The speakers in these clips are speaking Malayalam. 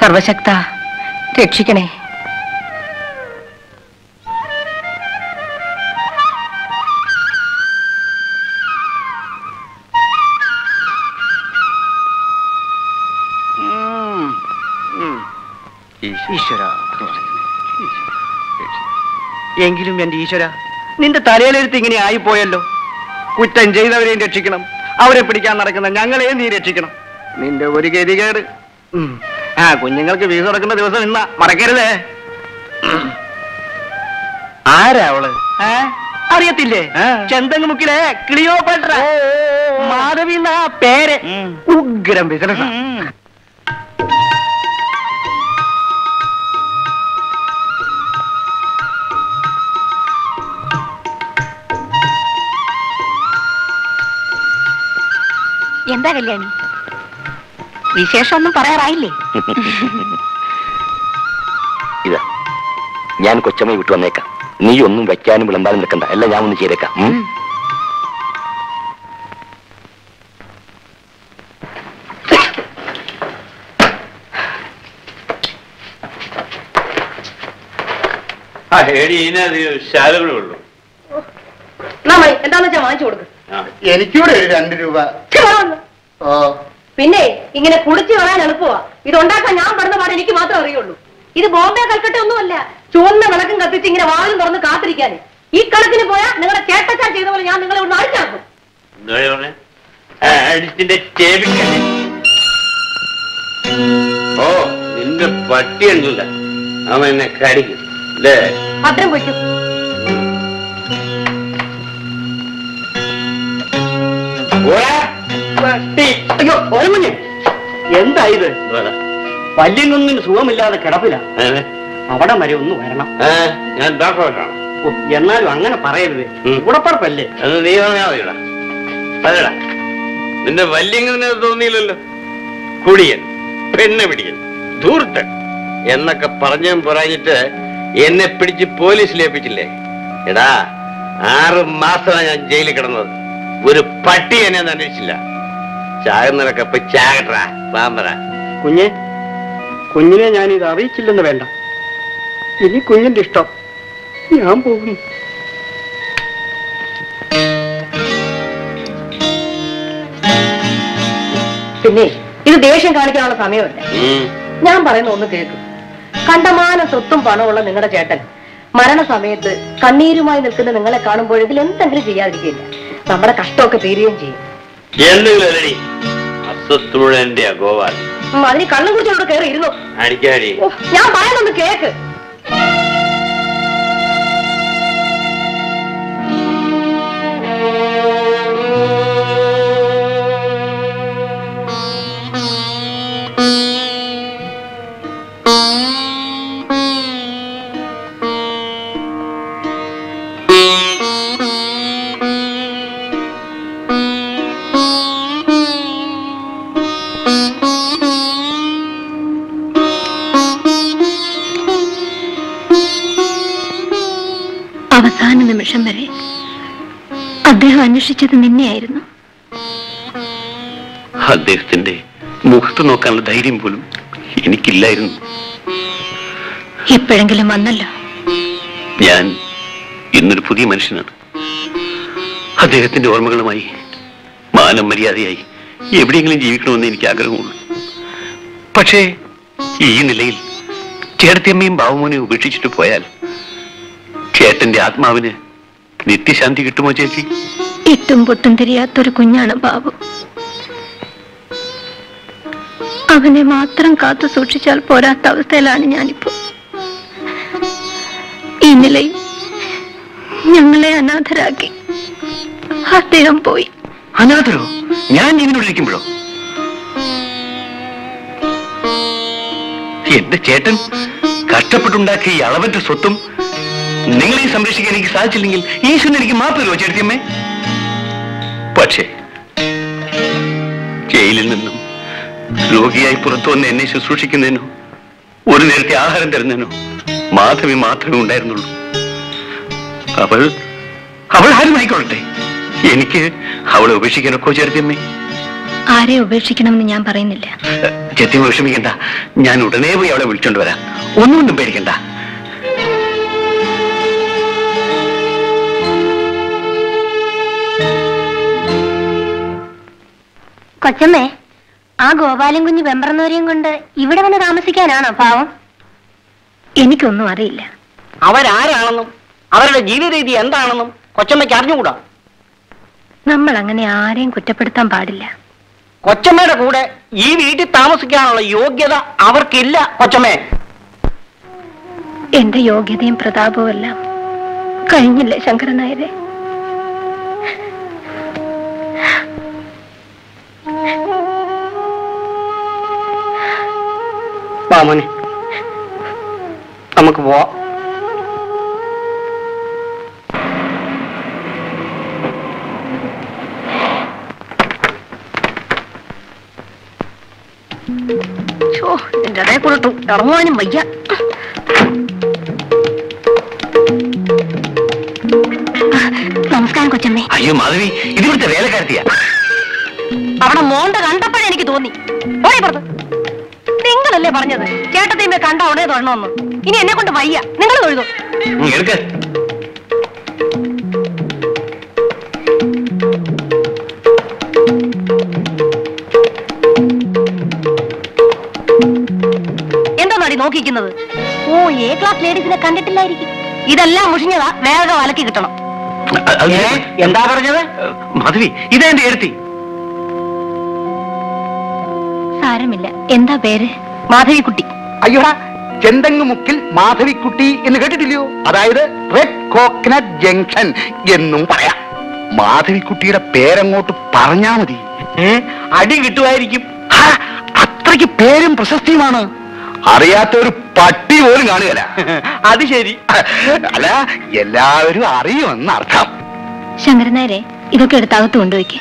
സർവശക്ത രക്ഷിക്കണേ. ഈശ്വര, എങ്കിലും എന്റെ ഈശ്വര, നിന്റെ തലയിലെടുത്ത് ഇങ്ങനെ ആയിപ്പോയല്ലോ. കുറ്റം ചെയ്തവരെയും രക്ഷിക്കണം, അവരെ പിടിക്കാൻ നടക്കുന്ന ഞങ്ങളെയും നീ രക്ഷിക്കണം. നിന്റെ ഒരു ഗതികേട്. കുഞ്ഞുങ്ങൾക്ക് വീസ് തുറക്കുന്ന ദിവസം ഇന്ന മറക്കരുതേ. ആരാ അവള്? അറിയത്തില്ലേ? ചെന്തങ്ങുമുക്കിലെ ക്ലിയോപാട്ര, മാധവി എന്ന പേര്. ഉഗ്രം ബിസിനസ്. എന്താ കല്യാണി, വിശേഷമൊന്നും പറയാറായില്ലേ? ഇതാ ഞാൻ കൊച്ചമ്മ വിട്ടു വന്നേക്കാം. നീ ഒന്നും വയ്ക്കാനും വിളമ്പാനും നിൽക്കണ്ട, എല്ലാം ഞാൻ ഒന്ന് ചെയ്തേക്കാം. ശാലകളുള്ളൂ. എന്താന്ന് വെച്ചാ വാങ്ങിച്ചു കൊടുക്കും. എനിക്കൂടെ ഒരു 2 രൂപ. പിന്നെ ഇങ്ങനെ കുളിച്ചു കളയാൻ എളുപ്പമാ. ഇതുണ്ടാക്കാൻ ഞാൻ പെടുന്ന പാട് എനിക്ക് മാത്രമേ അറിയുള്ളൂ. ഇത് ബോംബെ കൽക്കട്ട ഒന്നുമല്ല. ചുവന്ന വിളക്കും കത്തിച്ച് ഇങ്ങനെ വാലും തുറന്ന് കാത്തിരിക്കാൻ. ഈ കണക്കിന് പോയാൽ നിങ്ങളുടെ ചേട്ടച്ചാൻ ചെയ്ത പോലെ ഞാൻ നിങ്ങളെ ഒന്ന് അടിച്ചാക്കും. ഓ, നിന്റെ പട്ടി ഉണ്ടല്ല, അവൻ എന്നെ കടിക്കും. ഭദ്രം പൊയ്ക്കും. അയ്യോ ഓരമഞ്ഞ്, എന്താ ഇത്? പല്ലിനൊന്നിന് സുഖമില്ലാതെ കിടപ്പില്ല. അവിടെ വരെ ഒന്ന് വരണം. ഞാൻ ഡോക്ടറാണ്. എന്നാലും അങ്ങനെ പറയരുത്, കൂടപ്പറപ്പല്ലേ. നീ പറഞ്ഞാ അതേടാ, നിന്റെ വല്യങ്ങനെ തോന്നിയില്ലല്ലോ. കുടിയൻ, പെണ്ണെ പിടിക്കൻ, ധൂർത്തൻ എന്നൊക്കെ പറഞ്ഞും പറഞ്ഞിട്ട് എന്നെ പിടിച്ച് പോലീസിൽ ഏൽപ്പിച്ചില്ലേ? എടാ, 6 മാസമാണ് ഞാൻ ജയിലിൽ കിടന്നത്. ഒരു പട്ടി എന്നെ അന്വേഷിച്ചില്ല. ചാകുന്നവരൊക്കെ ഇപ്പൊ ചാകട്ടാ പാമ്പറ. കുഞ്ഞിനെ ഞാനിത് അറിയിച്ചില്ലെന്ന് വേണ്ട. ഇനി കുഞ്ഞിന്റെ ഇഷ്ടം, ഞാൻ പോകുന്നു. പിന്നെ ഇത് ദേഷ്യം കാണിക്കാനുള്ള സമയമല്ല. ഞാൻ പറയുന്ന ഒന്ന് കേൾക്കും. കണ്ടമാന സ്വത്തും പണമുള്ള നിങ്ങളുടെ ചേട്ടൻ മരണസമയത്ത് കണ്ണീരുമായി നിൽക്കുന്ന നിങ്ങളെ കാണുമ്പോൾ ഇതിൽ എന്തെങ്കിലും ചെയ്യാതിരിക്കില്ല. നമ്മുടെ കഷ്ടമൊക്കെ തീരുകയും ചെയ്യും. അതിന് കള്ളും കുറിച്ച് അവിടെ കയറി ഇരുന്നു. ഞാൻ പറയുന്നൊന്ന് കേക്ക്. അവസാന നിമിഷം വരെ അദ്ദേഹം അന്വേഷിച്ചത് നിന്നെയായിരുന്നു. അദ്ദേഹത്തിന്റെ മുഖത്ത് നോക്കാനുള്ള ധൈര്യം പോലും എനിക്കില്ലായിരുന്നു. എപ്പോഴെങ്കിലും വന്നല്ലോ. ഞാൻ ഇന്നൊരു പുതിയ മനുഷ്യനാണ്. അദ്ദേഹത്തിന്റെ ഓർമ്മകളുമായി മാനം മര്യാദയായി എവിടെയെങ്കിലും ജീവിക്കണമെന്ന് എനിക്ക് ആഗ്രഹമുള്ളൂ. പക്ഷേ ഈ നിലയിൽ ചേട്ടത്തിയമ്മയും ബാബുമോനെ ഉപേക്ഷിച്ചിട്ട് പോയാൽ ചേട്ടന്റെ ആത്മാവിന് നിത്യശാന്തി കിട്ടുമോ ചേച്ചി? ഇട്ടും പൊട്ടും തിരിയാത്തൊരു കുഞ്ഞാണ് ബാബു. അവനെ മാത്രം കാത്തു സൂക്ഷിച്ചാൽ പോരാത്ത അവസ്ഥയിലാണ് ഞാനിപ്പോ. ഈ നിലയിൽ ഞങ്ങളെ അനാഥരാക്കി അദ്ദേഹം പോയി. അനാഥരോ? ഞാൻ ജീവനോടിരിക്കുമ്പോഴോ? എന്റെ ചേട്ടൻ കഷ്ടപ്പെട്ടുണ്ടാക്കിയ ഈ അളവറ്റ സ്വത്തും നിങ്ങളെ സംരക്ഷിക്കാൻ എനിക്ക് സാധിച്ചില്ലെങ്കിൽ ഈശ്വരൻ എനിക്ക് മാപ്പ് തരുമോ ചേട്ടത്തിയമ്മേ? പക്ഷേ ജയിലിൽ നിന്നും രോഗിയായി പുറത്തു വന്ന് എന്നെ ശുശ്രൂഷിക്കുന്നതിനോ ഒരു നേരത്തെ ആഹാരം തരുന്നതിനോ മാധവി മാത്രമേ ഉണ്ടായിരുന്നുള്ളൂ. അവൾ ആരുമായിക്കൊള്ളട്ടെ, എനിക്ക് അവളെ ഉപേക്ഷിക്കാനൊക്കെ ചേട്ടത്തിയമ്മേ? ആരെ ഉപേക്ഷിക്കണമെന്ന് ഞാൻ പറയുന്നില്ല. ചെത്തി വിഷമിക്കണ്ട, ഞാൻ ഉടനെ പോയി അവളെ വിളിച്ചോണ്ട് വരാം. ഒന്നുകൊണ്ടും പേടിക്കണ്ട. കൊച്ചമ്മേ, ആ ഗോപാലൻ കുഞ്ഞ് വെമ്പറന്നവരെയും കൊണ്ട് ഇവിടെ വന്ന് താമസിക്കാനാണോ പാവം? എനിക്കൊന്നും അറിയില്ല. അവരാരാണെന്നും അവരുടെ ജീവിത രീതി എന്താണെന്നും കൊച്ചമ്മയ്ക്ക് അറിഞ്ഞുകൂടാ. നമ്മൾ അങ്ങനെ ആരെയും കുറ്റപ്പെടുത്താൻ പാടില്ല. കൊച്ചമ്മയുടെ കൂടെ ഈ വീട്ടിൽ താമസിക്കാനുള്ള യോഗ്യത അവർക്കില്ല. കൊച്ചമ്മേ, എന്റെ യോഗ്യതയും പ്രതാപവും എല്ലാം കഴിഞ്ഞില്ലേ ശങ്കരൻ നായരെ? മോനെ, നമുക്ക് പോവാം. എന്റെ അതേ കൊടുത്തു ഇറങ്ങുവാനും വയ്യ. നമസ്കാരം കൊച്ചമ്മേ. അയ്യോ മാധവി, ഇതിവിടുത്തെ വേലക്കാരത്തിയാ. അവിടെ മോണ്ട കണ്ടപ്പോഴേ എനിക്ക് തോന്നി. ഓടി പുറത്ത്. നിങ്ങളല്ലേ പറഞ്ഞത് ചേട്ടത്തിയമ്മ കണ്ട ഉടനെ തൊഴണമെന്ന്? ഇനി എന്നെ കൊണ്ട് വയ്യ, നിങ്ങൾ തൊഴുതു. എടുക്ക. എന്താ നടി നോക്കിക്കുന്നത്? ഓ, എ ക്ലാസ് ലേഡീസിനെ കണ്ടിട്ടില്ലായിരിക്കും. ഇതെല്ലാം മുഷിഞ്ഞതാ, വേഗം അലക്കി കിട്ടണം. എന്താ പറഞ്ഞത്? മാധവി, ഇതാ എന്റെ എഴുത്തി. സാരമില്ല. എന്താ പേര്? മാധവിക്കുട്ടി. അയ്യോടാ, ചെന്തങ്ങുമുക്കിൽ മാധവിക്കുട്ടി എന്ന് കേട്ടിട്ടില്ലയോ? അതായത് റെഡ് കോക്കനട്ട് ജംഗ്ഷൻ എന്നും പറയാം. മാധവിക്കുട്ടിയുടെ പേരങ്ങോട്ട് പറഞ്ഞാ മതി, അടി കിട്ടുമായിരിക്കും. അത്രയ്ക്ക് പേരും പ്രശസ്തിയുമാണ്. അറിയാത്ത ഒരു പട്ടി പോലും കാണുകയില്ല. അത് ശരി. അല്ല, എല്ലാവരും അറിയുമെന്ന് അർത്ഥം. ശങ്കരൻ നായരെ, ഇതൊക്കെ എടുത്ത് അകത്ത് കൊണ്ടുവയ്ക്ക്.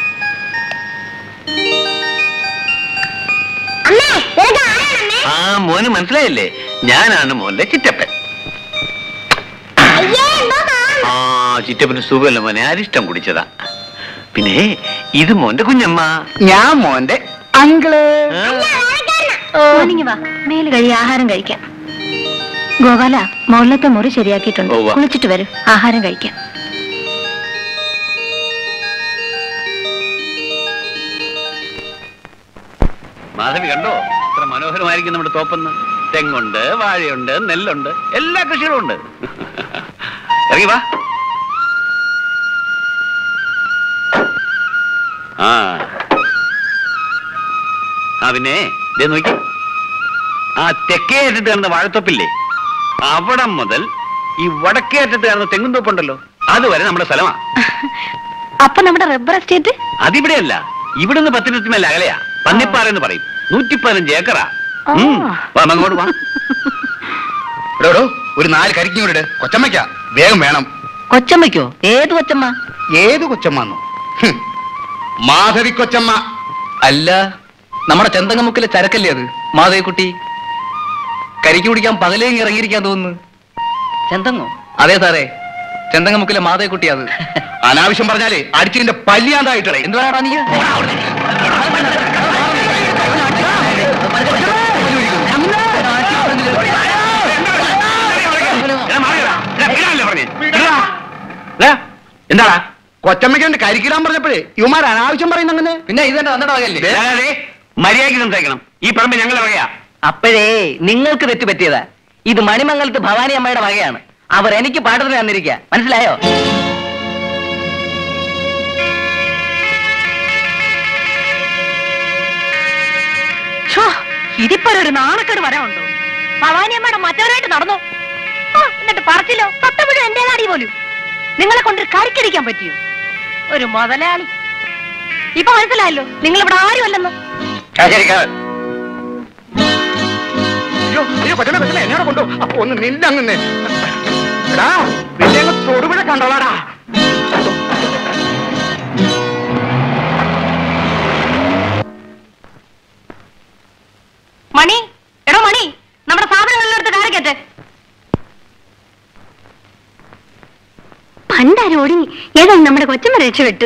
ആ മോന് മനസ്സിലായില്ലേ? ഞാനാണ് മോന്റെ ചിറ്റപ്പൻ. ആ, ചിറ്റപ്പന് സുഖമല്ല മോനെ, അരിഷ്ടം കുടിച്ചതാ. പിന്നെ ഇത് മോന്റെ കുഞ്ഞമ്മ. ഞാൻ മോന്റെ അങ്കിള്. മോർണിംഗ് വാ, മേല് കഴിയ ആഹാരം കഴിക്കാം. ഗോപാല, മുകളിലത്തെ മുറി ശരിയാക്കിയിട്ടുണ്ട്. ഉവ്വ. കുളിച്ചിട്ട് വരും, ആഹാരം കഴിക്കാം. മാധവി കണ്ടോ എത്ര മനോഹരമായിരിക്കും നമ്മുടെ തോപ്പെന്ന്? തെങ്ങുണ്ട്, വാഴയുണ്ട്, നെല്ലുണ്ട്, എല്ലാ കൃഷികളും ഉണ്ട്. ഇറങ്ങി വാ. ആ പിന്നെ ദേ നോക്കി, ആ തെക്കേ അറ്റത്ത് കാണുന്ന വാഴത്തോപ്പില്ലേ, അവിടെ മുതൽ ഈ വടക്കേ അറ്റത്ത് കാണുന്ന തെങ്ങും തോപ്പുണ്ടല്ലോ, അതുവരെ നമ്മുടെ സ്ഥലമാ. അപ്പൊ നമ്മുടെ റബ്ബർ എസ്റ്റേറ്റ്? അതിവിടെയല്ല, ഇവിടുന്ന് 10 മിനിറ്റ് മേലെ അകലെയാ. പന്നിപ്പാറ എന്ന് പറയും. 115 ഏക്കറാ. വാ, അങ്ങോട്ട് വാ. എടോ, ഒരു 4 കരിക്കൂടെ കൊച്ചമ്മയ്ക്കാ, വേഗം വേണം. കൊച്ചമ്മയ്ക്കോ? ഏത് കൊച്ചമ്മ? ഏത് കൊച്ചമ്മന്നോ? മാധവി കൊച്ചമ്മ. അല്ല, നമ്മുടെ ചെന്തങ്ങമുക്കിലെ ചരക്കല്ലേ അത്? മാധവിക്കുട്ടി കരിക്ക് കുടിക്കാൻ പകലേങ്ങി ഇറങ്ങിയിരിക്കാൻ തോന്നുന്നു. ചെന്തങ്ങോ? അതെ സാറേ, ചെന്തങ്ങമുക്കിലെ മാധവിക്കുട്ടി അത്. അനാവശ്യം പറഞ്ഞാലേ അടിച്ചിന്റെ പല്ലിയാന്തായിട്ടേ. എന്തുവാടാ നീ? എന്താടാ കൊച്ചമ്മയ്ക്ക് കരിക്കിടാൻ പറഞ്ഞപ്പോഴേ ഇവന്മാർ അനാവശ്യം പറയുന്ന അങ്ങനെ. പിന്നെ ഇതെന്താ വന്നിട്ട് വകയല്ലേ? മര്യാദയ്ക്ക് സംസാരിക്കണം. ഈ പറമ്പ് ഞങ്ങളുടെ വകയാ. അപ്പോഴേ നിങ്ങൾക്ക് തെറ്റ് പറ്റിയതാ. ഇത് മണിമംഗലത്ത് ഭവാനി അമ്മയുടെ വകയാണ്. അവർ എനിക്ക് പാട്ടത്തിന് തന്നിരിക്കുക, മനസ്സിലായോ? ഇതിപ്പോ ഒരു നാണക്കേട് വരാനുണ്ടോ? ഭവാനിയമ്മയുടെ മറ്റവരായിട്ട് നടന്നോ? എന്നിട്ട് പറച്ചില്ലോ സത്തമിഴും എന്റെ നാടി പോലും. നിങ്ങളെ കൊണ്ടൊരു കരിക്കടിക്കാൻ പറ്റിയോ? ഒരു മുതലാളി. ഇപ്പൊ മനസ്സിലായല്ലോ നിങ്ങൾ ഇവിടെ ആരും അല്ലെന്ന്. എന്നോട് കൊണ്ടു. അപ്പൊ ഒന്ന് നില്ലങ്ങനെ എടാ, പിന്നെ തൊടുപുഴ കണ്ടോളാടാ. മണി, എടോ മണി, നമ്മുടെ സാധനങ്ങളിലെടുത്ത് കാറിക്കട്ടെ. പണ്ടാരും ഒടുങ്ങി. ഏതായാലും നമ്മുടെ കൊച്ചമ്മ രക്ഷപ്പെട്ടു.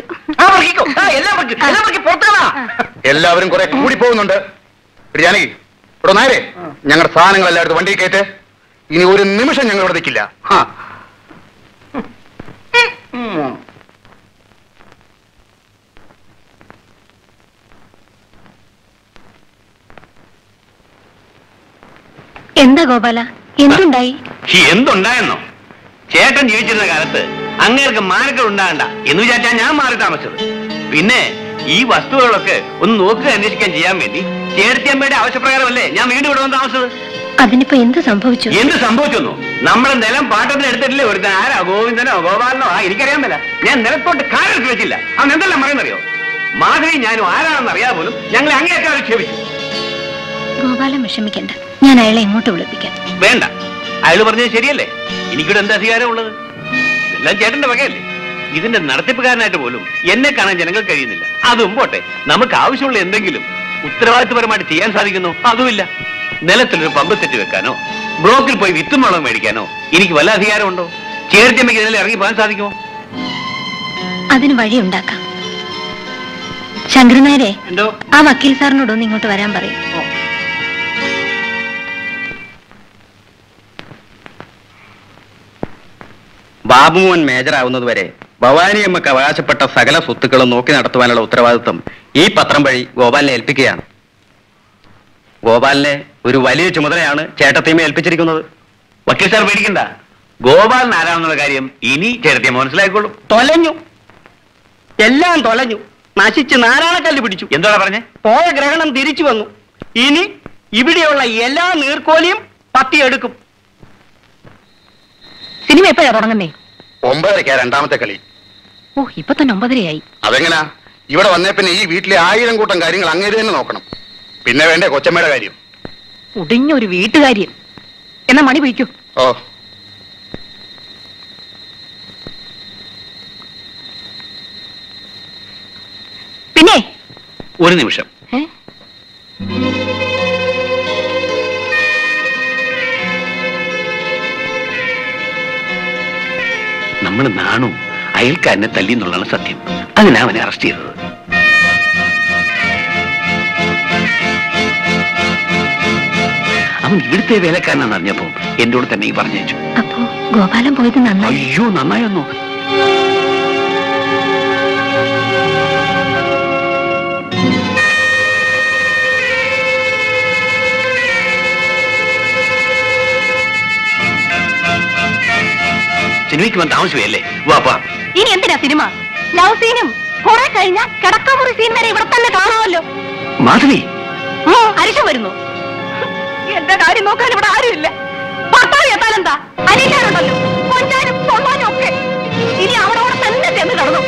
എല്ലാവരും കുറെ കൂടി പോകുന്നുണ്ട്. ജാനകി, ഇവിടെ നേരെ ഞങ്ങളുടെ സാധനങ്ങൾ എല്ലായിടത്തും വണ്ടിയിൽ കയറ്റ്. ഇനി ഒരു നിമിഷം ഞങ്ങൾ ഇവിടെ നിൽക്കില്ല. എന്താ ഗോപാല, എന്തുണ്ടായി? എന്തുണ്ടായെന്നോ? ചേട്ടൻ ജീവിച്ചിരുന്ന കാലത്ത് അങ്ങേർക്ക് മാർഗം ഉണ്ടാകണ്ട എന്ന് വിചാരിച്ചാ ഞാൻ മാറി താമസിച്ചത്. പിന്നെ ഈ വസ്തുക്കളൊക്കെ ഒന്ന് നോക്കുക അന്വേഷിക്കാൻ ചെയ്യാൻ വേണ്ടി ചേർത്തിയമ്മയുടെ ആവശ്യപ്രകാരമല്ലേ ഞാൻ വീണ്ടും ഇവിടെ വന്ന് താമസിച്ചത്. അതിനിപ്പോ എന്ത് സംഭവിച്ചു? എന്ത് സംഭവിച്ചെന്നോ? നമ്മുടെ നിലം പാട്ടത്തിന് എടുത്തിട്ടില്ലേ ഒരുത്തൻ? ആരാ? ഗോവിന്ദനോ ഗോപാലനോ? എനിക്കറിയാൻ മേല. ഞാൻ നിലത്തോട്ട് കാലെടുത്ത് വെച്ചില്ല. അവൻ എന്തെല്ലാം പറയുന്നറിയോ? മാധവി ഞാനും ആരാണെന്ന് അറിയാതെ പോലും ഞങ്ങളെ അങ്ങേയൊക്കെ ആക്ഷേപിച്ചു. ഗോപാലൻ വിഷമിക്കണ്ട, ഞാൻ അയാളെ എങ്ങോട്ട് വിളിപ്പിക്കാം. വേണ്ട, അയാൾ പറഞ്ഞത് ശരിയല്ലേ. എനിക്കിവിടെ എന്താ അധികാരം ഉള്ളത്? ഇതെല്ലാം ചേട്ടന്റെ വകയല്ലേ. ഇതിന്റെ നടത്തിപ്പുകാരനായിട്ട് പോലും എന്നെ കാണാൻ ജനങ്ങൾ കഴിയുന്നില്ല. അതും പോട്ടെ, നമുക്ക് ആവശ്യമുള്ള എന്തെങ്കിലും ഉത്തരവാദിത്വപരമായിട്ട് ചെയ്യാൻ സാധിക്കുന്നു? അതുമില്ല. നിലത്തിലൊരു പമ്പ് തെറ്റി വെക്കാനോ ബ്ലോക്കിൽ പോയി വിത്തും വെള്ളം മേടിക്കാനോ എനിക്ക് വല്ല അധികാരമുണ്ടോ? ചേർത്തിയമ്മയ്ക്ക് ഇതിൽ ഇറങ്ങി പോകാൻ സാധിക്കുമോ? അതിന് വഴിയുണ്ടാക്കാം. ശങ്കരനായരെ, എന്തോ? ആ വക്കീൽ സാറിനോടൊന്ന് ഇങ്ങോട്ട് വരാൻ പറയും. ബാബുമോൻ മേജറാവുന്നത് വരെ ഭവാനിയമ്മക്ക് അവകാശപ്പെട്ട സകല സ്വത്തുക്കളും നോക്കി നടത്തുവാനുള്ള ഉത്തരവാദിത്വം ഈ പത്രം വഴി ഗോപാലിനെ ഏൽപ്പിക്കുകയാണ്. ഗോപാലിനെ ഒരു വലിയ ചുമതലയാണ് ചേട്ടത്തിയമ്മ ഏൽപ്പിച്ചിരിക്കുന്നത്. വക്കീൽ സാർ പേടിക്കണ്ട. ഗോപാലൻ ആരാണെന്നുള്ള കാര്യം ഇനി ചേട്ടത്തിയമ്മ മനസ്സിലായിക്കോളും. തൊലഞ്ഞു, എല്ലാം തൊലഞ്ഞു, നശിച്ച് നാരായണക്കല്ല് പിടിച്ചു. എന്താ പറഞ്ഞേ? പോയ ഗ്രഹണം തിരിച്ചു വന്നു. ഇനി ഇവിടെയുള്ള എല്ലാ നീർക്കോലിയും പത്തിയെടുക്കും. സിനിമ എപ്പോഴാ തുടങ്ങുന്നേ? 9:30 രണ്ടാമത്തെ കളി. ഓ, ഇപ്പൊ തന്നെ 9:30 അതെങ്ങനാ? ഇവിടെ വന്നേ പിന്നെ ഈ വീട്ടിലെ 1000 കൂട്ടം കാര്യങ്ങൾ അങ്ങേര് തന്നെ നോക്കണം. പിന്നെ വേണ്ടേ കൊച്ചമ്മയുടെ കാര്യം? മുടിഞ്ഞൊരു വീട്ടുകാര്യം. എന്നാ മണി പിടിക്കൂ. ഓ, പിന്നെ ഒരു നിമിഷം. നമ്മൾ നാണു അയൽക്കാരനെ തല്ലി എന്നുള്ളതാണ് സത്യം. അതിനാ അവനെ അറസ്റ്റ് ചെയ്തത്. അവൻ ഇവിടുത്തെ വേലക്കാരനാണെന്ന് അറിഞ്ഞപ്പോ എന്നോട് തന്നെ ഈ പറഞ്ഞു. അപ്പോ ഗോപാലൻ പോയത് നന്നായി. അയ്യോ, നന്നായൊന്നു. സിനിമയ്ക്ക് വന്ന് താമസിച്ചല്ലേ? വാപ്പാ, ഇനി എന്തിനാ സിനിമ? ലവ് സീനും കുറെ കഴിഞ്ഞ കിടക്കാമുറി സീൻ വരെ ഇവിടെ തന്നെ കാണാമല്ലോ. മാധവി, അരിശം വരുന്നു. എന്റെ കാര്യം നോക്കാൻ ഇവിടെ ആരുമില്ല. ഭർത്താവ് എത്താലെന്താ? അനിയന്മാരുണ്ടല്ലോ, കൊഞ്ചാനും തൊള്ളാനും ഒക്കെ. ഇനി അവളോടെ തന്നെ ചെന്ന് കിടന്നു.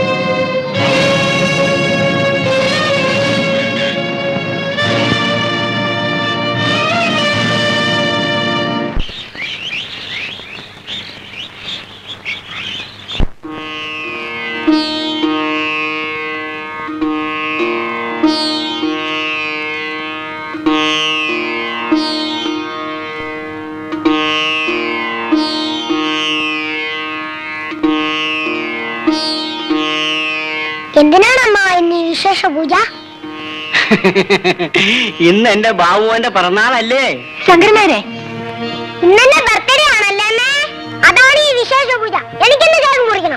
എന്തിനാണമ്മ ഇന്ന് വിശേഷ പൂജ? ഇന്ന് എന്റെ ബാബുവിന്റെ പിറന്നാളല്ലേ? ശങ്കരനാരെ, ഇന്നെന്റെ ബർത്ത്ഡേ ആണല്ലേ അമ്മേ? അതാണ് ഈ വിശേഷ പൂജ. എനിക്കെന്ന് കേക്ക് മുറിക്കണം.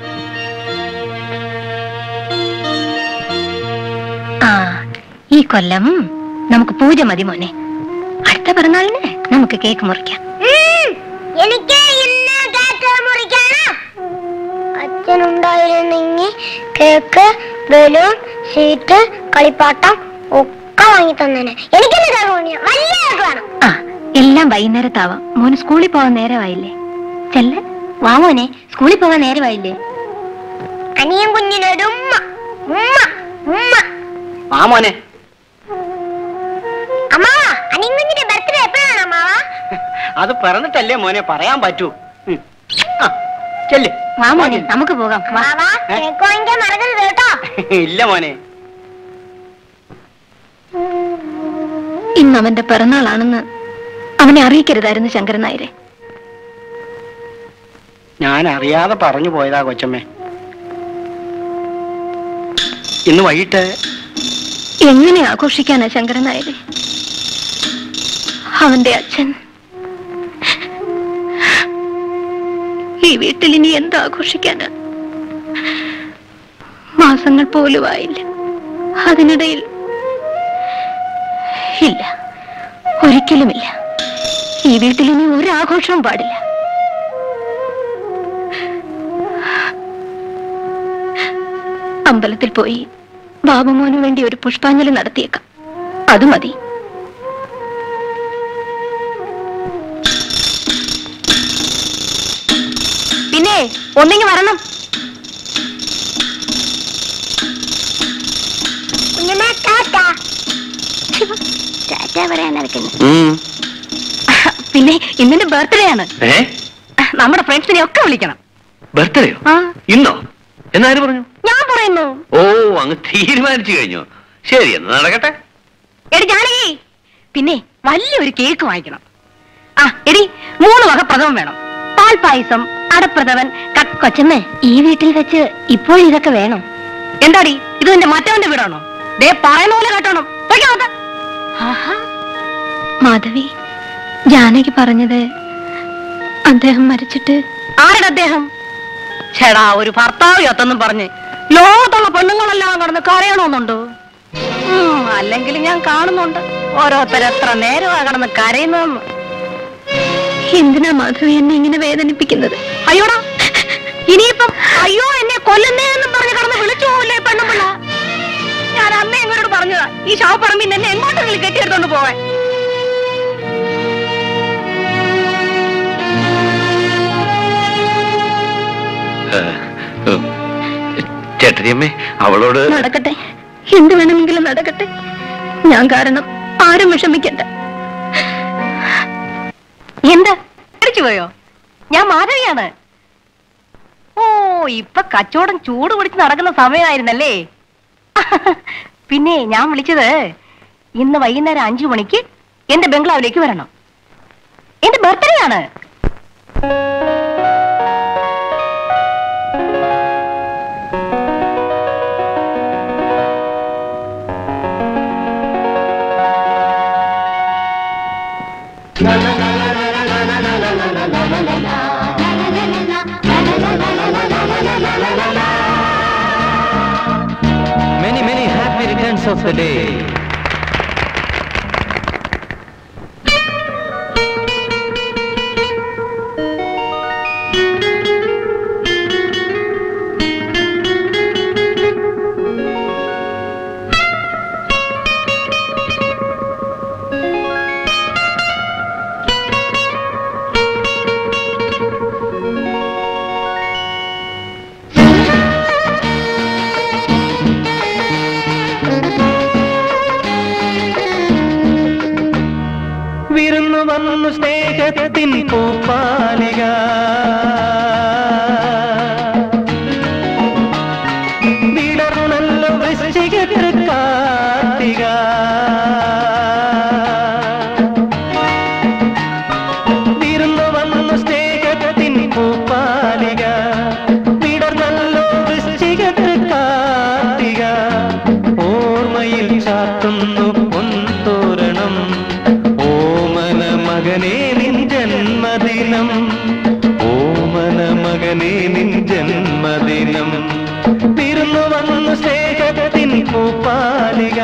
ആ, ഈ കൊല്ലം നമുക്ക് പൂജ മതി മോനെ. അടുത്ത പിറന്നാളിന് നമുക്ക് കേക്ക് മുറിക്കാം. എനിക്ക് ഇന്ന് കേക്ക് മുറിക്കണം. അച്ഛനുണ്ടായിരുന്നെങ്കിൽ കേക്ക്, ബലൂൺ, സീറ്റ്, കളിപ്പാട്ടം ഒക്കെ വാങ്ങി തന്നെ. എനിക്കെന്ന് കേക്ക് മുറിക്കണം. വലിയ കേക്ക് വേണം. ആ, എല്ലാം വൈകുന്നേരത്താവാം. മോന് സ്കൂളിൽ പോകാൻ നേരമായില്ലേ? ചെല്ല, വാ മോനെ, സ്കൂളിൽ പോകാൻ നേരമായില്ലേ? അനിയൻ കുഞ്ഞിനൊരു ഉമ്മ ഉമ്മ ഉമ്മ. ആ മോനെ. അമ്മാവ, അനിയൻ കുഞ്ഞിന്റെ ബർത്ത്ഡേ എപ്പോഴാണ് അമ്മാവ? അത് പറഞ്ഞിട്ടല്ലേ മോനെ പറയാൻ പറ്റൂ. ചെല്ലേ. വാ മോനെ, നമുക്ക് പോകാം. കേക്ക് വാങ്ങിക്കാൻ മറക്കരുത് കേട്ടോ. ഇല്ല മോനെ. ഇന്ന് അവന്റെ പിറന്നാളാണെന്ന് അവനെ അറിയിക്കരുതായിരുന്നു ശങ്കരൻ നായരെ. ഞാൻ അറിയാതെ പറഞ്ഞു പോയതാ കൊച്ചമ്മേ. ഇന്ന് വൈകിട്ട് എങ്ങനെ ആഘോഷിക്കാനാ ശങ്കരൻ നായരെ? അവന്റെ അച്ഛൻ ഈ വീട്ടിൽ ഇനി എന്താഘോഷിക്കാനാ? മാസങ്ങൾ പോലും ആയില്ല. അതിനിടയിൽ ഇല്ല, ഒരിക്കലുമില്ല. ഈ വീട്ടിൽ ഇനി ഒരു ആഘോഷവും പാടില്ല. അമ്പലത്തിൽ പോയി ബാബുമോന് വേണ്ടി ഒരു പുഷ്പാഞ്ജലി നടത്തിയേക്കാം, അത് മതി. പിന്നെ ഒന്നിങ്ങി വരണം. പിന്നെ ഇന്നിന്റെ ബർത്ത്ഡേ ആണ്. നമ്മുടെ ഫ്രണ്ട്സിനെ ഒക്കെ വിളിക്കണം. ബർത്ത്ഡേയോ? ഇന്നോ? എന്നാരും പറഞ്ഞു? ഞാൻ പറയുന്നു. ഓ, അങ്ങ് തീരുമാനിച്ചു കഴിഞ്ഞു. ശരി, എന്ന് നടക്കട്ടെ. എടി ജാനകി, പിന്നെ വലിയൊരു കേക്ക് വാങ്ങിക്കണം. എടി 3 വക പ്രഥമം വേണം. പാൽപായസം, അടപ്രഥമൻ, കൊച്ചമ്മേ, ഈ വീട്ടിൽ വെച്ച് ഇപ്പോൾ ഇതൊക്കെ വേണം. എന്താടി ഇത് നിന്റെ മറ്റവന്റെ വീടാണോ? ദേ പറയുന്ന പോലെ കേട്ടോണം. മാധവി, ജാനകി പറഞ്ഞത് അദ്ദേഹം മരിച്ചിട്ട്. ആരുടെ അദ്ദേഹം? ചേടാ, ഒരു ഭർത്താവ് ചത്തെന്നും പറഞ്ഞ് ലോകത്തുള്ള പെണ്ണുങ്ങളെല്ലാം കടന്ന് കരയണമെന്നുണ്ടോ? അല്ലെങ്കിൽ ഞാൻ കാണുന്നുണ്ട് ഓരോരുത്തരെത്ര നേരമാ കടന്ന് കരയുന്നതെന്ന്. എന്തിനാ മാധവി എന്നെ ഇങ്ങനെ വേദനിപ്പിക്കുന്നത്? അയ്യോടാ, ഇനിയിപ്പം അയ്യോ എന്നെ കൊല്ലുന്നേ എന്നും പറഞ്ഞ് കടന്ന് വിളിച്ചു പോവില്ലേ പെണ്ണുപിള്ള? ഞാൻ അന്നേ എങ്ങോട്ട് പറഞ്ഞതാ ഈ ശവപ്പറമ്പിൽ എന്നെ എങ്ങോട്ടെങ്കിലും കെട്ടിയെടുത്തോണ്ട് പോവാൻ. ചേട്ടരിയമ്മേ, അവളോട് നടക്കട്ടെ, എന്ത് വേണമെങ്കിലും നടക്കട്ടെ. ഞാൻ കാരണം ആരും വിഷമിക്കണ്ട. എന്താ അടിച്ചു പോയോ? ഞാൻ മാധവിയാണ്. ഓ, ഇപ്പൊ കച്ചവടം ചൂട് പിടിച്ച് നടക്കുന്ന സമയമായിരുന്നല്ലേ? പിന്നെ ഞാൻ വിളിച്ചത് ഇന്ന് വൈകുന്നേരം 5 മണിക്ക് എന്റെ ബംഗ്ലാവിലേക്ക് വരണം. എന്റെ ബർത്ത്ഡേ ആണ്. Many happy returns of the day. സ്നേഹത്തിൻ പൂപ്പാലിക വിടർന്നല്ലോ വൃശ്ചികത്തിൽ കാർത്തിക വിരുന്നു വന്നു സ്നേഹത്തിൻ പൂപ്പാലിക വിടർന്നല്ലോ വൃശ്ചികത്തിൽ കാർത്തിക ഓർമ്മയിൽ ചാത്തുന്നു പൊൻതോരണം മകനേ നിൻ ജന്മദിനം ഓമന മകനേ നിൻ ജന്മദിനം വിരുന്നു വന്നു സ്നേഹത്തിൻ പൂപ്പാലിക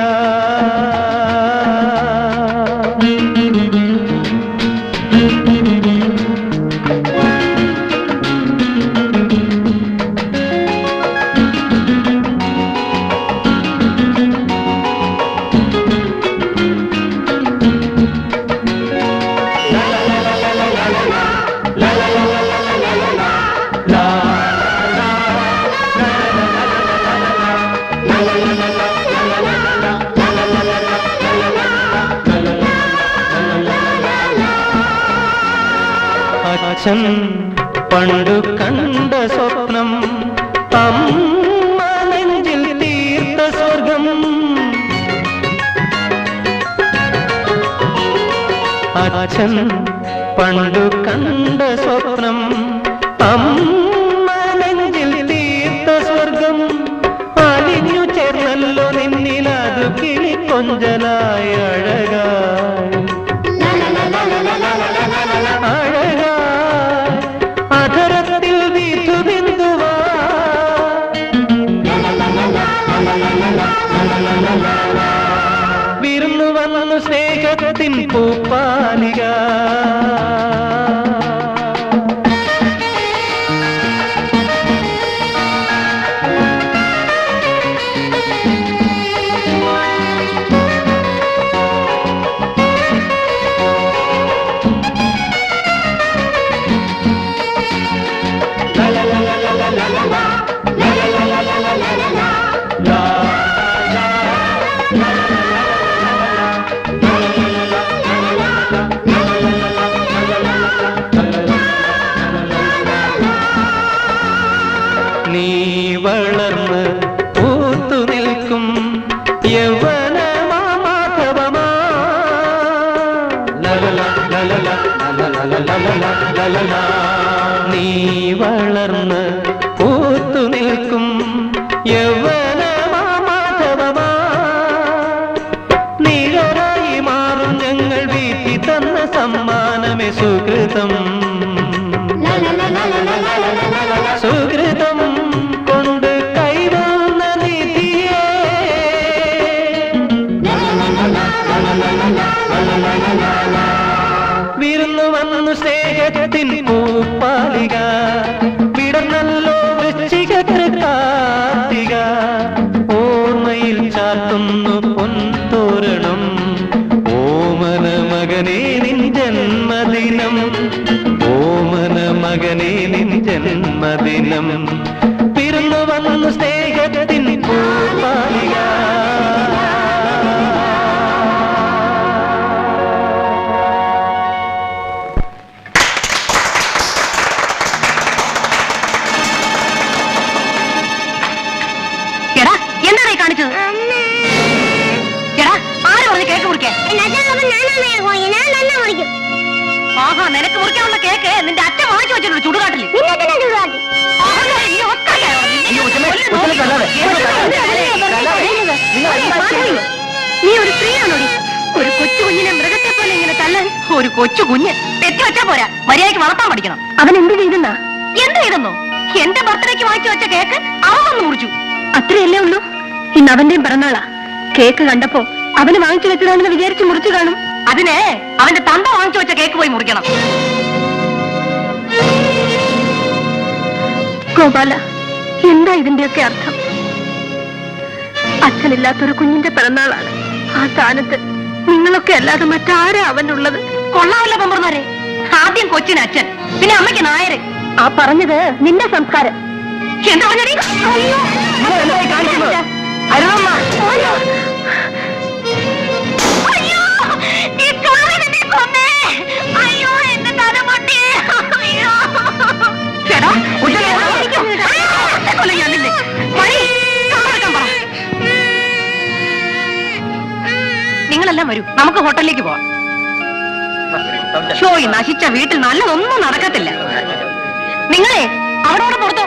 അച്ഛൻ പണ്ടു കണ്ട സ്വപ്നം അമ്മ നെഞ്ചിൽ തീർത്ത സ്വർഗം അച്ഛൻ പണ്ടു കണ്ട സ്വപ്നം അമ്മ നെഞ്ചിൽ തീർത്ത സ്വർഗം അലിഞ്ഞു ചേർന്ന കൊഞ്ചലായി അഴകായി അഴകായി അധരത്തിൽ വീച്ചു ബിന്ദുവാ വിരുന്നു വന്നു സ്നേഹത്തിൻ പൂപ്പാലിക നീ വളർന്ന് പൂത്തു നിൽക്കും യൗവനമാധവമാ നീ വളർന്ന് പൂത്തു നിൽക്കും യൗവനമാധവമാ നീരായി മാറും ഞങ്ങൾ വീട്ടി തന്ന സമ്മാനമേ സുകൃതം സുകൃതം കൊണ്ട് കൈവന്ന നിധിയേ വിരുന്നു വന്നു സ്നേഹത്തിൻ പൂപ്പാലിക വിടർന്നല്ലോ വൃശ്ചിക കാർത്തിക ഓർമ്മയിൽ ചാത്തുന്നു പൊൻതോരണം ഓമന മകനേ നിൻ ജന്മദിനം ഓമന മകനേ നിൻ ജന്മദിനം പിറന്നു വന്നു സ്നേഹത്തിൻ പൂപ്പാലിക എടാ എന്താണീ കാണിച്ചത്? എടാ ആര് പറഞ്ഞു കേക്ക് മുറിക്കാൻ? ആഹാ, നിനക്ക് മുറിക്കാനുള്ള കേക്ക് നിന്റെ അച്ഛൻ വാങ്ങിച്ചു വെച്ചിട്ടുണ്ട് ചുടുകാട്ടില്. നീ ഒരു സ്ത്രീയാണോടി? ഒരു കൊച്ചു കുഞ്ഞിനെ മൃഗത്തെ പോലെ ഇങ്ങനെ തള്ളാൻ? ഒരു കൊച്ചു കുഞ്ഞ് തെറ്റി വെച്ചാ പോരാ, മര്യാദയ്ക്ക് വളർത്താൻ പഠിക്കണം. അവൻ എന്ത് ചെയ്തെന്നാ? എന്ത് ചെയ്തെന്നോ? എന്റെ ബർത്ത്ഡേക്ക് വാങ്ങിച്ചു വെച്ച കേക്ക് അവൻ വന്ന് മുറിച്ചു. അത്രയല്ലേ ഉള്ളൂ? ഇന്ന് അവന്റെയും പിറന്നാളാ. കേക്ക് കണ്ടപ്പോ അവന് വാങ്ങിച്ചു വെച്ചതാണെന്ന് വിചാരിച്ച് മുറിച്ചു കാണും. അതിന് അവന്റെ തന്ത വാങ്ങിച്ചു വെച്ച കേക്ക് പോയി മുറിക്കണം. ഗോപാല, എന്താ ഇതിന്റെയൊക്കെ അർത്ഥം? അച്ഛനില്ലാത്തൊരു കുഞ്ഞിന്റെ പിറന്നാളാണ്. ആ സ്ഥാനത്ത് നിങ്ങളൊക്കെ അല്ലാതെ മറ്റാരാ അവനുള്ളത്? കൊള്ളാമല്ല പമ്പർമാരെ. ആദ്യം കൊച്ചിന് അച്ഛൻ, പിന്നെ അമ്മയ്ക്ക് നായര്. ആ പറഞ്ഞത് നിന്റെ സംസ്കാരം. എന്താ പറഞ്ഞടി? അയ്യോ, അയ്യോ, എന്റെ തല പൊട്ടി. നിങ്ങളെല്ലാം വരൂ, നമുക്ക് ഹോട്ടലിലേക്ക് പോവാം. ഷോ, ഈ നശിച്ച വീട്ടിൽ നല്ലതൊന്നും നടക്കത്തില്ല. നിങ്ങളെ അവിടെ പുറത്തോ.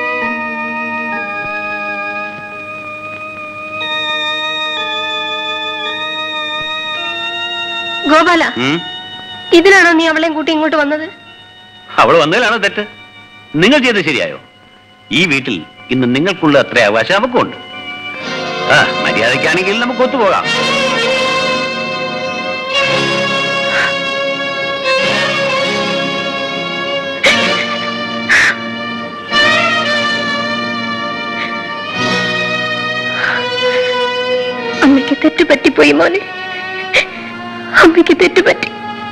ഗോപാല, ഇതിനാണോ നീ അവളെയും കൂട്ടി ഇങ്ങോട്ട് വന്നത്? അവൾ വന്നതിലാണോ തെറ്റ്? നിങ്ങൾ ചെയ്തത് ശരിയായോ? ഈ വീട്ടിൽ ഇന്ന് നിങ്ങൾക്കുള്ള അത്ര അവകാശം നമുക്കുണ്ട്. മര്യാദയ്ക്കാണെങ്കിൽ നമുക്ക് ഒത്തുപോകാം. അമ്മയ്ക്ക് തെറ്റുപറ്റിപ്പോയി മോനെ, അമ്മയ്ക്ക് തെറ്റുപറ്റി.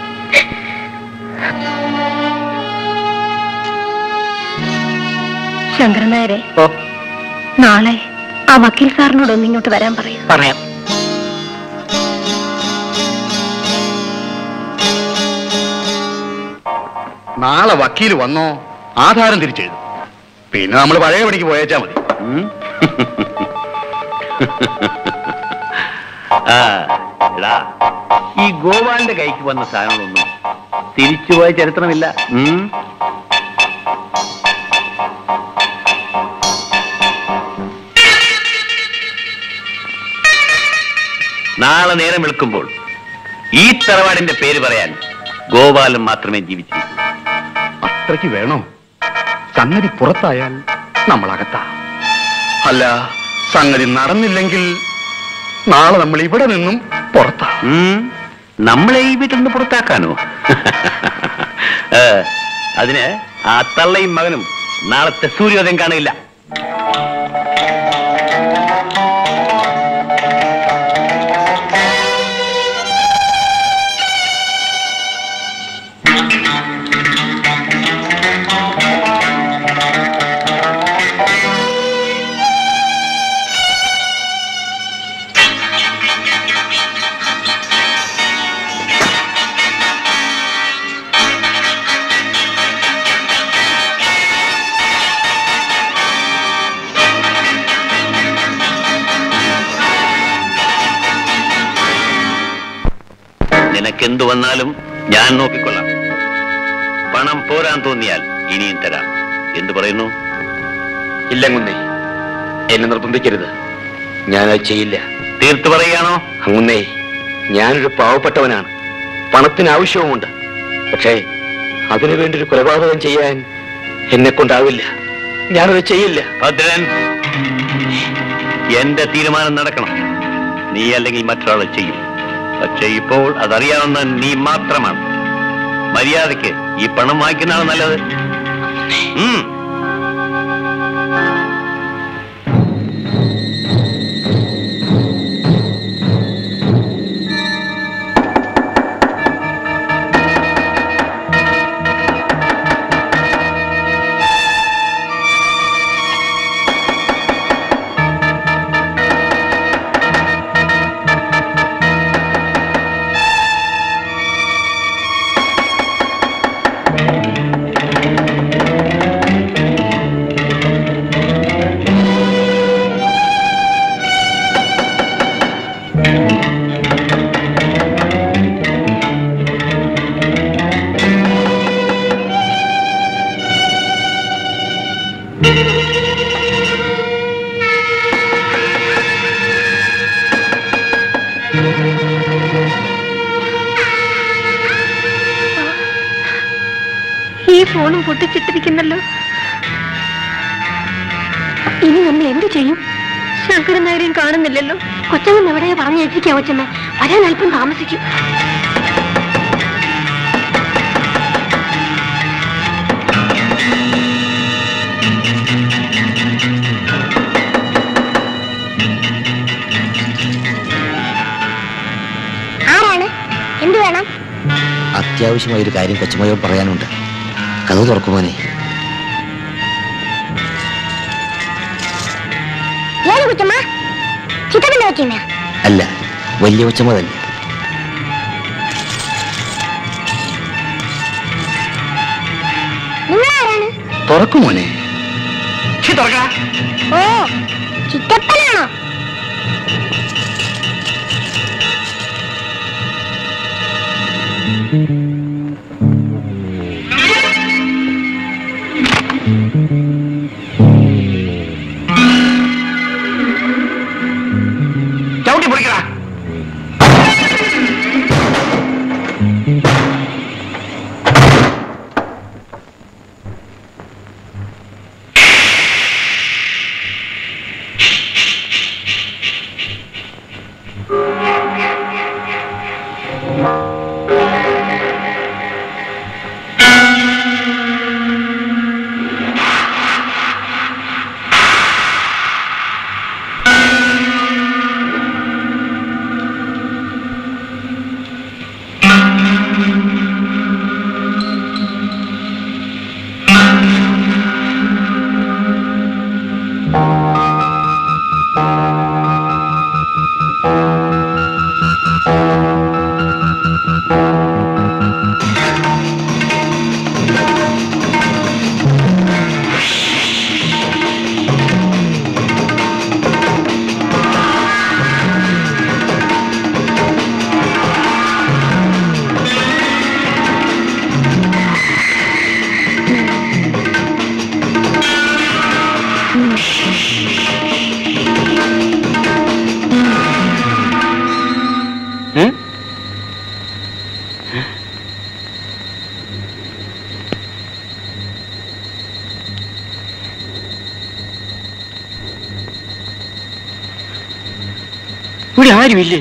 ശങ്കരൻ നായരെ, നാളെ ആ വക്കീൽ സാറിനോട് ഒന്നിങ്ങോട്ട് വരാൻ പറയൂ. പറയാം. നാളെ വക്കീൽ വന്നോ ആധാരം തിരിച്ചെഴുതും. പിന്നെ നമ്മൾ പഴയ പണിക്ക് പോയേച്ചാ മതി. ഈ ഗോപാലിന്റെ കൈക്ക് വന്ന സാധനങ്ങളൊന്നും തിരിച്ചുപോയ ചരിത്രമില്ല. നാളെ നേരം വെളുക്കുമ്പോൾ ഈ തറവാടിന്റെ പേര് പറയാൻ ഗോപാലൻ മാത്രമേ ജീവിച്ചിരിക്കൂ. അത്രയ്ക്ക് വേണോ? സംഗതി പുറത്തായാൽ നമ്മളകത്താ. അല്ല, സംഗതി നടന്നില്ലെങ്കിൽ നാളെ നമ്മൾ ഇവിടെ നിന്നും പുറത്താ. നമ്മളെ ഈ വീട്ടിൽ നിന്ന് പുറത്താക്കാനോ? അതിന് ആ തള്ളയും മകനും നാളത്തെ സൂര്യോദയം കാണില്ല. നിനക്കെന്തു വന്നാലും ഞാൻ നോക്കിക്കൊള്ളാം. പണം പോരാൻ തോന്നിയാൽ ഇനിയും തരാം. എന്തു പറയുന്നു? ഇല്ല കുന്നേ, എന്നെ നിർബന്ധിക്കരുത്. ഞാനത് ചെയ്യില്ല. തീർത്തു പറയുകയാണോ? അങ്ങുന്നേ, ഞാനൊരു പാവപ്പെട്ടവനാണ്, പണത്തിന് ആവശ്യവുമുണ്ട്. പക്ഷേ അതിനു വേണ്ടി ഒരു കൊലപാതകം ചെയ്യാൻ എന്നെ കൊണ്ടാവില്ല. ഞാനത് ചെയ്യില്ല. ഭദ്രൻ, എന്റെ തീരുമാനം നടക്കണം. നീ അല്ലെങ്കിൽ മറ്റൊരാളെ ചെയ്യും. പക്ഷെ ഇപ്പോൾ അതറിയാവുന്ന നീ മാത്രമാണ്. മര്യാദയ്ക്ക് ഈ പണം വാങ്ങിക്കുന്നതാണ് നല്ലത്. ഈ ഫോണും പൊട്ടിച്ചിട്ടിരിക്കുന്നല്ലോ. ഇനി നമ്മൾ എന്ത് ചെയ്യും? ശങ്കരൻ നായരെയും കാണുന്നില്ലല്ലോ. കൊച്ചമ്മ എവിടെയാ പറഞ്ഞേൽപ്പിക്കാം? കൊച്ചമ്മ വരാൻ അല്പം താമസിക്കും. ആരാണ്? എന്ത് വേണം? അത്യാവശ്യമായൊരു കാര്യം കൊച്ചമ്മയോട് പറയാനുണ്ട്. കഥ തുറക്കുമോനെ. അല്ല, വലിയ കൊച്ചമ്മ തന്നെ. തുറക്കുമോനെ. ഓ, ചിറ്റപ്പനാണോ? ചവിട്ടി പൊടിക്കടാ. ഇവിടെ ആരുമില്ലേ?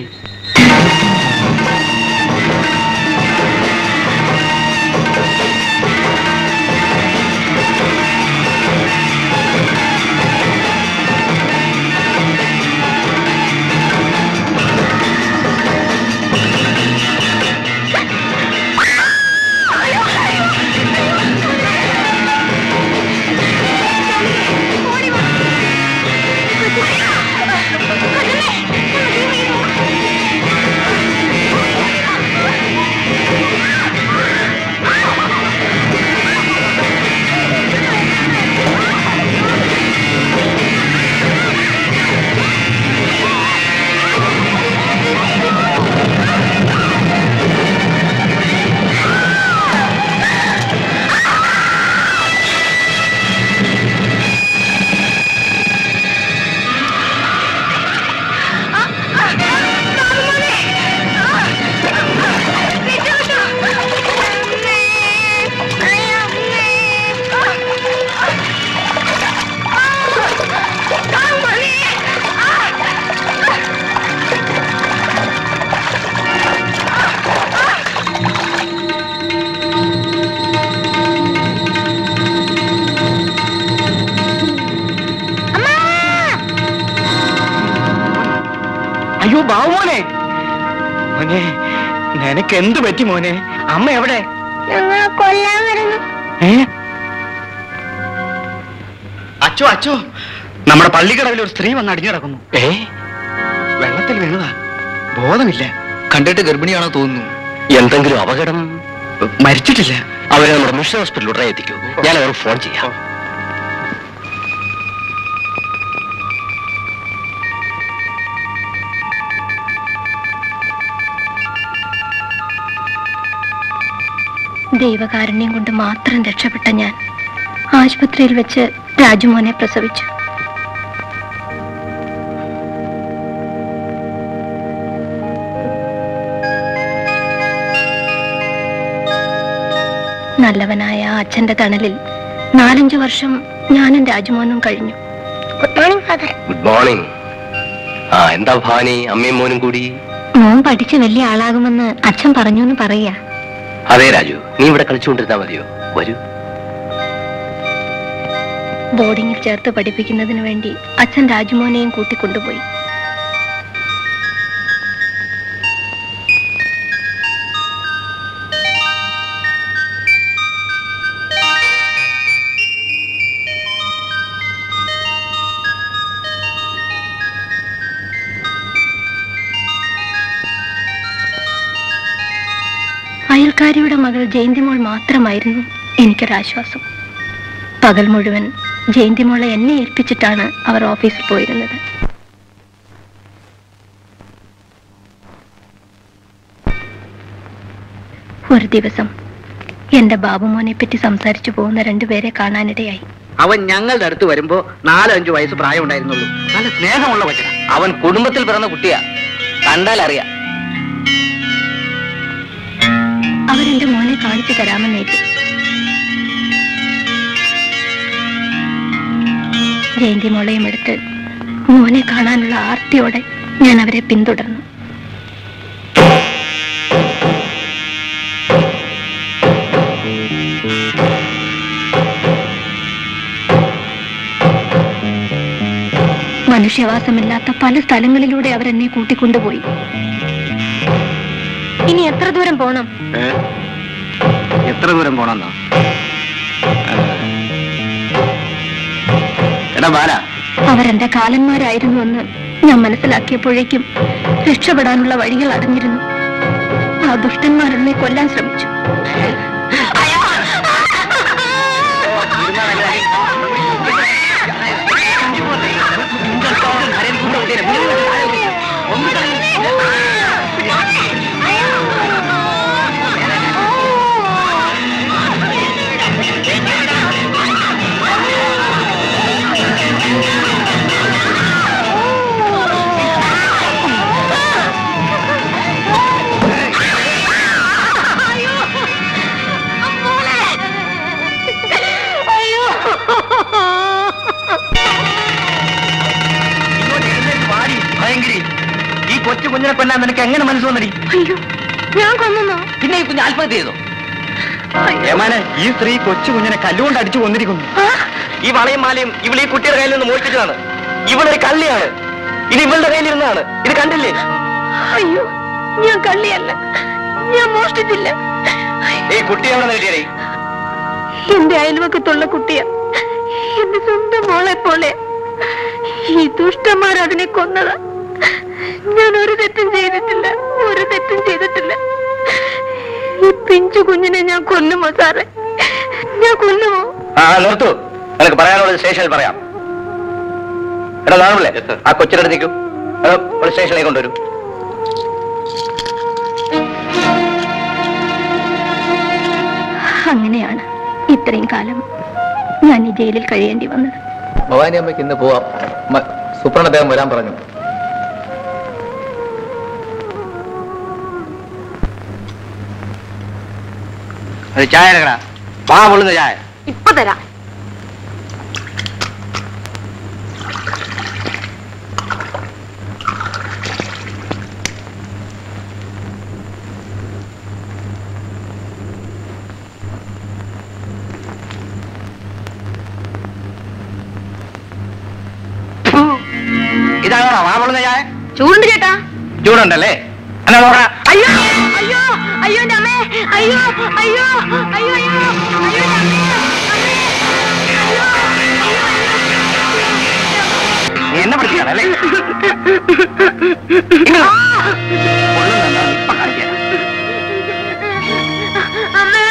അയ്യോ ബാബുമോനെ, മോനെ നിനക്ക് എന്ത് പറ്റി മോനെ? അമ്മ എവിടെ? ഞങ്ങളെ കൊല്ലാൻ വരുന്നു. അച്ചോ അച്ചോ, നമ്മുടെ പള്ളിക്കടവിൽ ഒരു സ്ത്രീ വന്ന് അടിഞ്ഞു കിടക്കുന്നു. വെള്ളത്തിൽ വീണതാ, ബോധമില്ല. കണ്ടിട്ട് ഗർഭിണിയാണോ തോന്നുന്നു. എന്തെങ്കിലും അപകടം? മരിച്ചിട്ടില്ല. അവരെ നമ്മുടെ മിഷൻ ഹോസ്പിറ്റലിൽ ഉടനെ എത്തിക്കൂ. ഞാൻ അവർക്ക് ഫോൺ ചെയ്യാം. ദൈവകാരുണ്യം കൊണ്ട് മാത്രം രക്ഷപ്പെട്ട ഞാൻ ആശുപത്രിയിൽ വെച്ച് രാജുമോനെ പ്രസവിച്ചു. നല്ലവനായ അച്ഛന്റെ തണലിൽ 4-5 വർഷം ഞാനും രാജുമോനും കഴിഞ്ഞു. Good morning father. Good morning. എന്താ ഭാനി, അമ്മയും മോനും കൂടി? മോൻ പഠിച്ച് വലിയ ആളാകുമെന്ന് അച്ഛൻ പറഞ്ഞു എന്ന് പറയാ. അതെ രാജു, നീ ഇവിടെ കളിച്ചുകൊണ്ടിരുന്നാ മതിയോ? വരൂ. ബോർഡിങ്ങിൽ ചേർത്ത് പഠിപ്പിക്കുന്നതിന് വേണ്ടി അച്ഛൻ രാജുമോനെയും കൂട്ടിക്കൊണ്ടുപോയി. അയൽക്കാരിയുടെ മകൾ ജയന്തിമോൾ മാത്രമായിരുന്നു എനിക്കൊരാശ്വാസം. പകൽ മുഴുവൻ ജയന്തിമോളെ എന്നെ ഏൽപ്പിച്ചിട്ടാണ് അവർ ഓഫീസിൽ പോയിരുന്നത്. ഒരു ദിവസം എന്റെ ബാബുമോനെ പറ്റി സംസാരിച്ചു പോകുന്ന 2 പേരെ കാണാനിടയായി. അവൻ ഞങ്ങളുടെ അടുത്ത് വരുമ്പോ 4-5 വയസ്സ് പ്രായം ഉണ്ടായിരുന്നുള്ളൂ. നല്ല സ്നേഹമുള്ള കൊച്ചന. അവൻ കുടുംബത്തിൽ പിറന്ന കുട്ടിയാ, കണ്ടാൽ അറിയാം. അവരെന്റെ മോനെ കാണിച്ചു തരാമെന്നേറ്റു. ജയന്തി മോളയും എടുത്ത് മോനെ കാണാനുള്ള ആർത്തിയോടെ ഞാൻ അവരെ പിന്തുടർന്നു. മനുഷ്യവാസമില്ലാത്ത പല സ്ഥലങ്ങളിലൂടെ അവരെന്നെ കൂട്ടിക്കൊണ്ടുപോയി. ഇനി എത്ര ദൂരം പോണം? എത്ര ദൂരം പോണെന്നോ? എടാ ബാല, അവരെന്റെ കാലന്മാരായിരുന്നുവെന്ന് ഞാൻ മനസ്സിലാക്കിയപ്പോഴേക്കും രക്ഷപ്പെടാനുള്ള വഴികൾ അടഞ്ഞിരുന്നു. ആ ദുഷ്ടന്മാരെന്നെ കൊല്ലാൻ ശ്രമിച്ചു. കൊച്ചു കുഞ്ഞിനെ കൊല്ലാൻ നിനക്ക് എങ്ങനെ മനസ്സ് വന്നടി? അയ്യോ, ഞാൻ കൊന്നു. പിന്നെ ഈ കുഞ്ഞ് ആത്മഹത്യ ചെയ്തോ? ഏമാനെ, ഈ സ്ത്രീ കൊച്ചു കുഞ്ഞിനെ കല്ലുകൊണ്ട് അടിച്ചു കൊന്നിരിക്കുന്നു. ഈ വളയും മാലയും ഇവൾ ഈ കുട്ടിയുടെ കയ്യിൽ നിന്ന് മോഷ്ടിച്ചതാണ്. ഇവളൊരു കള്ളിയാണ്. ഇത് ഇവളുടെ കയ്യിലിരുന്നതാണ്. ഇത് കണ്ടില്ലേ? അയ്യോ, ഞാൻ കള്ളിയല്ല, ഞാൻ മോഷ്ടിച്ചില്ല. ഈ കുട്ടി എവിടെ നേടിയേ? എന്റെ അയൽവക്കത്തുള്ള കുട്ടിയാ, എന്റെ സ്വന്തം മോളെ പോലെ. ഈ ദുഷ്ടന്മാർ അതിനെ കൊന്നതാ. ഞാൻ ഒരു തെറ്റും ചെയ്തിട്ടില്ല, ഒരു തെറ്റും ചെയ്തിട്ടില്ല. ഈ പിഞ്ചു കുഞ്ഞിനെ ഞാൻ കൊല്ലുമോ സാറേ? ഞാൻ കൊല്ലുമോ? നിർത്തു. നിനക്ക് പറയാനുള്ളത് സ്റ്റേഷനിൽ പറയാം. എടാ നാണല്ലേ, ആ കൊച്ചിന്റെ അടുത്തേക്കും ഒരു സ്റ്റേഷനിലേക്ക് കൊണ്ടുവരും. അങ്ങനെയാണ് ഇത്രയും കാലം ഞാൻ ഈ ജയിലിൽ കഴിയേണ്ടി വന്നത്. ഭവാനി അമ്മയ്ക്ക് ഇന്ന് പോവാം. സുപ്രണ അദ്ദേഹം വരാൻ പറഞ്ഞു. അത് ചായ എടുക്കടാ. പാ പൊള്ളുന്ന ചായ ഇപ്പൊ തരാം. ഇതാണോ പാ പൊള്ളുന്ന ചായ? ചൂടുണ്ട് ചേട്ടാ. ചൂടുണ്ടല്ലേ? എന്നാ നോക്കടാ. അയ്യോ അയ്യോ അയ്യോ അമ്മേ, അയ്യോ അയ്യോ അയ്യോ അയ്യോ അയ്യോ നീ എന്നെ പഠിപ്പിക്കാനല്ലേ? ഇപ്പൊ കാണിക്കാൻ അമ്മേ,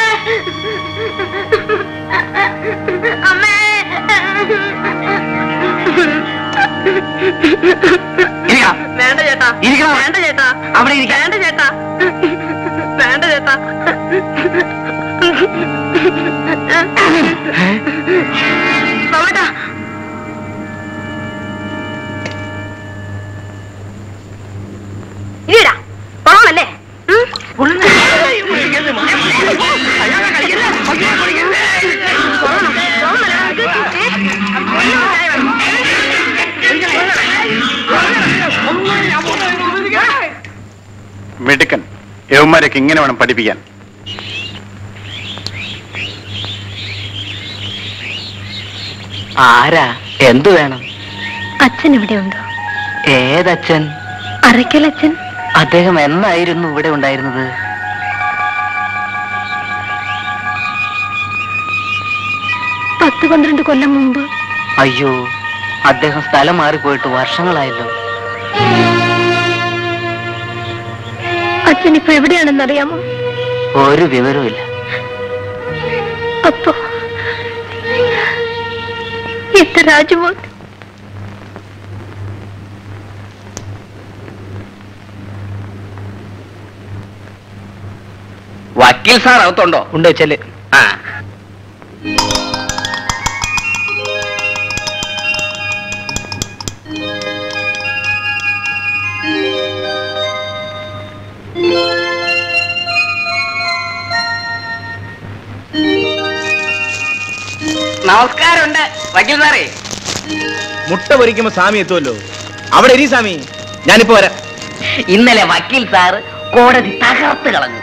അമ്മേ. വേണ്ട ചേട്ടാ, വേണ്ട ചേട്ടാ, അവിടെ വേണ്ട ചേട്ടാ, വേണ്ട ചേട്ടാ. പോവട്ടാ. ഇടാ പോവാമല്ലേ? മിടുക്കൻ. യവന്മാരൊക്കെ ഇങ്ങനെ വേണം പഠിപ്പിക്കാൻ. ആരാ? എന്തു വേണം? അച്ഛൻ ഇവിടെ ഉണ്ടോ? ഏതച്ഛൻ? അറയ്ക്കലച്ഛൻ. അദ്ദേഹം എന്നായിരുന്നു ഇവിടെ ഉണ്ടായിരുന്നത്? പത്ത് 12 കൊല്ലം മുമ്പ്. അയ്യോ, അദ്ദേഹം സ്ഥലം മാറിപ്പോയിട്ട് വർഷങ്ങളായല്ലോ. അച്ഛൻ ഇപ്പൊ എവിടെയാണെന്നറിയാമോ? ഒരു വിവരവുമില്ല. അപ്പോ എത്ര രാജമോൻ. വക്കീൽ സാർ അകത്തുണ്ടോ? ഉണ്ട് വെച്ചല്ലേ. ആ, നമസ്കാരമുണ്ട് വക്കീൽ സാറേ. മുട്ട പൊരിക്കുമ്പോ സ്വാമി എത്തുമല്ലോ. അവിടെ ഇരി സ്വാമി, ഞാനിപ്പോ വരാം. ഇന്നലെ വക്കീൽ സാറ് കോടതി തകർത്ത് കളഞ്ഞു.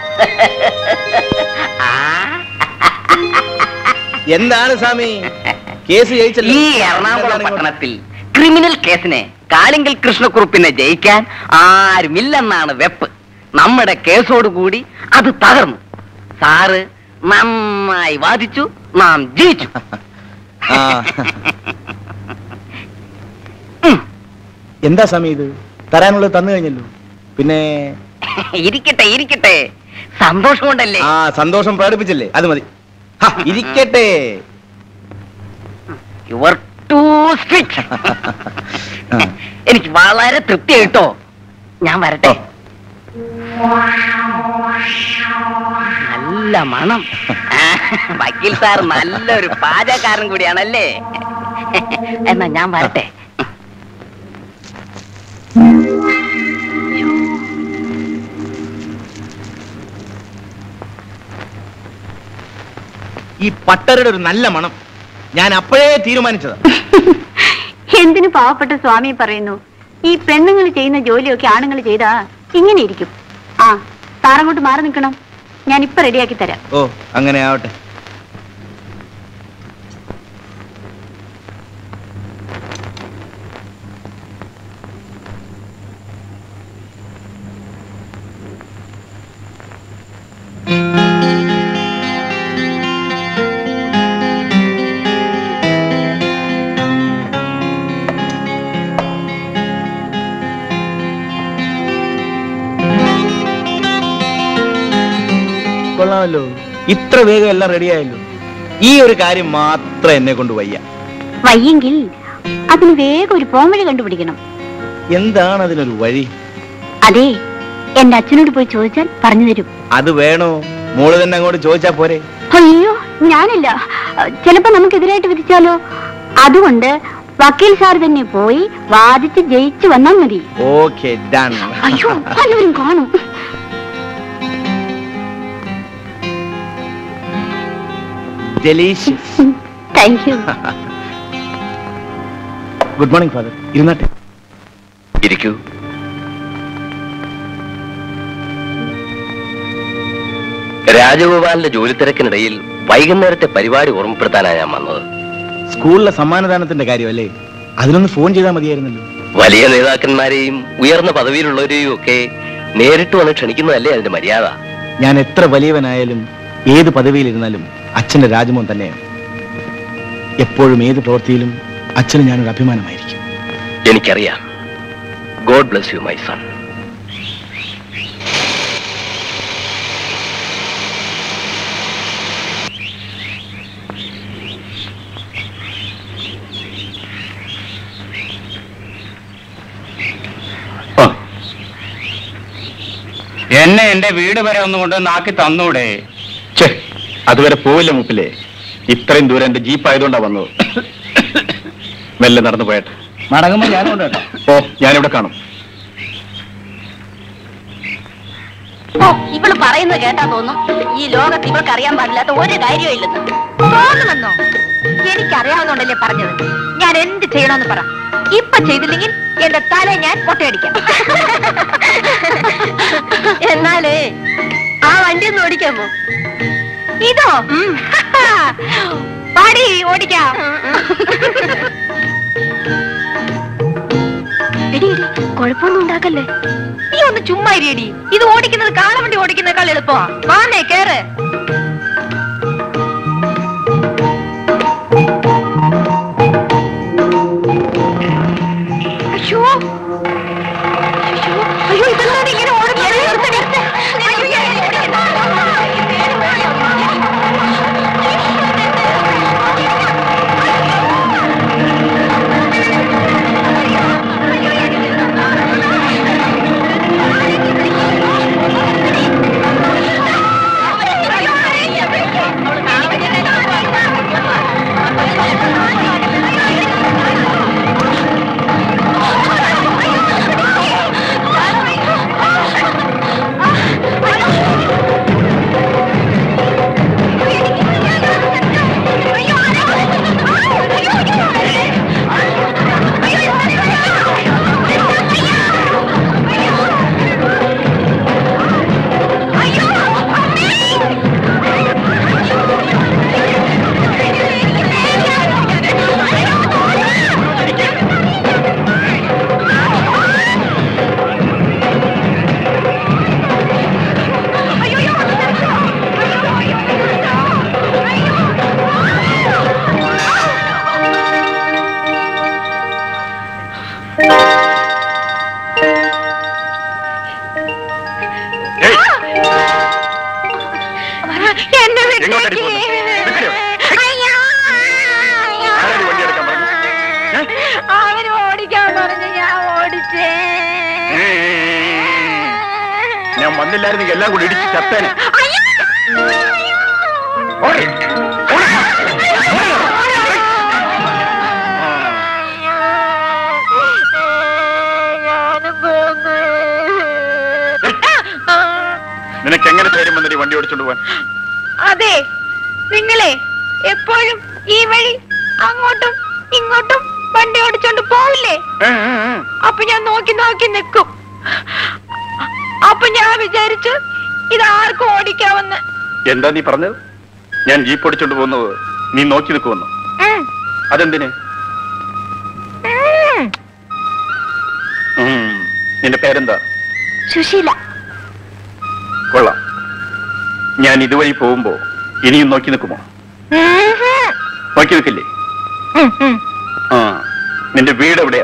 എന്താണ് സ്വാമി കേസ് ജയിച്ചല്ലോ? ഈ എറണാകുളം പട്ടണത്തിൽ ക്രിമിനൽ കേസിനെ കാലിങ്കൽ കൃഷ്ണക്കുറുപ്പിനെ ജയിക്കാൻ ആരുമില്ലെന്നാണ് വെപ്പ്. നമ്മുടെ കേസോടുകൂടി അത് തകർന്നു. സാറ് നന്നായി വാദിച്ചു, നാം ജയിച്ചു. എന്താ സ്വാമി ഇത്? തരാനുള്ളത് തന്നു കഴിഞ്ഞല്ലോ. പിന്നെ ഇരിക്കട്ടെ ഇരിക്കട്ടെ, സന്തോഷം കൊണ്ടല്ലേ. ആ, സന്തോഷം പ്രകടിപ്പിച്ചല്ലേ, അത് മതി. ഇരിക്കട്ടെ. Your too strict. എനിക്ക് വളരെ തൃപ്തിയായിട്ടോ. ഞാൻ വരട്ടെ. നല്ല മണം. വക്കീൽ സാർ നല്ലൊരു പാചകക്കാരൻ കൂടിയാണല്ലേ. എന്നാ ഞാൻ വരട്ടെ. ഈ പട്ടരുടെ ഒരു നല്ല മണം ഞാൻ അപ്പോഴേ തീരുമാനിച്ചതാ. എന്തിനു പാവപ്പെട്ട സ്വാമി പറയുന്നു? ഈ പെണ്ണുങ്ങൾ ചെയ്യുന്ന ജോലിയൊക്കെ ആണുങ്ങൾ ചെയ്താ ഇങ്ങനെ ഇരിക്കും. ആ, സാറങ്ങോട്ട് മാറി നിൽക്കണം. ഞാൻ ഇപ്പൊ റെഡിയാക്കി തരാം. ഓ, അങ്ങനെ ആവട്ടെ. കൊള്ളാമല്ലോ, ഇത്ര വേഗം എല്ലാം റെഡിയായല്ലോ. ഈ ഒരു കാര്യം മാത്രം എന്നെ കൊണ്ട് വയ്യ. വയ്യെങ്കിൽ അതിന് വേഗം ഒരു പോംവഴി കണ്ടുപിടിക്കണം. എന്താണ് അതിനൊരു വഴി? അതെ, എന്റെ അച്ഛനോട് പോയി ചോദിച്ചാൽ പറഞ്ഞു തരും. അത് വേണോ? മോള് തന്നെ അങ്ങോട്ട് ചോദിച്ചാ പോരെ? അയ്യോ, ഞാനില്ല. ചിലപ്പോ നമുക്കെതിരായിട്ട് വിധിച്ചാലോ? അതുകൊണ്ട് വക്കീൽ സാർ തന്നെ പോയി വാദിച്ച് ജയിച്ചു വന്നാൽ മതി. Okay, done. അയ്യോ, പലവരും കാണും. Delicious. Thank you. Good morning father. ഇരുന്നാട്ടെ. ഇരിക്കൂ. രാജഗോപാലിന്റെ ജോലി തിരക്കിനിടയിൽ വൈകുന്നേരത്തെ പരിപാടി ഓർമ്മപ്പെടുത്താനാണ് ഞാൻ വന്നത്. സ്കൂളിലെ സമ്മാനദാനത്തിന്റെ കാര്യമല്ലേ? അതിനൊന്ന് ഫോൺ ചെയ്താൽ മതിയായിരുന്നല്ലോ. വലിയ നേതാക്കന്മാരെയും ഉയർന്ന പദവിയിലുള്ളവരെയും ഒക്കെ നേരിട്ട് വന്ന് ക്ഷണിക്കുന്നതല്ലേ അതിന്റെ മര്യാദ. ഞാൻ എത്ര വലിയവനായാലും ഏത് പദവിയിലിരുന്നാലും അച്ഛന്റെ രാജമോൻ തന്നെയാണ്. എപ്പോഴും ഏത് പ്രവൃത്തിയിലും അച്ഛന് ഞാനൊരു അഭിമാനമായിരിക്കും. എനിക്കറിയാം. God bless you my son. എന്നെ എന്റെ വീട് വരെ ഒന്ന് കൊണ്ട് നാക്കി തന്നൂടെ? അതുവരെ പോവില്ല മൂപ്പില്ലേ. ഇത്രയും ദൂരം എന്റെ ജീപ്പ് ആയതുകൊണ്ടാ വന്നത്. മെല്ലെ നടന്നു പോയട്ടെ. മടങ്ങുമ്പോ ഞാനുണ്ട് കേട്ടോ. ഓ, ഞാനിവിടെ കാണും. ഓ, ഇവള് പറയുന്നത് കേട്ടാ തോന്നും ഈ ലോകത്ത് ഇവൾക്ക് അറിയാൻ പാടില്ലാത്ത ഒരു കാര്യവും ഇല്ലെന്ന്. തോന്നുമെന്നോ? എനിക്കറിയാവുന്നോണ്ടല്ലേ പറഞ്ഞത്. ഞാൻ എന്ത് ചെയ്യണമെന്ന് പറ. ഇപ്പൊ ചെയ്തില്ലെങ്കിൽ എന്റെ തല ഞാൻ പൊട്ടയടിക്കാം. എന്നാലേ ആ വണ്ടി ഒന്ന് ഓടിക്കാമോ? ഇതോ? പാടി ഓടിക്കാം. എടി എടി, കുഴപ്പമൊന്നും ഉണ്ടാക്കല്ലേ. നീ ഒന്ന് ചുമ്മാ ഇരിയടി. ഇത് ഓടിക്കുന്നത് കാളവണ്ടി ഓടിക്കുന്നേക്കാൾ എളുപ്പമാ. വാന്നേ, കേറ്. അയ്യോ അയ്യോ അയ്യോ, ഇതെന്താണ് ഇങ്ങനെ ഓടുന്നത്? അവര് ഓടിക്കാൻ പറഞ്ഞു, ഞാൻ ഓടിച്ചേ. ഞാൻ വന്നില്ലായിരുന്നെങ്കിൽ എല്ലാം കൂടി ഇടിച്ച് ചത്തേനെ. നിനക്ക് എങ്ങനെ ധൈര്യം വന്നിട്ട് വണ്ടി ഓടിച്ചോണ്ട് പോവാൻ? അതെ, നിങ്ങളെ എപ്പോഴും ഈ വഴി അങ്ങോട്ടും ഇങ്ങോട്ടും വണ്ടി ഓടിച്ചോണ്ട് പോവില്ലേ? അപ്പൊ ഞാൻ നോക്കി നോക്കി നിൽക്കും. അപ്പൊ ഞാൻ വിചാരിച്ചു ഇതാർക്കും ഓടിക്കാമെന്ന്. എന്താ നീ പറഞ്ഞത്? ഞാൻ ജീപ്പ് ഓടിച്ചോണ്ട് പോകുന്നത് നീ നോക്കി നിൽക്കുമെന്നു? അതെന്തിന്? നിന്റെ പേരെന്താ? സുശീല. കൊള്ളാം. ഞാൻ ഇതുവഴി പോകുമ്പോ ഇനിയും നോക്കി നിൽക്കുമോ? നോക്കി നിൽക്കില്ലേ? ആ, നിന്റെ വീട് എവിടെയാ?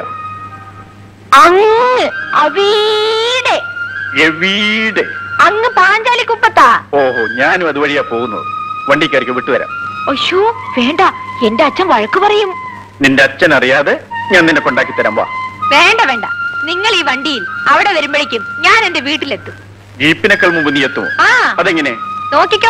അങ്ങ് പാഞ്ചാലി കുപ്പത്താ. ഓഹോ, ഞാനും അതുവഴിയാ പോകുന്നത്. വണ്ടിക്കാർക്ക് വിട്ടുതരാം. അയ്യോ വേണ്ട, എന്റെ അച്ഛൻ വഴക്ക് പറയും. നിന്റെ അച്ഛൻ അറിയാതെ ഞാൻ നിന്നെ കൊണ്ടാക്കി തരാം. വാ. വേണ്ട വേണ്ട, നിങ്ങൾ ഈ വണ്ടിയിൽ അവിടെ വരുമ്പോഴേക്കും ഞാൻ എന്റെ വീട്ടിലെത്തും. ജീപ്പിനേക്കാൾ മുമ്പ് നീ എത്തുമോ? അതെങ്ങനെ? നോക്കിക്കോ.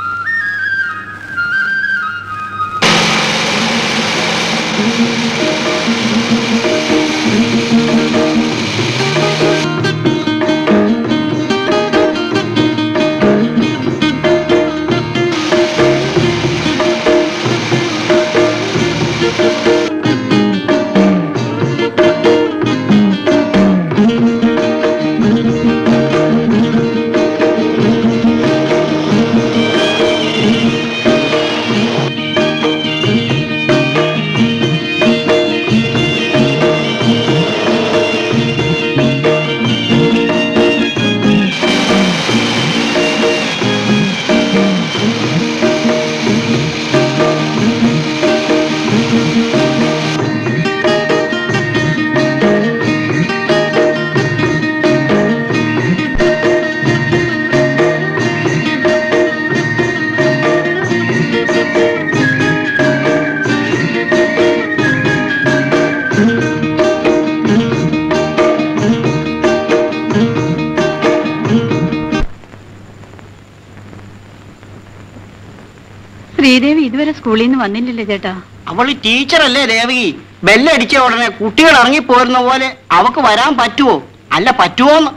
ശ്രീദേവി ഇതുവരെ സ്കൂളിൽ നിന്ന് വന്നില്ലല്ലോ ചേട്ടാ. അവള് ടീച്ചറല്ലേ ദേവകി? ബെല്ലടിച്ച ഉടനെ കുട്ടികൾ ഇറങ്ങിപ്പോരുന്ന പോലെ അവക്ക് വരാൻ പറ്റുമോ? അല്ല പറ്റുമോന്ന്?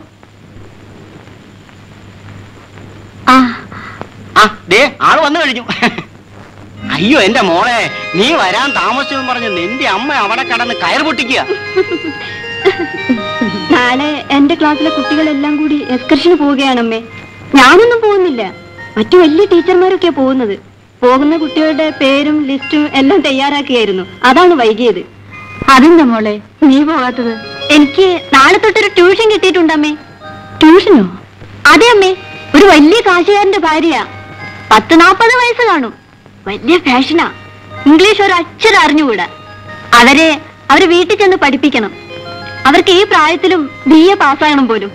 ദേ ആള് വന്നു കഴിഞ്ഞു. അയ്യോ എന്റെ മോളെ, നീ വരാൻ താമസിച്ചെന്ന് പറഞ്ഞ് നിന്റെ അമ്മ അവിടെ കടന്ന് കയർ പൊട്ടിക്കുക. നാളെ എന്റെ ക്ലാസ്സിലെ കുട്ടികളെല്ലാം കൂടി എക്സ്കർഷന് പോവുകയാണമ്മേ. ഞാനൊന്നും പോകുന്നില്ല, മറ്റു വലിയ ടീച്ചർമാരൊക്കെയാ പോകുന്നത്. പോകുന്ന കുട്ടികളുടെ പേരും ലിസ്റ്റും എല്ലാം തയ്യാറാക്കിയായിരുന്നു, അതാണ് വൈകിയത്. അതെന്താ മോളെ നീ പോകാത്തത്? എനിക്ക് നാളെ തൊട്ടൊരു ട്യൂഷൻ കിട്ടിയിട്ടുണ്ടമ്മേ. ട്യൂഷനോ? അതെ അമ്മേ, ഒരു വലിയ കാശുകാരന്റെ ഭാര്യയാ. 40-40 വയസ്സ് കാണും. വലിയ ഫാഷനാ. ഇംഗ്ലീഷ് ഒരു അക്ഷരം അറിഞ്ഞുകൂടാ. അവരെ വീട്ടിൽ ചെന്ന് പഠിപ്പിക്കണം. അവർക്ക് ഈ പ്രായത്തിലും BA പാസ്സാകണം പോലും.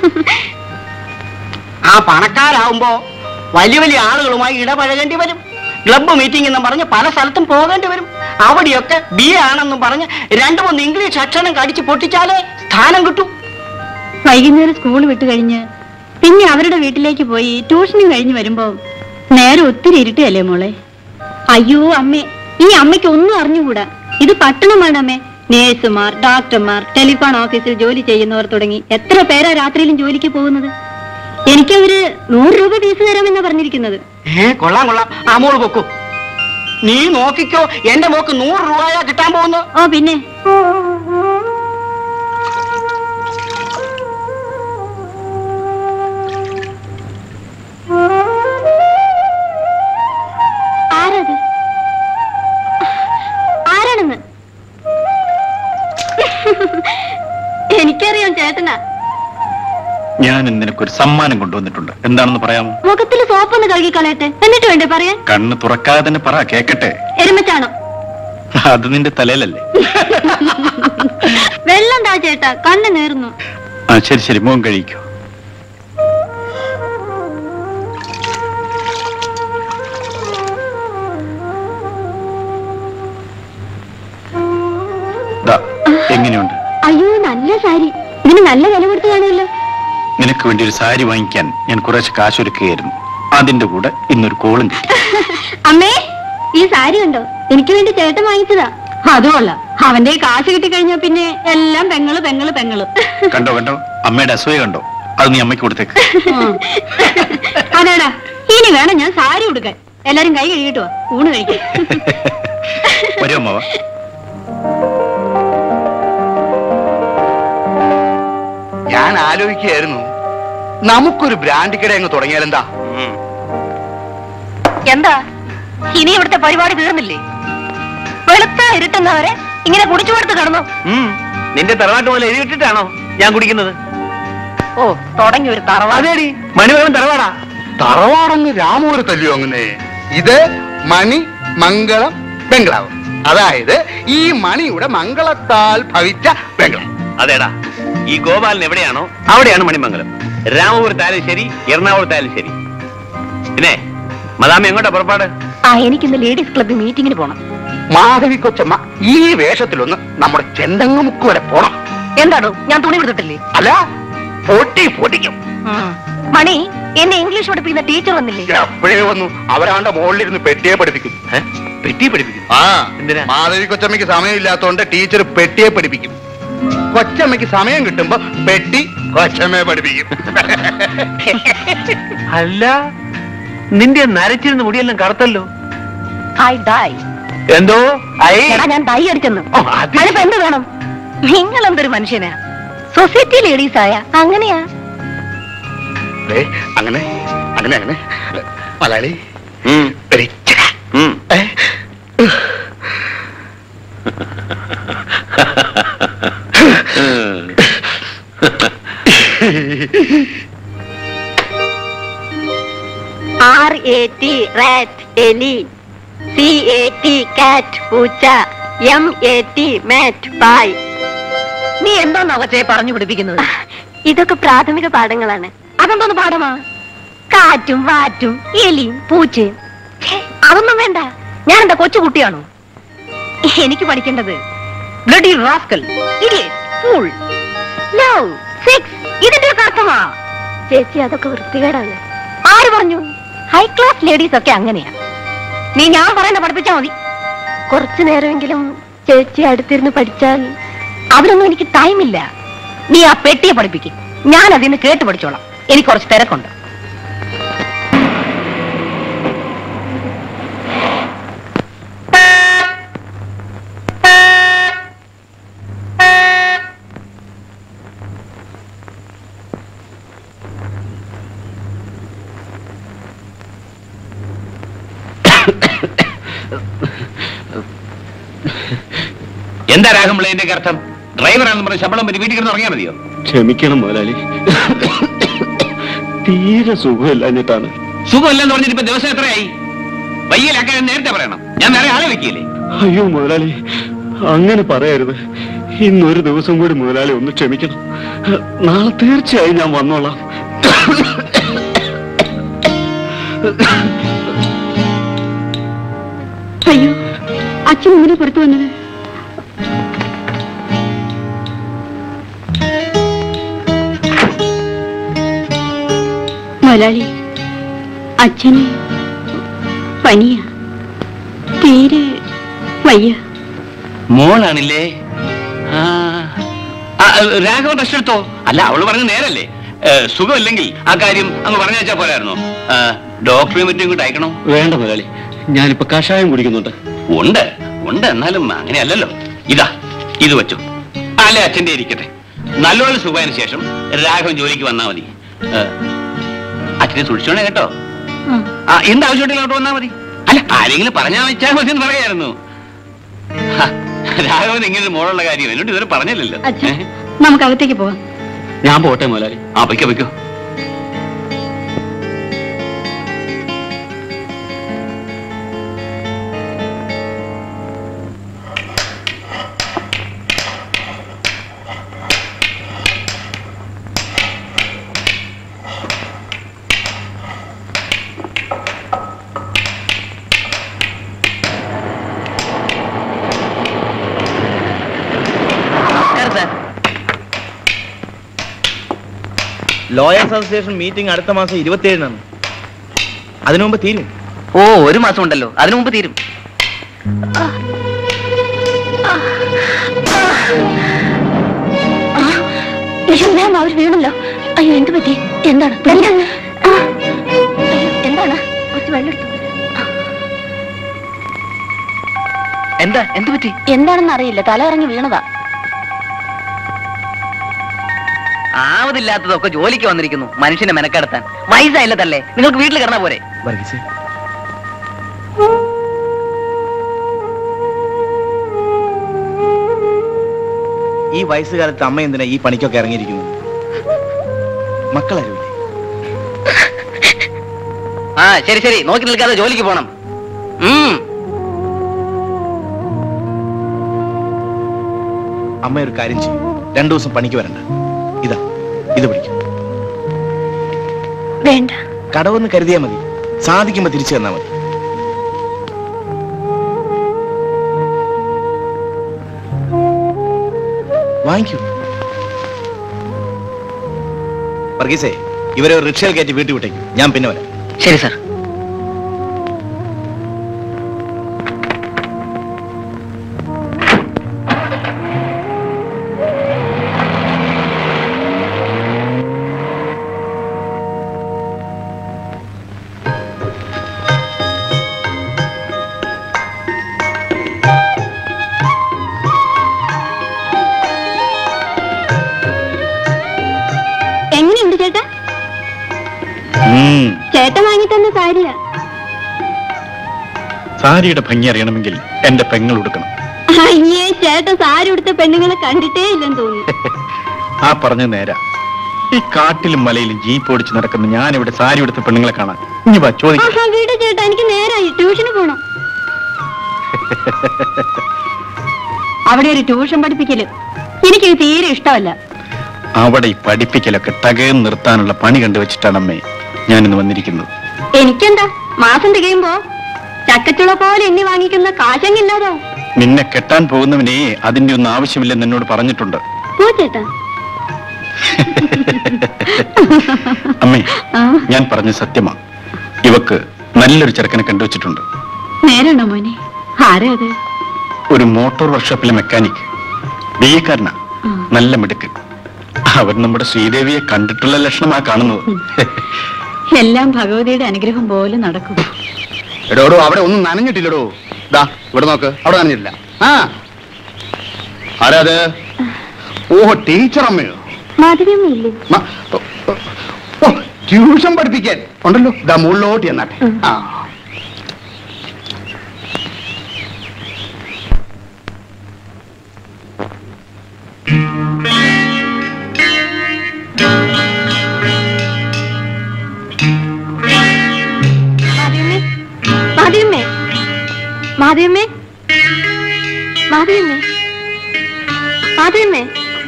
ആ പണക്കാരാവുമ്പോ വലിയ വലിയ ആളുകളുമായി ഇടപഴകേണ്ടി വരും. ക്ലബ്ബ് മീറ്റിംഗ് എന്ന് പറഞ്ഞ് പല സ്ഥലത്തും പോകേണ്ടി വരും. അവിടെയൊക്കെ BA ആണെന്നും പറഞ്ഞ് 2-3 ഇംഗ്ലീഷ് അക്ഷരം കടിച്ച് പൊട്ടിച്ചാലേ സ്ഥാനം കിട്ടും. വൈകുന്നേരം സ്കൂൾ വിട്ട് കഴിഞ്ഞ് പിന്നെ അവരുടെ വീട്ടിലേക്ക് പോയി ട്യൂഷനും കഴിഞ്ഞ് വരുമ്പോ നേരെ ഒത്തിരി ഇരുട്ടല്ലേ മോളെ. അയ്യോ അമ്മേ, ഈ അമ്മയ്ക്ക് ഒന്നും അറിഞ്ഞുകൂടാ. ഇത് പട്ടണമാണ് അമ്മേ. നേഴ്സുമാർ, ഡോക്ടർമാർ, ടെലിഫോൺ ഓഫീസിൽ ജോലി ചെയ്യുന്നവർ തുടങ്ങി എത്ര പേരാ രാത്രിയിലും ജോലിക്ക് പോകുന്നത്. എനിക്കവര് 100 രൂപ ഫീസ് തരാമെന്നാ പറഞ്ഞിരിക്കുന്നത്. കൊള്ളാം കൊള്ളാം. ആ മോള് പൊക്കൂ. നീ നോക്കിക്കോ, എന്റെ മോക്ക് 100 രൂപയാ കിട്ടാൻ പോകുന്നു. ഓ പിന്നെ ആരാണെന്ന് എനിക്കറിയാം ചേട്ടനാ. ഞാൻ നിനക്കൊരു സമ്മാനം കൊണ്ടുവന്നിട്ടുണ്ട്. എന്താണെന്ന് പറയാമോ? മുഖത്തിൽ സോപ്പൊന്ന് കഴുകി കളയട്ടെ, എന്നിട്ട് വേണ്ടേ പറയാൻ? കണ്ണ് തുറക്കാതെ തന്നെ പറ, കേക്കട്ടെ. എരുമച്ചാണോ? അത് നിന്റെ തലയിലല്ലേ? വെള്ളം താ ചേട്ടാ, കണ്ണ് നേർന്നു. ആ ശരി ശരി, മോൻ കഴിക്കോ. എങ്ങനെയുണ്ട്? അയ്യോ നല്ല സാരി. ഇതിന് നല്ല വില കൊടുത്തു കാണുമല്ലോ. നിനക്ക് വേണ്ടി ഒരു സാരി വാങ്ങിക്കാൻ ഞാൻ കുറച്ച് കാശൊരുക്കുകയായിരുന്നു. അതിന്റെ കൂടെ ഇന്നൊരു കോളും കിട്ടി. അമ്മേ, ഈ സാരി കണ്ടോ? എനിക്ക് വേണ്ടി ചേട്ടൻ വാങ്ങിച്ചതാ. അതുകൊള്ള, അവന്റെ കാശ് കിട്ടിക്കഴിഞ്ഞാ പിന്നെ എല്ലാം പെങ്ങള് പെങ്ങള് പെങ്ങള്. കണ്ടോ കണ്ടോ, അമ്മയുടെ അസൂയ കണ്ടോ? അത് നീ അമ്മയ്ക്ക് കൊടുത്തേക്ക്. അതെടാ, ഇനി വേണം ഞാൻ സാരി കൊടുക്കാൻ. എല്ലാരും കൈ കഴുകിട്ടോ ഊണ് കഴിക്കാൻ. വരൂ അമ്മ. ഞാൻ ആലോചിക്കുകയായിരുന്നു, നമുക്കൊരു ബ്രാൻഡ് കട അങ്ങ് തുടങ്ങിയാലെന്താ? എന്താ ഇനി ഇവിടുത്തെ പരിപാടി തീർന്നില്ലേ? വെളുത്ത ഇരുട്ടുന്നവരെ ഇങ്ങനെ കുടിച്ചു കൊടുത്ത് കിടന്നു. നിന്റെ തറവാട്ട് പോലെ എഴുതിയിട്ടാണോ ഞാൻ കുടിക്കുന്നത്? ഓ, തുടങ്ങി ഒരു തറവാടേടി. മണിമംഗലം തറവാടാ. തറവാടങ്ങ് രാമൂര് തല്ലു അങ്ങനെ. ഇത് മണി മംഗളം ബംഗ്ലാവ്, അതായത് ഈ മണിയുടെ മംഗളത്താൽ ഭവിച്ച ബംഗ്ലാവ്. അതേടാ, ഈ ഗോപാലൻ എവിടെയാണോ അവിടെയാണ് മണിമംഗലം. രാമപുരത്തായാലും ശരി, എറണാകുളത്തായാലും ശരി. പിന്നെ മദാമ എങ്ങോട്ടാ പുറപ്പാട്? എനിക്കിന്ന് ലേഡീസ് ക്ലബ് മീറ്റിംഗിന് പോണം. മാധവി കൊച്ചമ്മ ഈ വേഷത്തിലൊന്ന് നമ്മുടെ ചെന്തങ്ങമുക്ക് വരെ പോണം. എന്താണോ ഞാൻ തുണി കൊടുത്തിട്ടില്ലേ? അല്ല, പൊട്ടിക്കും. മണി, എന്നെ ഇംഗ്ലീഷ് പഠിപ്പിക്കുന്ന ടീച്ചർ വന്നില്ലേ? എപ്പോഴേ വന്നു. അവരാണ്ട് മുകളിലിരുന്ന് പെട്ടിയെ പഠിപ്പിക്കും. പെട്ടിയെ പഠിപ്പിക്കും? ആ, മാധവി കൊച്ചമ്മയ്ക്ക് സമയമില്ലാത്തോണ്ട് ടീച്ചർ പെട്ടിയെ പഠിപ്പിക്കും. കൊച്ചമ്മയ്ക്ക് സമയം കിട്ടുമ്പോ പെട്ടി കൊച്ചമ്മയെ പഠിപ്പിക്കും. അല്ല, നിന്റെ നരച്ചിരുന്ന മുടിയെല്ലാം കറുത്തല്ലോ. എന്തോ ഞാൻ ഡൈ അടിച്ചെന്ന്. അതിപ്പോ എന്ത് വേണം? നിങ്ങൾ എന്തൊരു മനുഷ്യനാ? സൊസൈറ്റി ലേഡീസ് ആയ അങ്ങനെയാ? അങ്ങനെ അങ്ങനെ അങ്ങനെ മലയാളി RAT റാറ്റ് എലി, CAT കാറ്റ് പൂച്ച, MAT മാറ്റ് പായ്. നീ എന്താ കൊച്ചേ പറഞ്ഞു പഠിപ്പിക്കുന്നത്? ഇതൊക്കെ പ്രാഥമിക പാഠങ്ങളാണ്. അതെന്തോന്ന് പാഠമാ? കാറ്റും വാറ്റും എലിയും പൂച്ചയും. അതൊന്നും വേണ്ട. ഞാൻ എന്താ കൊച്ചുകുട്ടിയാണോ? എനിക്ക് പഠിക്കേണ്ടത് bloody rascal, idiot, fool, love, sex. ഇതിന്റെ ഒക്കെ അർത്ഥമാ? ചേച്ചി, അതൊക്കെ വൃത്തികേടാണ്. ആര് പറഞ്ഞു? ഹൈ ക്ലാസ് ലേഡീസ് ഒക്കെ അങ്ങനെയാ. നീ ഞാൻ പറയുന്ന പഠിപ്പിച്ചാ മതി. കുറച്ചു നേരമെങ്കിലും ചേച്ചി അടുത്തിരുന്ന് പഠിച്ചാൽ. അതിനൊന്നും എനിക്ക് ടൈമില്ല. നീ ആ പെട്ടിയെ പഠിപ്പിക്കും, ഞാൻ അതിന് കേട്ട് പഠിച്ചോളാം. എനിക്ക് കുറച്ച് തിരക്കുണ്ട്. എന്താ രാഘവപിള്ളേന്റെ അർത്ഥം? ഡ്രൈവറാണെന്ന് പറഞ്ഞ് ശമ്പളം പറ്റി വീട്ടിൽ കിടന്ന് ഉറങ്ങിയാൽ മതിയോ? ക്ഷമിക്കണം മുതലാളി, തീരെ സുഖമില്ലാഞ്ഞിട്ടാണ്. സുഖമില്ലെന്ന് പറഞ്ഞിട്ട് ഇപ്പൊ ദിവസം എത്രയായി? വയ്യലാക്കാൻ നേരത്തെ പറയണം. ഞാൻ വേറെ ആളെ വെക്കില്ലേ? അയ്യോ മുതലാളി, അങ്ങനെ പറയരുത്. ഇന്നൊരു ദിവസം കൂടി മുതലാളി ഒന്ന് ക്ഷമിക്കണം. നാളെ തീർച്ചയായും ഞാൻ വന്നോളാം. അയ്യോ, അച്ഛൻ ഇങ്ങനെ പുറത്തു വന്നത്? മുതലാളി, അച്ഛന് പനിയാ, തീരെ വയ്യ. മോളാണില്ലേ? രാഘവൻ ടെസ്റ്റ് എടുത്തോ? അല്ല, അവള് പറഞ്ഞ നേരല്ലേ. സുഖമില്ലെങ്കിൽ ആ കാര്യം അങ്ങ് പറഞ്ഞു വെച്ചാ പോരായിരുന്നോ? ഡോക്ടറെ മറ്റും ഇങ്ങോട്ട് അയക്കണോ? വേണ്ട മുതലാളി, ഞാനിപ്പോ കഷായം കുടിക്കുന്നുണ്ട്. ഉണ്ട് ഉണ്ട്, എന്നാലും അങ്ങനെയല്ലല്ലോ. ഇതാ, ഇത് വെച്ചു. അല്ലെ, അച്ഛന്റെ ഇരിക്കട്ടെ. നല്ലോണം സുഖമായതിനു ശേഷം രാഘവൻ ജോലിക്ക് വന്നാ മതി. അച്ഛനെ സൂക്ഷിച്ചോണേ കേട്ടോ. എന്താവശ്യമായിട്ട് അങ്ങോട്ട് വന്നാ മതി. അല്ല, ആരെങ്കിലും പറഞ്ഞാ വെച്ചാൽ മതി എന്ന് പറയായിരുന്നു. രാഘവൻ ഇങ്ങനെ ഒരു മോളുള്ള കാര്യം എന്നോട് ഇതുവരെ പറഞ്ഞില്ലല്ലോ. നമുക്ക് അകത്തേക്ക് പോവാം. ഞാൻ പോട്ടെ മുതലാളി. വയ്ക്കോ വയ്ക്കോ. ലോയേഴ്സ് അസോസിയേഷൻ മീറ്റിംഗ് അടുത്ത മാസം 27-നാണ്. അതിനു മുമ്പ് തീരും. ഓ, ഒരു മാസം ഉണ്ടല്ലോ, അതിനു മുമ്പ് തീരും. അവർ വീണല്ലോ. അയ്യോ, എന്ത് പറ്റി? എന്താണ്? എന്താണ്? കുറച്ച് വെള്ളം എടുത്തു. എന്താ, എന്ത് പറ്റി? എന്താണെന്ന് അറിയില്ല, തല ഇറങ്ങി വീണതാ. ആ ആവതില്ലാത്തതൊക്കെ ജോലിക്ക് വന്നിരിക്കുന്നു മനുഷ്യനെ മെനക്കെടുത്താൻ. വയസ്സായില്ലതല്ലേ, നിങ്ങൾക്ക് വീട്ടിൽ കിടന്നാ പോരെ? വർഗീസേ, ഈ വയസ്സുകാലത്ത് അമ്മ എന്തിനാ ഈ പണിക്കൊക്കെ ഇറങ്ങിയിരിക്കുന്നു? മക്കളാരുമില്ലേ? ആ ശരി ശരി, നോക്കി നിൽക്കാതെ ജോലിക്ക് പോണം. അമ്മ ഒരു കാര്യം ചെയ്യും, 2 ദിവസം പണിക്ക് വരണ്ട. ഇതാ ഇത് പിടിക്കും. വേണ്ട, കടവെന്ന് കരുതിയാ മതി, സാധിക്കുമ്പോ തിരിച്ചു തന്നാ മതി. വാങ്ങിക്കൂ. വർഗീസേ, ഇവരെ ഒരു റിക്ഷയിൽ കയറ്റി വീട്ടിൽ വിട്ടേക്കും, ഞാൻ പിന്നെ വരാം. ശരി സാർ. എങ്ങനെയുണ്ട് ചേട്ടാ? ചേട്ടൻ വാങ്ങി തന്ന സാരിയാ. സാരിയുടെ ഭംഗി അറിയണമെങ്കിൽ എന്റെ പെങ്ങൾ ഉടുക്കണം. അയ്യേ, ചേട്ടൻ സാരി ഉടുത്ത പെണ്ണുങ്ങളെ കണ്ടിട്ടേ ഇല്ലെന്ന് തോന്നുന്നു. ആ പറഞ്ഞ നേരാ. ഈ കാട്ടിലും മലയിലും ജീപ്പ് ഓടിച്ച് നടക്കുന്ന ഞാൻ ഇവിടെ സാരി ഉടുത്ത പെണ്ണുങ്ങളെ കാണാൻ ഇനി വാ ചോദിക്കാം. വീട് ചേട്ടാ, എനിക്ക് നേരായി ട്യൂഷന് പോണം. അവിടെ ഒരു ട്യൂഷൻ പഠിപ്പിക്കല് എനിക്ക് തീരെ ഇഷ്ടമല്ല. അവിടെ ഈ പഠിപ്പിക്കലൊക്കെ തകയം നിർത്താനുള്ള പണി കണ്ടുവച്ചിട്ടാണ് അമ്മേ ഞാനിന്ന് വന്നിരിക്കുന്നത്. എനിക്കെന്താ, മാസം തികയുമ്പോ ചക്കച്ചുള പോലെ എണ്ണി വാങ്ങിക്കുന്ന കാശങ്ങില്ലാതോ? നിന്നെ കെട്ടാൻ പോകുന്നവനെ അതിന്റെ ഒന്നും ആവശ്യമില്ലെന്ന് എന്നോട് പറഞ്ഞിട്ടുണ്ട്. പോ ചേട്ടാ. അമ്മേ, ഞാൻ പറഞ്ഞ സത്യമാ. ഇവക്ക് നല്ലൊരു ചെറുക്കനെ കണ്ടുവച്ചിട്ടുണ്ട്. നേരാണോ മോനെ? ആരാ അത്? ഒരു മോട്ടോർ വർക്ക്ഷോപ്പിലെ മെക്കാനിക്, ബിഎക്കാരനാ, നല്ല മിടുക്ക്. അവർ നമ്മുടെ ശ്രീദേവിയെ കണ്ടിട്ടുള്ള ലക്ഷണമാ കാണുന്നത്. എല്ലാം ഭഗവതിയുടെ അനുഗ്രഹം പോലെ നടക്കും. എടോ അവിടെ ഒന്നും നനഞ്ഞിട്ടില്ലടോ. ദാ ഇവിടെ നോക്ക്, അവിടെ നനഞ്ഞിട്ടില്ല. ആ ആരാത്? ഓഹോ, ടീച്ചർ അമ്മയോ? മാധവിയമ്മയില്ലേ? ട്യൂഷൻ പഠിപ്പിക്കാൻ ഉണ്ടല്ലോ. ദാ മുകളിലോട്ട് എന്നാട്ടെ. ആ മാധവിയമ്മേ, മാധവിയമ്മേ, മാധവിയമ്മേ, മാധവിയമ്മേ.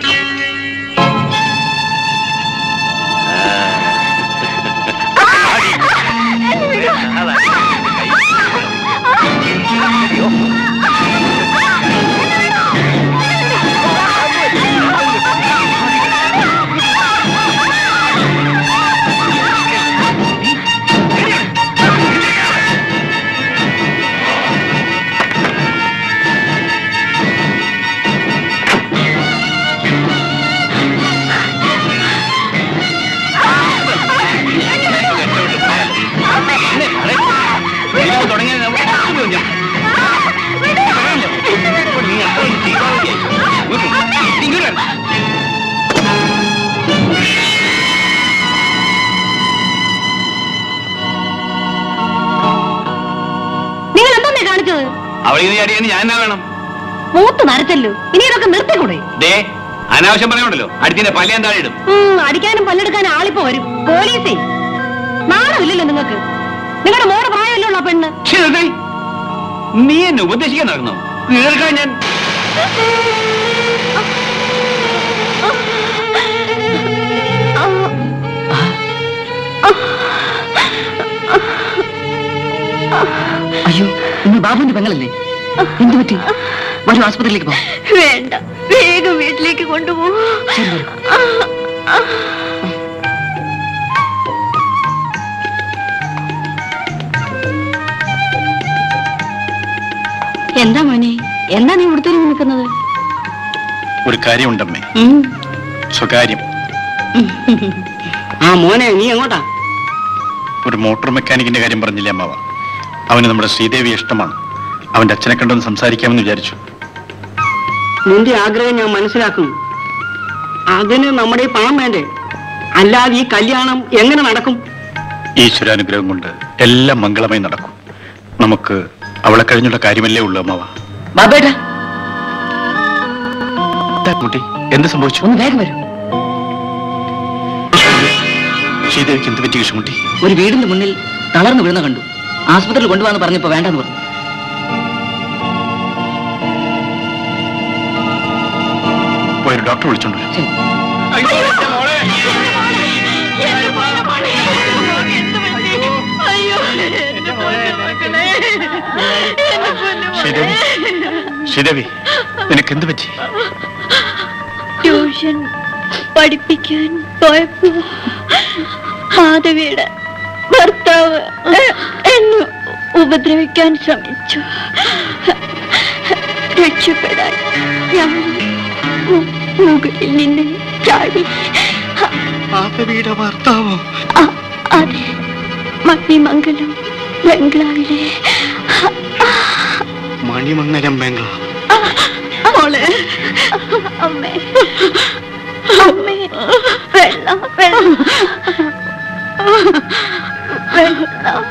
ഞാൻ എന്നാ വേണം? മൂത്ത് നരച്ചല്ലോ, ഇനി ഇതൊക്കെ നിർത്തിക്കൂടെ? അനാവശ്യം പറയുന്നുണ്ടല്ലോ, അടിച്ചിന്റെ പല്ല് എന്താ ഇടും? അടിക്കാനും പല്ലെടുക്കാനും ആളിപ്പോ വരും. പോലീസേ, നാണമില്ലല്ലോ നിങ്ങൾക്ക്? നിങ്ങളുടെ മോടെ പ്രായമല്ലോ ഉള്ള പെണ്ണ്. നീ എന്നെ ഉപദേശിക്കാൻ നടക്കുന്നോ? കേൾക്കാൻ ഞാൻ അയ്യോ, നിങ്ങൾ ബാബുവിന്റെ പെങ്ങളല്ലേ? എന്ത് പറ്റി? വരൂ, ആസ്പത്രിയിലേക്ക് പോ. വേണ്ട, വേഗം വീട്ടിലേക്ക് കൊണ്ടുപോകും. എന്താ മോനെ, എന്താ നീ ഇവിടുത്തെ നിൽക്കുന്നത്? ഒരു കാര്യമുണ്ടമ്മേ, സ്വകാര്യം. ആ മോനെ, നീ എങ്ങോട്ടാ? ഒരു മോട്ടോർ മെക്കാനിക്കിന്റെ കാര്യം പറഞ്ഞില്ലേ അമ്മാവ? അവന് നമ്മുടെ ശ്രീദേവി ഇഷ്ടമാണ്. അവന്റെ അച്ഛനെ കണ്ടൊന്ന് സംസാരിക്കാമെന്ന് വിചാരിച്ചു. നിന്റെ ആഗ്രഹം ഞാൻ മനസ്സിലാക്കുന്നു. അതിന് നമ്മുടെ ഈ പണം വേണ്ടേ? അല്ലാതെ ഈ കല്യാണം എങ്ങനെ നടക്കും? ഈശ്വരാനുഗ്രഹം കൊണ്ട് എല്ലാം മംഗളമായി നടക്കും. നമുക്ക് അവളെ കഴിഞ്ഞുള്ള കാര്യമല്ലേ ഉള്ളൂ അമ്മാവ. ബാബേട്ടാ, കുട്ടി എന്ത് സംഭവിച്ചു? ഒന്ന് വേഗം വരൂ. ശ്രീദേവിക്ക് എന്ത് പറ്റി കൃഷ്ണൻകുട്ടി? ഒരു വീടിന്റെ മുന്നിൽ തളർന്നു വീഴുന്ന കണ്ടു. ആസ്പത്രിയിൽ കൊണ്ടുപോകാന്ന് പറഞ്ഞപ്പോ വേണ്ടെന്ന് പറഞ്ഞു. പോയൊരു ഡോക്ടർ വിളിച്ചോണ്ട് വരും. ശ്രീദേവി, നിനക്ക് എന്ത് പറ്റി? ട്യൂഷൻ പഠിപ്പിക്കാൻ പോയപ്പോ മാധവിയുടെ ഭർത്താവ് എന്നെ ഉപദ്രവിക്കാൻ ശ്രമിച്ചു. രക്ഷപ്പെടാൻ ഞാൻ മുകളിൽ നിന്ന് ചാടി. മാധവിയുടെ ഭർത്താവോ? അതെ, മണിമംഗലം ബംഗ്ലാവിലെ. മണിമംഗലം ബംഗ്ലാവ്. മോളെ, അമ്മേ, അമ്മേ, വെള്ളം വെള്ളം വെള്ളം.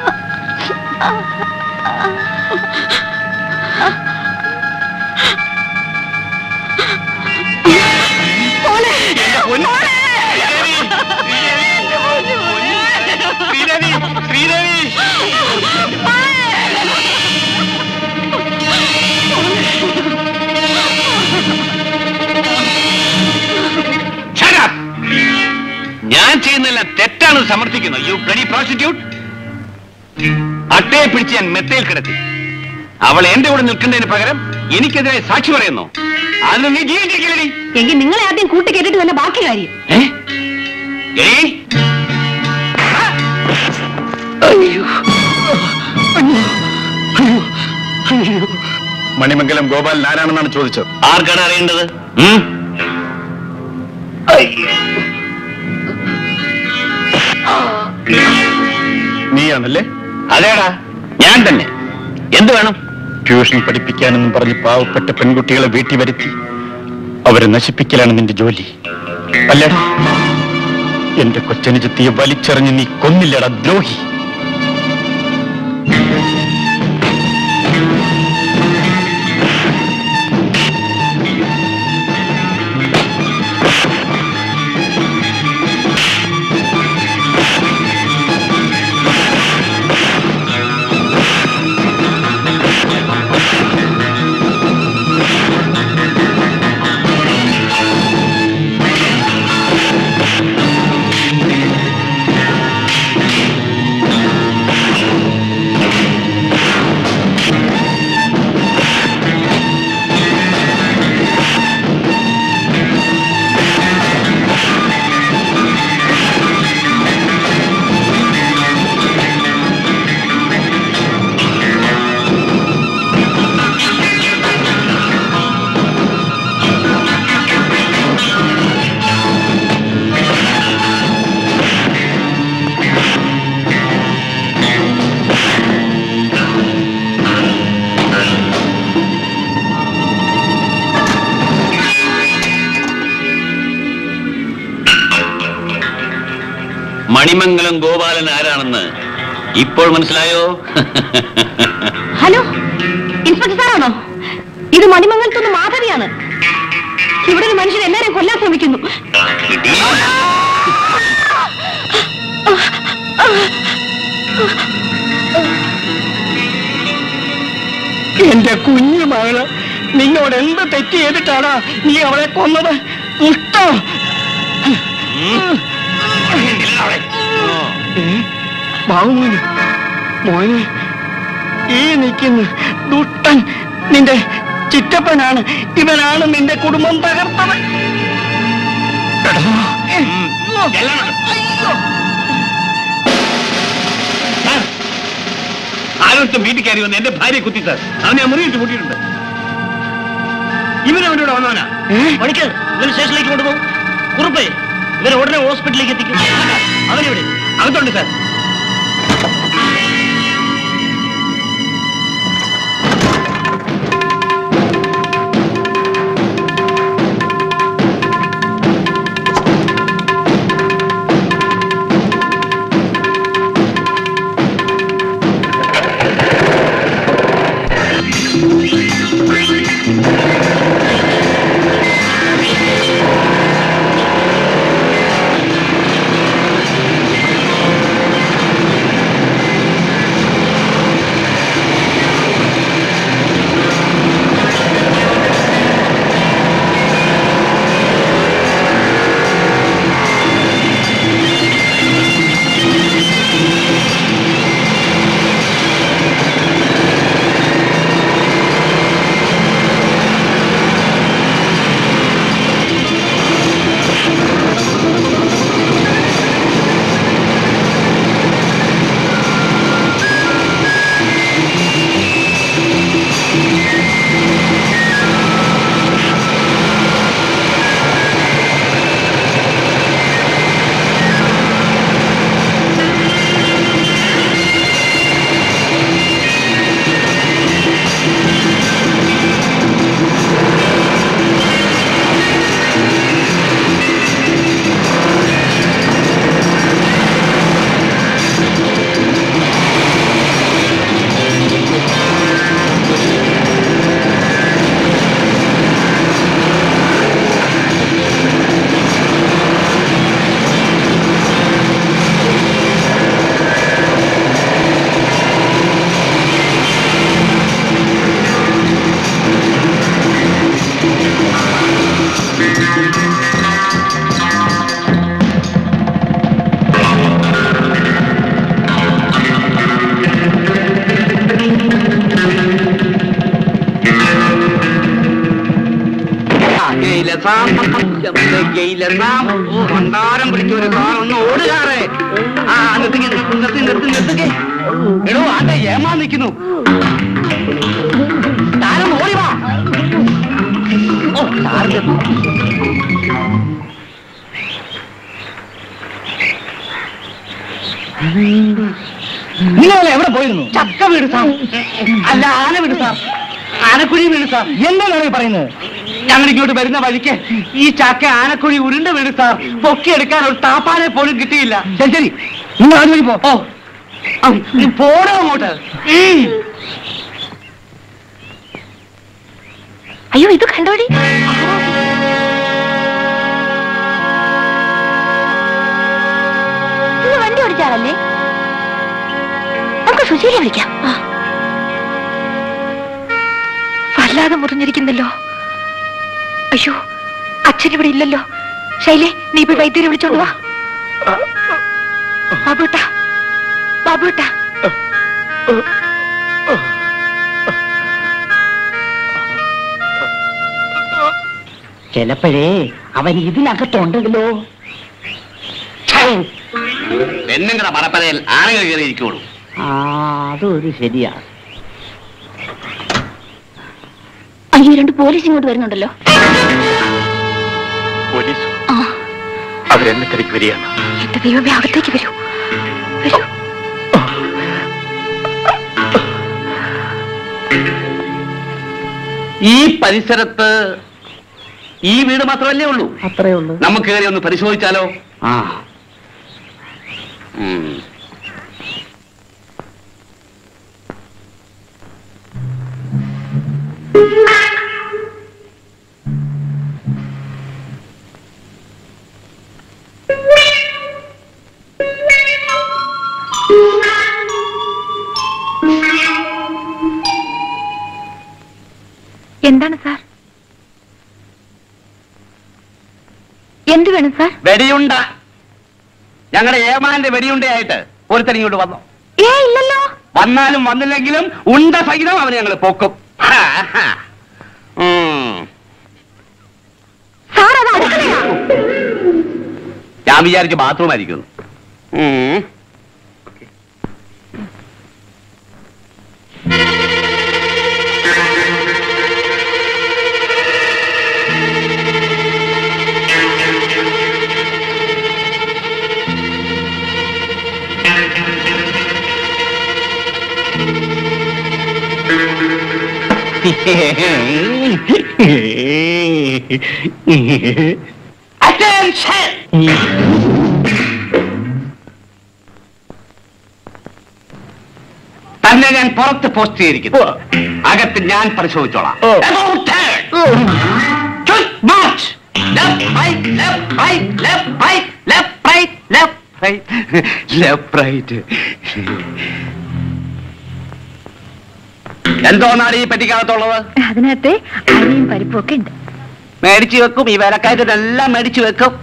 ഞാൻ ചെയ്യുന്നതെല്ലാം തെറ്റാണെന്ന് സമർത്ഥിക്കുന്നു. You bloody prostitute. അട്ടയെ പിടിച്ച് ഞാൻ മെത്തയിൽ കിടത്തി. അവൾ എന്റെ കൂടെ നിൽക്കുന്നതിന് പകരം എനിക്കെതിരെ സാക്ഷി പറയുന്നു. അതിന് നീ ജീവിച്ചിരിക്കില്ലേ? എങ്കിൽ നിങ്ങളെ ആദ്യം കൂട്ടിക്കേട്ടിട്ട് തന്നെ ബാക്കി കാര്യം. മണിമംഗലം ഗോപാലൻ ആരാണെന്നാണ് ചോദിച്ചത്. ആർക്കാണ് അറിയേണ്ടത്? നീയാണല്ലേ? അതേടാ, ഞാൻ തന്നെ. എന്ത് വേണം? ട്യൂഷൻ പഠിപ്പിക്കാനെന്നും പറഞ്ഞ് പാവപ്പെട്ട പെൺകുട്ടികളെ വീട്ടിൽ വരുത്തി അവരെ നശിപ്പിക്കലാണ് നിന്റെ ജോലി അല്ലേടാ? എന്റെ കൊച്ചനുജത്തിയെ വലിച്ചെറിഞ്ഞ് നീ കൊന്നില്ലടാ ദ്രോഹി. മണിമംഗലം ഗോപാലൻ ആരാണെന്ന് ഇപ്പോൾ മനസ്സിലായോ? ഹലോ, ഇൻസ്പെക്ടർ സാറാണോ? ഇത് മണിമംഗലത്തുനിന്ന് മാധവിയാണ്. ഇവിടെ ഒരു മനുഷ്യൻ എല്ലാവരെയും കൊല്ലാൻ ശ്രമിക്കുന്നു. എന്റെ കുഞ്ഞു മകള് നിന്നോട് എന്ത് തെറ്റ് ചെയ്തിട്ടാണ് നീ അവളെ കൊന്നത്? ഇഷ്ടം ബാബുമോന് മോനെ, ഈ നിൽക്കുന്ന ദുഷ്ടൻ നിന്റെ ചിറ്റപ്പനാണ്. ഇവനാണ് നിന്റെ കുടുംബം തകർത്തത്. ആരോട്ടും വീട്ടിൽ കയറി വന്ന് എന്റെ ഭാര്യയെ കുത്തി സാർ. അവനെ മുറിയിട്ട് കൂട്ടിയിട്ടുണ്ട്. ഇവനവനോട് വന്നവനാ. മണിക്ക് ഇവന് സ്റ്റേഷനിലേക്ക് കൊണ്ടുപോകും. കുറുപ്പേ, ഇവരെ ഉടനെ ഹോസ്പിറ്റലിലേക്ക് എത്തിക്കും. അവനെവിടെ? അകത്തുണ്ട് സാർ. മന്ദാരം പിടിച്ചൊരു കാറൊന്ന് ഓടുകാറേ. ആ നിർത്തിക്കേ. എടോ ആട്ടെ ഏമാ നിൽക്കുന്നു. താരം ഓടി വാ. ഓ താരം നിങ്ങളെ എവിടെ പോയിരുന്നു? ചക്ക വീട് സാർ. അല്ല ആന വീട് സാർ. ആനക്കുഴി വീട് സാർ. എന്താണ് പറയുന്നത്? ഞങ്ങൾ ഇങ്ങോട്ട് വരുന്ന വഴിക്ക് ഈ ചക്ക ആനക്കുഴി ഉരുണ്ട വീട് സാർ. പൊക്കിയെടുക്കാൻ ഒരു താപ്പാനെ പോലും കിട്ടിയില്ല. ശരി ശരി, നിങ്ങൾ അതുവഴി പോ. ഓ പോടോ അങ്ങോട്ട്. അയ്യോ ഇത് കണ്ടോടി. വണ്ടി ഓടിച്ചാലല്ലേ? നമുക്ക് സുശീല വിളിക്കാം. വല്ലാതെ മുറിഞ്ഞിരിക്കുന്നല്ലോ. അയ്യോ അച്ഛൻ ഇവിടെ ഇല്ലല്ലോ. ശൈലേ നീ പോയി വൈദ്യരെ വിളിച്ചോണ്ട് വാ. ബാബുട്ടാ ബാബുട്ടാ. ചിലപ്പോഴേ അവൻ ഇതിനകത്തുണ്ടെങ്കിലോ. പെണ്ണുങ്ങളുടെ മറപ്പതയിൽ ആണുങ്ങൾ കയറിയിരിക്കുള്ളൂ. അതൊരു ശരിയാ. അയ്യോ 2 പോലീസ് ഇങ്ങോട്ട് വരുന്നുണ്ടല്ലോ. പോലീസ് അവരെന്നെ തിരക്ക് വരികയാണ്. എന്റെ ദൈവമേ, അകത്തേക്ക് വരൂ വരൂ. ഈ പരിസരത്ത് ഈ വീട് മാത്രമല്ലേ ഉള്ളൂ? അത്രേ ഉള്ളൂ. നമുക്ക് കയറി ഒന്ന് പരിശോധിച്ചാലോ? ആ എന്താണ് സാർ? എന്ത് വേണം സാർ? വെടിയുണ്ട. ഞങ്ങളുടെ ഏമാന്റെ വെടിയുണ്ടയായിട്ട് ഒരുത്തൻ ഇങ്ങോട്ട് വന്നു. ഇല്ലല്ലോ. വന്നാലും വന്നില്ലെങ്കിലും ഉണ്ട സഹിതം അവനെ ഞങ്ങൾ പൊക്കും. ഞാൻ വിചാരിച്ചു ബാത്റൂം ആയിരിക്കുന്നു. തന്നെ ഞാൻ പുറത്ത് പോസ്റ്റ് ചെയ്തിരിക്കുന്നു. അകത്ത് ഞാൻ പരിശോധിച്ചോളാം. എന്തോന്നാണ് ഈ പെട്ടിക്കകത്തുള്ളത്? അതിനകത്ത് അരിയും പരിപ്പും ഒക്കെ ഉണ്ട്. മേടിച്ചു വെക്കും. ഈ വേലക്കാരനെല്ലാം മേടിച്ചു വെക്കും.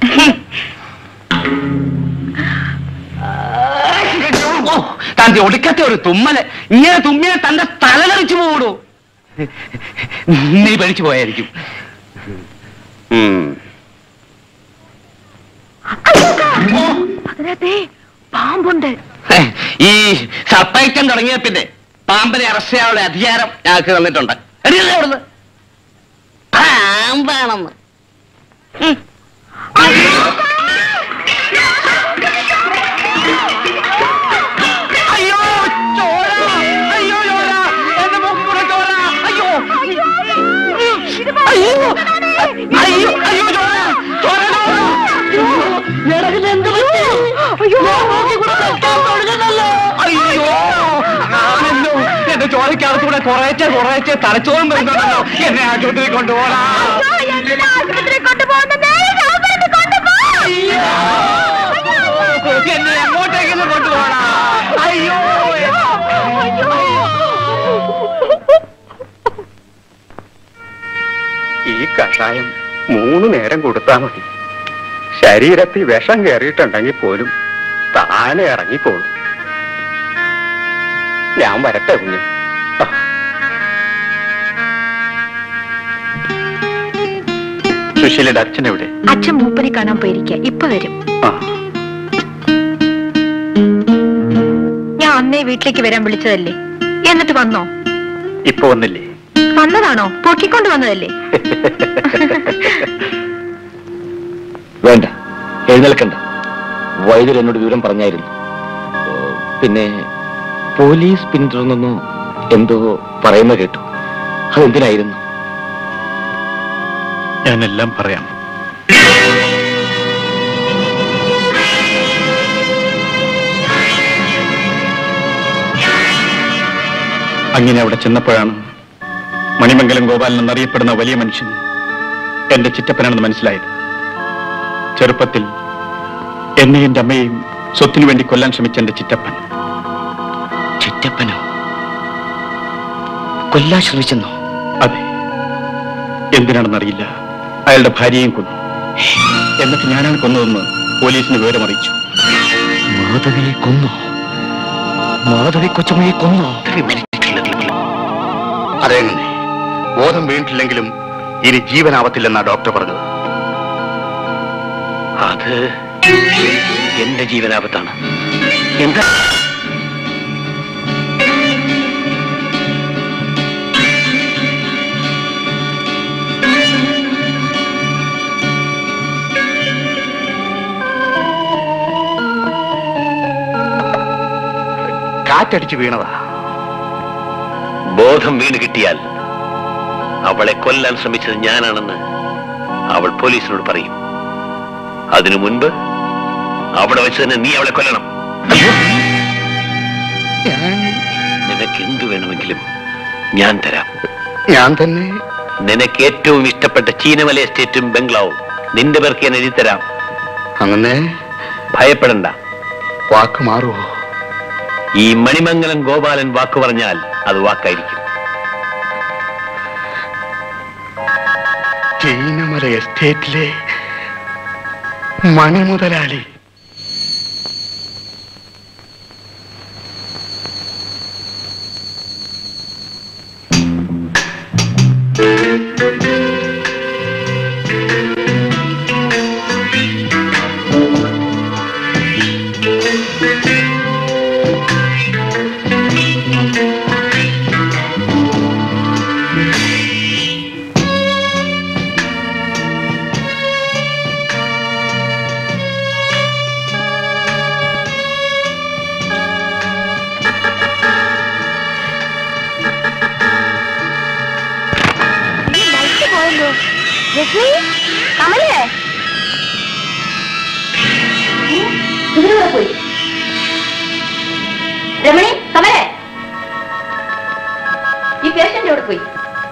തന്റെ ഒടുക്കത്തെ ഒരു തുമ്മല്. ഇങ്ങനെ തുമ്മിയെ തന്റെ തലതെറിച്ചു പോടൂ. നീ പേടിച്ചു പോയായിരിക്കും. അതിനകത്തെ പാമ്പുണ്ട്. ഈ സർപ്പയറ്റം തുടങ്ങിയ പിന്നെ പാമ്പിനെ അറസ്റ്റ് ചെയ്യാനുള്ള അധികാരം ഞങ്ങൾക്ക് തന്നിട്ടുണ്ട്. അവിടുന്ന് പാമ്പാണെന്ന്. അയ്യോ ചോര! അയ്യോ ചോര! എന്റെ മൂക്കിൽ കൂടെ ചോര! അയ്യോ അയ്യോ അയ്യോ അയ്യോ ചോര! ചോര! എന്ത് പറ്റി? അയ്യോ അയ്യോ എന്റെ ചോരക്കകത്തൂടെ കുറേച്ചെ തലച്ചോറും വരുന്നുണ്ടല്ലോ. എന്നെ ആശുപത്രി കൊണ്ടുപോകണം. എന്നെ എങ്ങോട്ടേക്കെന്ന് കൊണ്ടുപോകണം. അയ്യോ ഈ കഷായം 3 നേരം കൊടുത്താൽ മതി. ശരീരത്തിൽ വിഷം കയറിയിട്ടുണ്ടെങ്കിൽ പോലും താനെ ഇറങ്ങിക്കോളും. ഞാൻ വരട്ടെ കുഞ്ഞ്. സുശീലയുടെ അച്ഛൻ എവിടെ? അച്ഛൻ മൂപ്പനെ കാണാൻ പോയിരിക്കുക, ഇപ്പൊ വരും. ഞാൻ അന്നേ വീട്ടിലേക്ക് വരാൻ വിളിച്ചതല്ലേ, എന്നിട്ട് വന്നോ? ഇപ്പൊ വന്നില്ലേ? വന്നതാണോ? പൊക്കിക്കൊണ്ട് വന്നതല്ലേ? വേണ്ട, എഴുന്നേൽക്കണ്ട. വൈദ്യർ എന്നോട് വിവരം പറഞ്ഞായിരുന്നു. പിന്നെ പോലീസ് പിന്തുടർന്നെന്നോ എന്തോ പറയുന്ന കേട്ടു. അതെന്തിനായിരുന്നു? ഞാനെല്ലാം പറയാം. അങ്ങനെ അവിടെ ചെന്നപ്പോഴാണ് മണിമംഗലം ഗോപാലൻ എന്നറിയപ്പെടുന്ന വലിയ മനുഷ്യൻ എന്റെ ചിറ്റപ്പനാണെന്ന് മനസ്സിലായത്. ചെറുപ്പത്തിൽ എന്നെയും എന്റെ അമ്മയെയും സ്വത്തിനു വേണ്ടി കൊല്ലാൻ ശ്രമിച്ച എന്റെ ചിറ്റപ്പൻ. ചിറ്റപ്പനോ? കൊല്ലാൻ ശ്രമിച്ചെന്നോ? അതെ. എന്തിനാണെന്നറിയില്ല, അയാളുടെ ഭാര്യയെയും കൊന്നു. എന്നിട്ട് ഞാനാണ് കൊന്നതെന്ന് പോലീസിന് വിവരമറിയിച്ചു. മാധവിയെ കൊന്നു? മാധവി കൊച്ചമ്മയെ കൊന്നു? അതെങ്ങനെ? ബോധം വീണിട്ടില്ലെങ്കിലും ഇനി ജീവനാവത്തില്ലെന്നാ ഡോക്ടർ പറഞ്ഞത്. അത് എന്റെ ജീവനാപത്താണ്. എന്താ? കാറ്റടിച്ചു വീണതാ. ബോധം വീണ് കിട്ടിയാൽ അവളെ കൊല്ലാൻ ശ്രമിച്ചത് ഞാനാണെന്ന് അവൾ പോലീസിനോട് പറയും. അതിനു മുൻപ് അവിടെ വെച്ച് തന്നെ നീ അവളെ കൊല്ലണം. നിനക്ക് എന്തു വേണമെങ്കിലും ഞാൻ തരാം. ഞാൻ തന്നെ? നിനക്ക് ഏറ്റവും ഇഷ്ടപ്പെട്ട ചീനമല എസ്റ്റേറ്റും ബംഗ്ലാവും നിന്റെ പേർക്ക് ഞാൻ എഴുതി തരാം. അങ്ങനെ? ഭയപ്പെടണ്ട. വാക്ക് മാറുമോ? ഈ മണിമംഗലം ഗോപാലൻ വാക്ക് പറഞ്ഞാൽ അത് വാക്കായിരിക്കും. ചീനമല എസ്റ്റേറ്റിലെ മണി മുതലാളി. ഇവരൂടെ പോയി. രമണി, കമലേ, ഈ പേഷ്യന്റ് എവിടെ പോയി?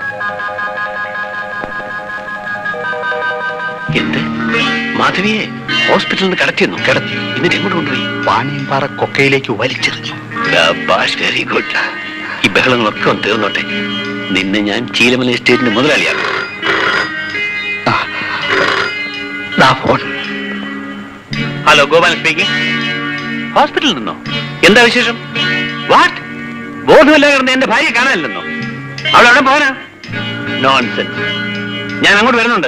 എന്ത്? മാധവിയെ ഹോസ്പിറ്റലിൽ നിന്ന് കടത്തിയെന്നു? കിടത്തി. എന്നിട്ട് എങ്ങോട്ട് കൊണ്ടുപോയി? പാണിയമ്പാറ കൊക്കയിലേക്ക് വലിച്ചെറിഞ്ഞു. Very good. ഈ ബഹളങ്ങളൊക്കെ ഒന്ന് തീർന്നോട്ടെ. നിന്നെ ഞാൻ ചീലമല എസ്റ്റേറ്റിന്റെ മുതലാളിയാണ്. Hello, Gopalan speaking. ഹോസ്പിറ്റലിൽ നിന്നോ? എന്താ വിശേഷം? വാട്ട്? ബോധമല്ല കിടന്ന് എന്റെ ഭാര്യയെ കാണാനില്ലെന്നോ? അവൾ എവിടെ പോകാനാ? നോൺസെൻസ്. ഞാൻ അങ്ങോട്ട് വരുന്നുണ്ട്.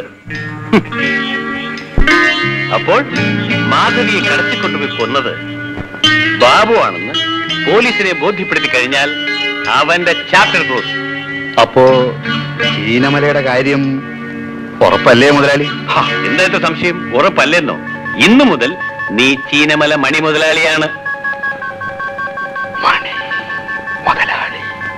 അപ്പോൾ മാധവിയെ കടത്തിക്കൊണ്ടുപോയി കൊന്നത് ബാബു ആണെന്ന് പോലീസിനെ ബോധ്യപ്പെടുത്തി കഴിഞ്ഞാൽ അവന്റെ ചാപ്റ്റർ ക്ലോസ്. അപ്പോ ചീനമലയുടെ കാര്യം ഉറപ്പല്ലേ മുതലാളി? എന്താ സംശയം? ഉറപ്പല്ലെന്നോ? ഇന്നു മുതൽ നീ ചീനമല മണി മുതലാളിയാണ്. മണി മുതലാളി.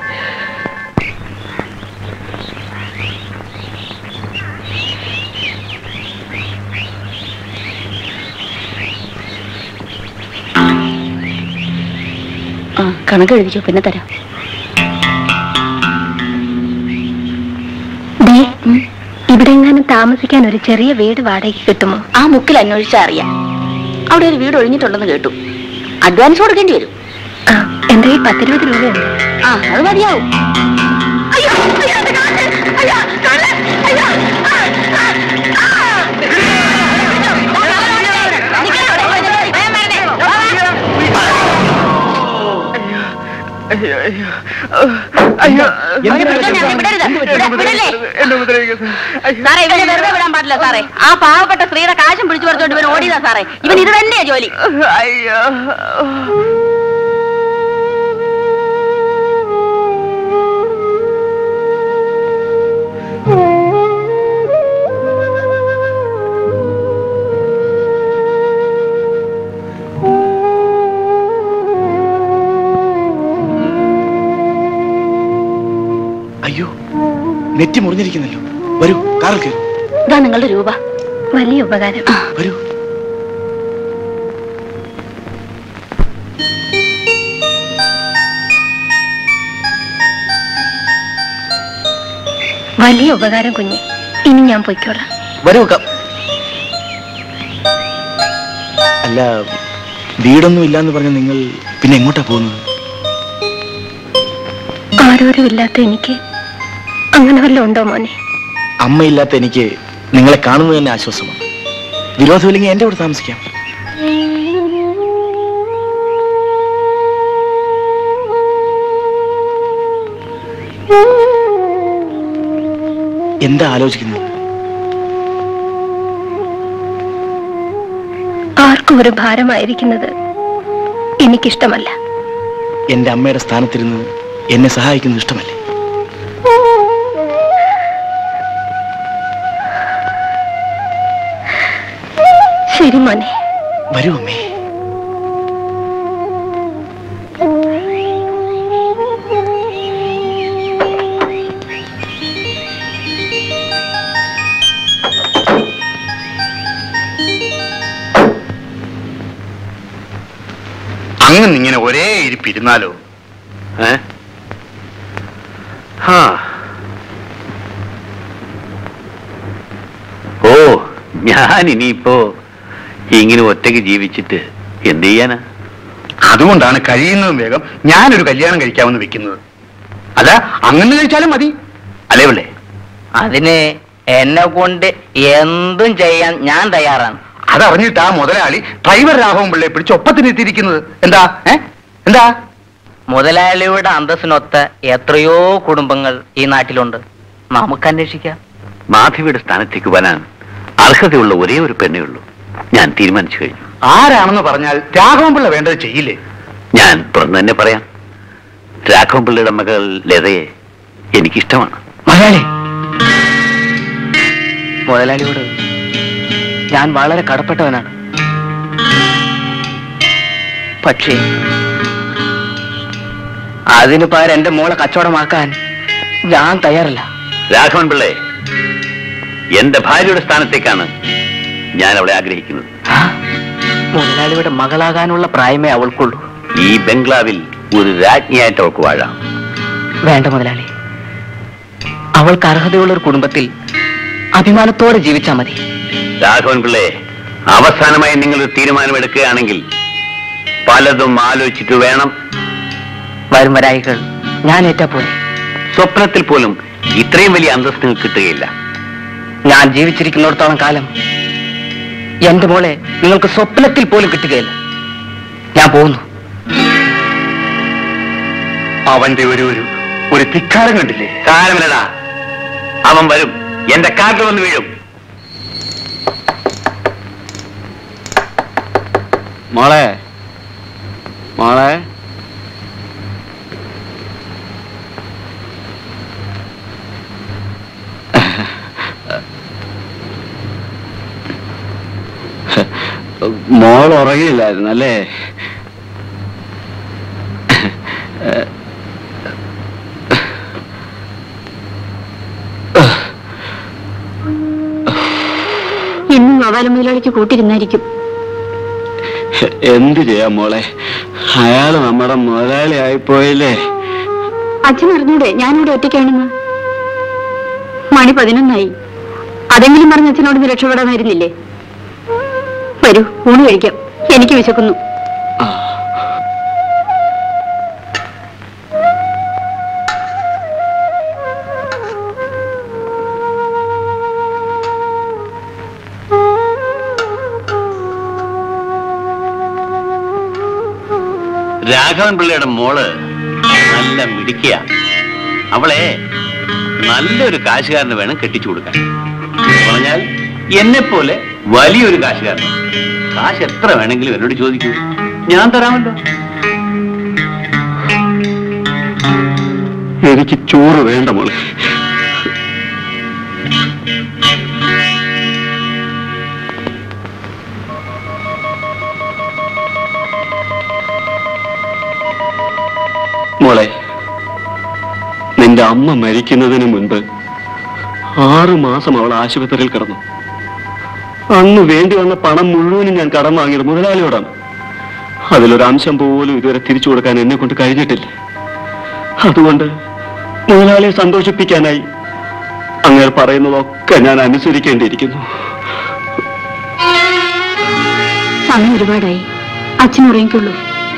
കണക്ക് എഴുതിച്ചോ, പിന്നെ തരാം. ഇവിടെ എങ്ങാനും താമസിക്കാൻ ഒരു ചെറിയ വീട് വാടകയ്ക്ക് കിട്ടുമോ? ആ മുക്കിൽ അന്വേഷിച്ചാൽ അറിയാം. അവിടെ ഒരു വീട് ഒഴിഞ്ഞിട്ടുണ്ടെന്ന് കേട്ടു. അഡ്വാൻസ് കൊടുക്കേണ്ടി വരും. എന്റെ ഈ 10-20 രൂപയുണ്ട്. അത് മതിയാവും. സാറേ ഇവനെ വെറുതെ വിടാൻ പാടില്ല സാറേ. ആ പാവപ്പെട്ട സ്ത്രീയുടെ കാശും പിടിച്ചു പറിച്ചോണ്ട് ഇവൻ ഓടിയതാ സാറേ. ഇവൻ ഇത് തന്നെയാ ജോലി. അയ്യോ അയ്യോ, നെറ്റി മുറിഞ്ഞിരിക്കുന്നല്ലോ. വരൂ, കാറിൽ കയറൂ. ഇതാ നിങ്ങളുടെ രൂപ. വലിയ ഉപകാരം. വരൂ. വലിയ ഉപകാരം കുഞ്ഞെ. ഇനി ഞാൻ പൊയ്ക്കോളാം. വരൂ. അല്ല, വീടൊന്നും ഇല്ലാന്ന് പറഞ്ഞ നിങ്ങൾ പിന്നെ എങ്ങോട്ടാ പോകുന്നത്? ആരോരും ഇല്ലാത്ത എനിക്ക് അങ്ങനെ വല്ലതും ഉണ്ടോ മോനെ? അമ്മയില്ലാത്ത എനിക്ക് നിങ്ങളെ കാണുന്നത് തന്നെ ആശ്വാസമാണ്. വിരോധമില്ലെങ്കിൽ എന്റെ കൂടെ താമസിക്കാം. എന്താ ആലോചിക്കുന്നത്? ആർക്കും ഒരു ഭാരമായിരിക്കുന്നത് എനിക്കിഷ്ടമല്ല. എന്റെ അമ്മയുടെ സ്ഥാനത്തിരുന്ന് എന്നെ സഹായിക്കുന്നത് ഇഷ്ടമല്ലേ? ശരി മോനെ. വരൂ അമ്മേ. അങ്ങനെ ഇങ്ങനെ ഒരേ ഇരിപ്പിരുന്നാലോ? ഓ, ഞാൻ ഇനിയിപ്പോ ഇങ്ങനെ ഒറ്റയ്ക്ക് ജീവിച്ചിട്ട് എന്ത് ചെയ്യാനാ? അതുകൊണ്ടാണ് കഴിയുന്നതും വേഗം ഞാനൊരു കല്യാണം കഴിക്കാമെന്ന് വെക്കുന്നത്. അല്ല, അങ്ങനെ കഴിച്ചാലും മതി അല്ലേ പിള്ളേ? അതിന് എന്നെ കൊണ്ട് എന്തും ചെയ്യാൻ ഞാൻ തയ്യാറാണ്. അതറിഞ്ഞിട്ട് ആ മുതലാളി ഡ്രൈവർ രാഘവൻ പിള്ളയെ പിടിച്ച് ഒപ്പത്തിനെത്തിയിരിക്കുന്നത്. എന്താ എന്താ? മുതലാളിയുടെ അന്തസ്സിനൊത്ത എത്രയോ കുടുംബങ്ങൾ ഈ നാട്ടിലുണ്ട്. നമുക്ക് അന്വേഷിക്കാം. മാധവിയുടെ സ്ഥാനത്തേക്ക് വരാൻ അർഹതയുള്ള ഒരേ ഒരു പെണ്ണേ ഉള്ളൂ. ഞാൻ തീരുമാനിച്ചു കഴിഞ്ഞു. ആരാണെന്ന് പറഞ്ഞാൽ രാഘവൻ പിള്ള വേണ്ടത് ചെയ്യില്ലേ? ഞാൻ തുറന്നു തന്നെ പറയാം. രാഘവൻ പിള്ളയുടെ മകൾ ലതയെ എനിക്കിഷ്ടമാണ്. മുതലാളി, മുതലാളിയോട് ഞാൻ വളരെ കടപ്പെട്ടവനാണ്. പക്ഷേ അതിന് പകരം എന്റെ മോളെ കച്ചവടമാക്കാൻ ഞാൻ തയ്യാറല്ല. രാഘവൻ പിള്ളേ, എന്റെ ഭാര്യയുടെ സ്ഥാനത്തേക്കാണ് ഞാൻ അവളെ ആഗ്രഹിക്കുന്നത്. മുതലാളിയുടെ മകളാകാനുള്ള പ്രായമേ അവൾക്കുള്ളൂ. ഈ ബംഗ്ലാവിൽ ഒരു രാജ്ഞിയായിട്ട് അവൾക്ക് വാഴാം. വേണ്ട മുതലാളി, അവൾക്ക് അർഹതയുള്ള ഒരു കുടുംബത്തിൽ അഭിമാനത്തോടെ ജീവിച്ചാൽ മതി. രാഘവൻ പിള്ളേ, അവസാനമായി നിങ്ങളൊരു തീരുമാനമെടുക്കുകയാണെങ്കിൽ പലതും ആലോചിച്ചിട്ട് വേണം. വരും വരായികൾ ഞാൻ ഏറ്റാ പോലെ. സ്വപ്നത്തിൽ പോലും ഇത്രയും വലിയ അന്തസ്ത് നിങ്ങൾക്ക് കിട്ടുകയില്ല. ഞാൻ ജീവിച്ചിരിക്കുന്നിടത്തോളം കാലം എന്റെ മോളെ നിങ്ങൾക്ക് സ്വപ്നത്തിൽ പോലും കിട്ടുകയില്ല. ഞാൻ പോകുന്നു. അവന്റെ ഒരു ധിക്കാരം കണ്ടില്ലേ? കാലമില്ലടാ, അവൻ വരും. എന്റെ കാട്ടിൽ വന്ന് വീഴും. മോളെ മോളെ മോൾ ഉറങ്ങിയില്ലായിരുന്നല്ലേ? ഇന്നും അവലമുതലാളിക്ക് കൂട്ടിരുന്നായിരിക്കും. എന്ത് ചെയ്യാം മോളെ, അയാള് നമ്മുടെ മുതലാളി ആയിപ്പോയില്ലേ. അച്ഛൻ അറിഞ്ഞൂടെ ഞാനിവിടെ ഒറ്റയ്ക്കാണെന്ന്? മണി 11 അതെങ്കിലും പറഞ്ഞ് അച്ഛനോട് രക്ഷപ്പെടാമായിരുന്നില്ലേ? വരൂ, ഊണ് കഴിക്കാം. എനിക്ക് വിശക്കുന്നു. രാഘവൻ പിള്ളയുടെ മോള് നല്ല മിടുക്കിയ. അവളെ നല്ലൊരു കാശുകാരന് വേണം കെട്ടിച്ചു കൊടുക്കാൻ. പറഞ്ഞാൽ എന്നെ പോലെ വലിയൊരു കാശുകാരൻ. കാശ് എത്ര വേണമെങ്കിലും എന്നോട് ചോദിക്കൂ, ഞാൻ തരാമല്ലോ. എനിക്ക് ചോറ് വേണ്ട മോളെ. മോളെ, നിന്റെ അമ്മ മരിക്കുന്നതിന് മുൻപ് 6 മാസം അവൾ ആശുപത്രിയിൽ കിടന്നു. അന്ന് വേണ്ടി വന്ന പണം മുഴുവനും ഞാൻ കടം വാങ്ങിയത് മുതലാളിയോടാണ്. അതിലൊരംശം പോലും ഇതുവരെ തിരിച്ചു കൊടുക്കാൻ എന്നെ കൊണ്ട് കഴിഞ്ഞിട്ടില്ല. അതുകൊണ്ട് മുതലാളിയെ സന്തോഷിപ്പിക്കാനായി അങ്ങനെ പറയുന്നതൊക്കെ ഞാൻ അനുസരിക്കേണ്ടിയിരിക്കുന്നു. സമയം ഒരുപാടായി, അച്ഛൻ ഉറങ്ങിക്കുള്ളൂ.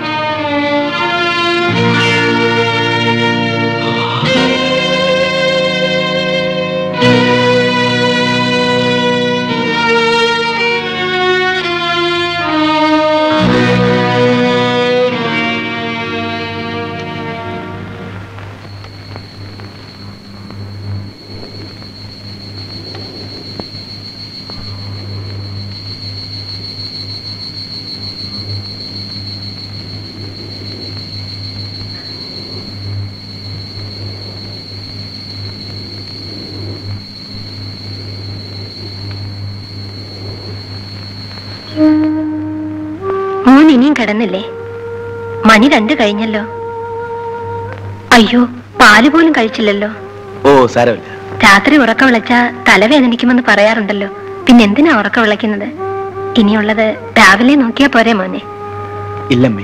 മോൻ ഇനിയും കിടന്നില്ലേ? മണി 2 കഴിഞ്ഞല്ലോ. അയ്യോ, പാല് പോലും കഴിച്ചില്ലല്ലോ. ഓ സാരമില്ല. രാത്രി ഉറക്ക വിളച്ചാ തലവേദനിക്കുമെന്ന് പറയാറുണ്ടല്ലോ. പിന്നെ എന്തിനാ ഉറക്ക വിളയ്ക്കുന്നത്? ഇനിയുള്ളത് രാവിലെ നോക്കിയാ പോരെ മോനെ. ഇല്ലമ്മേ,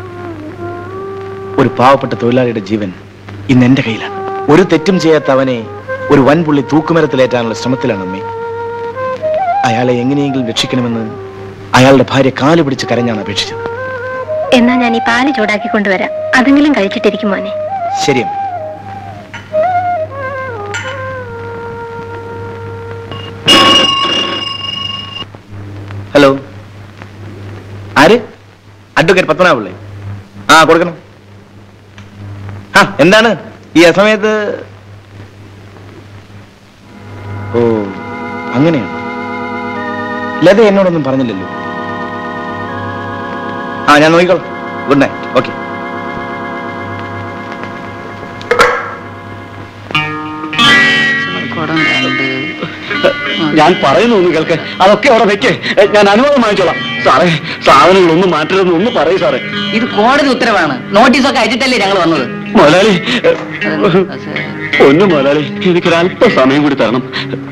ഒരു പാവപ്പെട്ട തൊഴിലാളിയുടെ ജീവൻ ഇന്ന് എന്റെ കയ്യിലാണ്. ഒരു തെറ്റും ചെയ്യാത്ത അവനെ ഒരു വൻപുള്ളി തൂക്കുമരത്തിലേറ്റാനുള്ള ശ്രമത്തിലാണ് അമ്മേ. അയാളെ എങ്ങനെയെങ്കിലും രക്ഷിക്കണമെന്ന് അയാളുടെ ഭാര്യ കാല് പിടിച്ച് കരഞ്ഞാണ് അപേക്ഷിച്ചത്. എന്നാ ഞാൻ ഈ പാല് ചൂടാക്കി കൊണ്ടുവരാം, അതെങ്കിലും കഴിച്ചിട്ടിരിക്കും മോനെ. ശരി അമ്മ. ഹലോ, ആര്? അഡ്വക്കേറ്റ് പത്മനാഭപിള്ളേ. ആ, കൊടുക്കണം. ആ, എന്താണ് ഈ അസമയത്ത്? ഓ, അങ്ങനെയാണ്. ലത എന്നോടൊന്നും പറഞ്ഞില്ലല്ലോ. ആ, ഞാൻ നോക്കിക്കോളാം. Good night. ഓക്കെ. ഞാൻ പറയുന്നു ഒന്ന് കേൾക്ക്. അതൊക്കെ അവിടെ വെക്കേ, ഞാൻ അനുവാദം വാങ്ങിച്ചോളാം. സാറേ, സാധനങ്ങളൊന്നും മാറ്റരുതെന്ന് ഒന്ന് പറയൂ സാറേ. ഇത് കോടതി ഉത്തരവാണ്. നോട്ടീസൊക്കെ അയച്ചിട്ടല്ലേ ഞങ്ങൾ വന്നത്. മുതലാളി, ഒന്ന് മുതലാളി, എനിക്കൊരല്പ സമയം കൂടി തരണം.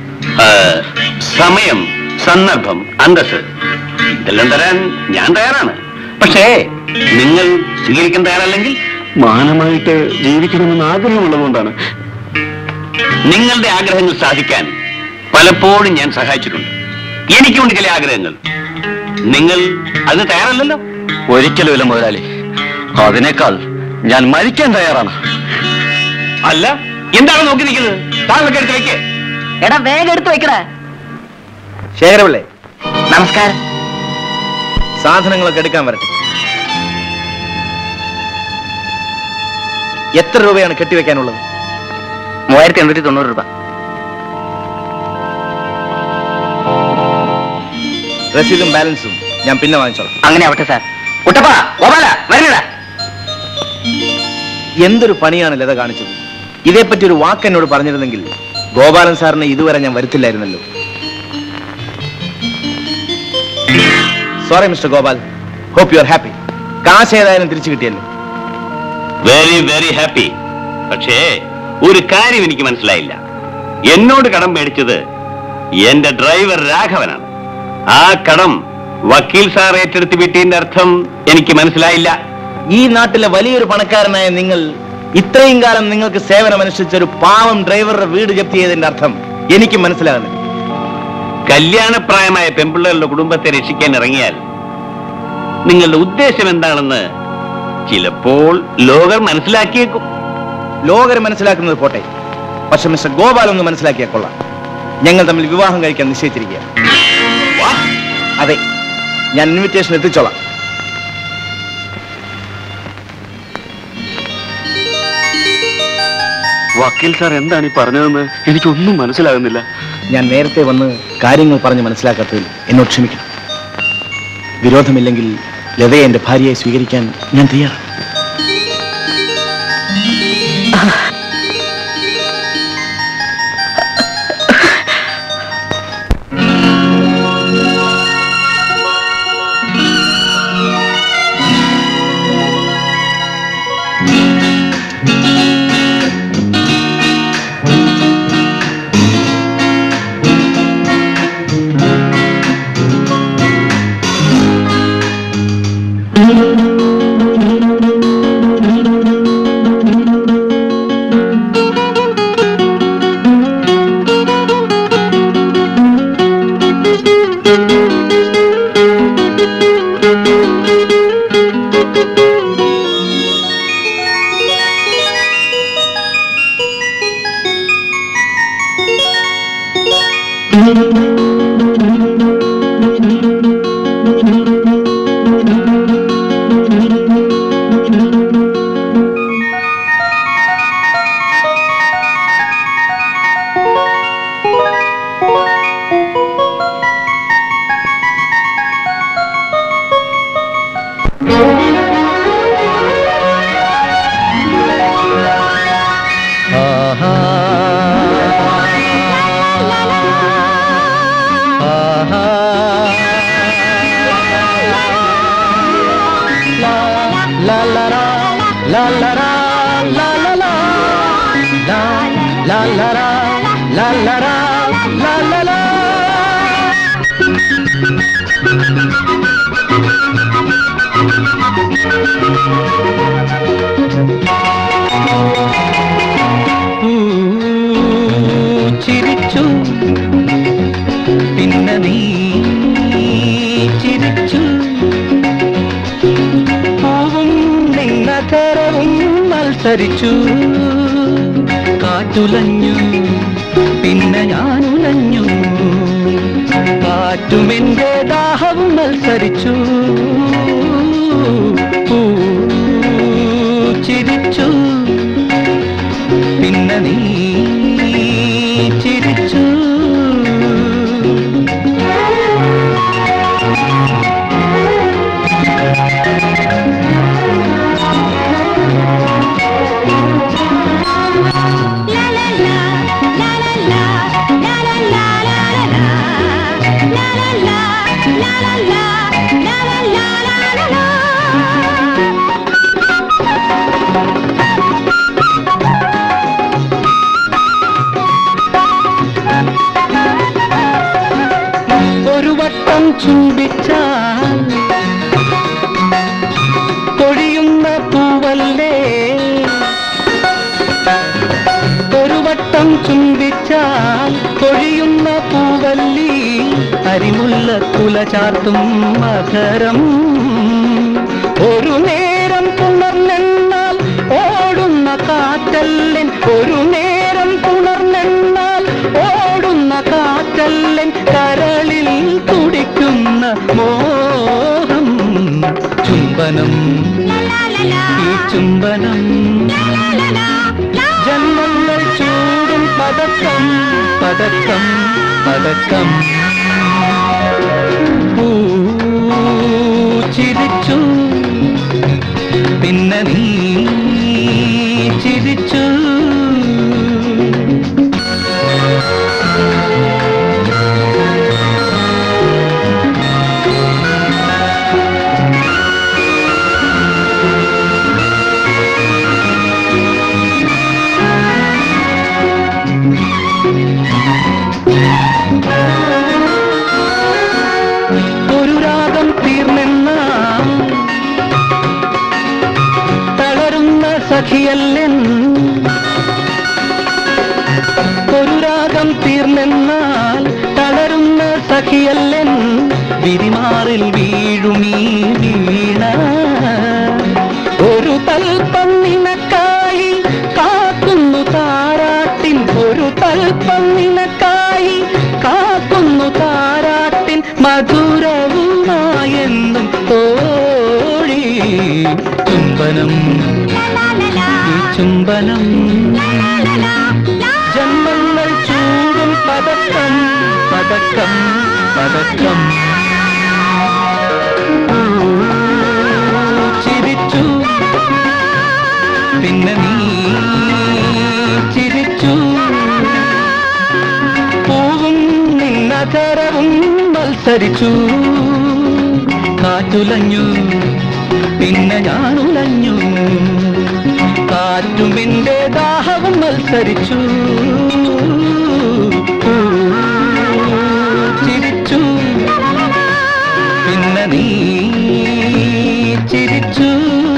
സമയം, സന്ദർഭം, അന്തസ് ഇതെല്ലാം തരാൻ ഞാൻ തയ്യാറാണ്. പക്ഷേ നിങ്ങൾ സ്വീകരിക്കാൻ തയ്യാറല്ലെങ്കിൽ? മാനമായിട്ട് ജീവിക്കണമെന്ന് ആഗ്രഹമുള്ളതുകൊണ്ടാണ്. നിങ്ങളുടെ ആഗ്രഹങ്ങൾ സാധിക്കാൻ പലപ്പോഴും ഞാൻ സഹായിച്ചിട്ടുണ്ട്. എനിക്കുണ്ട് ചില ആഗ്രഹങ്ങൾ. നിങ്ങൾ അതിന് തയ്യാറല്ലല്ലോ. ഒരിക്കലുമില്ല മുതലാളി. അതിനേക്കാൾ ഞാൻ മരിക്കാൻ തയ്യാറാണ്. അല്ല, എന്താണ് നോക്കി നിൽക്കുന്നത്? താങ്കളൊക്കെ എടുത്ത് വെക്കേ. എടാ, വേഗം എടുത്തു വെക്കടാ. ശേഖരപിള്ളേ, നമസ്കാരം. സാധനങ്ങളൊക്കെ എടുക്കാൻ വരട്ടെ. എത്ര രൂപയാണ് കെട്ടിവെക്കാനുള്ളത്? 3890 രൂപ. രസീതും ബാലൻസും ഞാൻ പിന്നെ വാങ്ങിച്ചോളാം. അങ്ങനെ ആവട്ടെ സാർ. കുട്ടപ്പാ, ഗോപാല, വരണടാ. എന്തൊരു പണിയാണ് ലത കാണിച്ചത്. ഇതേപ്പറ്റി ഒരു വാക്ക് എന്നോട് പറഞ്ഞിരുന്നെങ്കിൽ ഗോപാലൻ സാറിനെ ഇതുവരെ ഞാൻ വരുത്തില്ലായിരുന്നല്ലോ. Sorry mister Gopal. Hope you are happy. കാശ് ഏതായാലും തിരിച്ചു കിട്ടിയല്ലോ. Very very happy. പക്ഷേ ഒരു കാര്യം എനിക്ക് മനസ്സിലായില്ല. എന്നോട് കടം മേടിച്ചത് എന്റെ ഡ്രൈവർ രാഘവനാണ്. ആ കടം വക്കീൽ സാർ ഏറ്റെടുത്ത് വിട്ടതിന്റെ അർത്ഥം എനിക്ക് മനസ്സിലായില്ല. ഈ നാട്ടിലെ വലിയൊരു പണക്കാരനായ നിങ്ങൾ ഇത്രയും കാലം നിങ്ങൾക്ക് സേവനമനുഷ്ഠിച്ച ഒരു പാവം ഡ്രൈവറുടെ വീട് ജപ്തി ചെയ്തതിന്റെ അർത്ഥം എനിക്ക് മനസ്സിലാകുന്നില്ല. കല്യാണപ്രായമായ പെൺപിള്ളേരുടെ കുടുംബത്തെ രക്ഷിക്കാൻ ഇറങ്ങിയാൽ നിങ്ങളുടെ ഉദ്ദേശം എന്താണെന്ന് ചിലപ്പോൾ ലോകർ മനസ്സിലാക്കിയേക്കും. ലോകർ മനസ്സിലാക്കുന്നത് പോട്ടെ, പക്ഷെ മിസ്റ്റർ ഗോപാൽ ഒന്ന് മനസ്സിലാക്കിയാൽ കൊള്ളാം. ഞങ്ങൾ തമ്മിൽ വിവാഹം കഴിക്കാൻ നിശ്ചയിച്ചിരിക്കുക. അതെ, ഞാൻ ഇൻവിറ്റേഷൻ എത്തിച്ചോളാം. വക്കീൽ സാർ എന്താണ് ഈ പറഞ്ഞതെന്ന് എനിക്കൊന്നും മനസ്സിലാകുന്നില്ല. ഞാൻ നേരത്തെ വന്ന് കാര്യങ്ങൾ പറഞ്ഞ് മനസ്സിലാക്കാത്തതിൽ എന്നോട് ക്ഷമിക്കണം. വിരോധമില്ലെങ്കിൽ ലതയെ എന്റെ ഭാര്യയെ സ്വീകരിക്കാൻ ഞാൻ തയ്യാറാണ്. ചിരിച്ചു പിന്നെ നീ ചിരിച്ചു പൂവും നിന്നകരവും മത്സരിച്ചു കാറ്റുലഞ്ഞു പിന്നെ ഞാനുലഞ്ഞു കാറ്റുമെന്റെ ദാഹവും മത്സരിച്ചു ചിരിച്ചു പിന്നെ നീ ചിരിച്ചു ഒരു വട്ടം ചുംബിച്ചാൽ പൊഴിയുന്ന പൂവല്ലേ ഒരു വട്ടം ചുംബിച്ചാൽ പൊഴിയുന്ന പൂവല്ലി അരിമുല്ല കുല ചാർത്തും മധുരം ഒരു നേരം പുണർന്നെന്നാൽ ഓടുന്ന കാറ്റല്ലൻ ഒരു നേരം പുണർന്നെന്നാൽ ഓടുന്ന കാറ്റല്ലൻ കരളിൽ തുടിക്കുന്ന മോഹം ചുംബനം ഈ ചുംബനം ജന്മങ്ങൾ ചൂടും പതക്കം പതക്കം പതക്കം ചിരിച്ചു പിന്നെ നീ ചിരിച്ചു ഒരു രാഗം തീർന്നെന്ന തളരുന്ന സഖിയല്ലൻ ഒരു രാഗം തീർന്നെന്നാൽ തളരുന്ന സഖിയല്ലൻ വിരിമാറിൽ വീഴുമീ വീണ ഒരു തൽപ്പം നിനക്കായി കാക്കുന്നു താരാട്ടിൻ ഒരു തൽപ്പം നിനക്കായി കാക്കുന്നു താരാട്ടിൻ മധുരവുമായെന്നും തോഴി ചുംബനം ഈ ചുംബനം ജന്മങ്ങൾ ചൂടും പതക്കം പതക്കം പതക്കം ചിരിച്ചു പിന്നെ നീ ചിരിച്ചു പൂവും നിന്നതരവും മത്സരിച്ചു കാറ്റുലഞ്ഞു പിന്നെ ഞാനുലഞ്ഞു കാറ്റും എന്റെ ദാഹവും മത്സരിച്ചു ചിരിച്ചു പിന്നെ നീ ചിരിച്ചു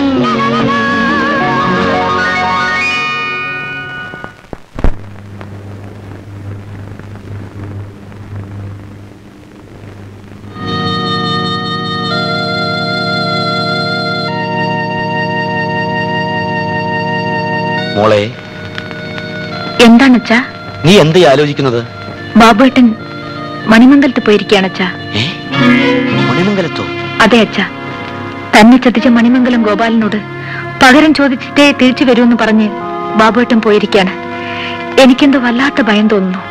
മോളെ, എന്താണച്ചാ നീ എന്താ ആലോചിക്കുന്നത്? ബാബുവേട്ടൻ മണിമംഗലത്ത് പോയിരിക്കുകയാണച്ചാ. മണിമംഗലത്തോ? അതെ അച്ഛാ, തന്നെ ചതിച്ച മണിമംഗലം ഗോപാലനോട് പകരം ചോദിച്ചിട്ടേ തിരിച്ചു വരുമെന്ന് പറഞ്ഞ് ബാബുവേട്ടൻ പോയിരിക്കുകയാണ്. എനിക്കെന്തോ വല്ലാത്ത ഭയം തോന്നുന്നു.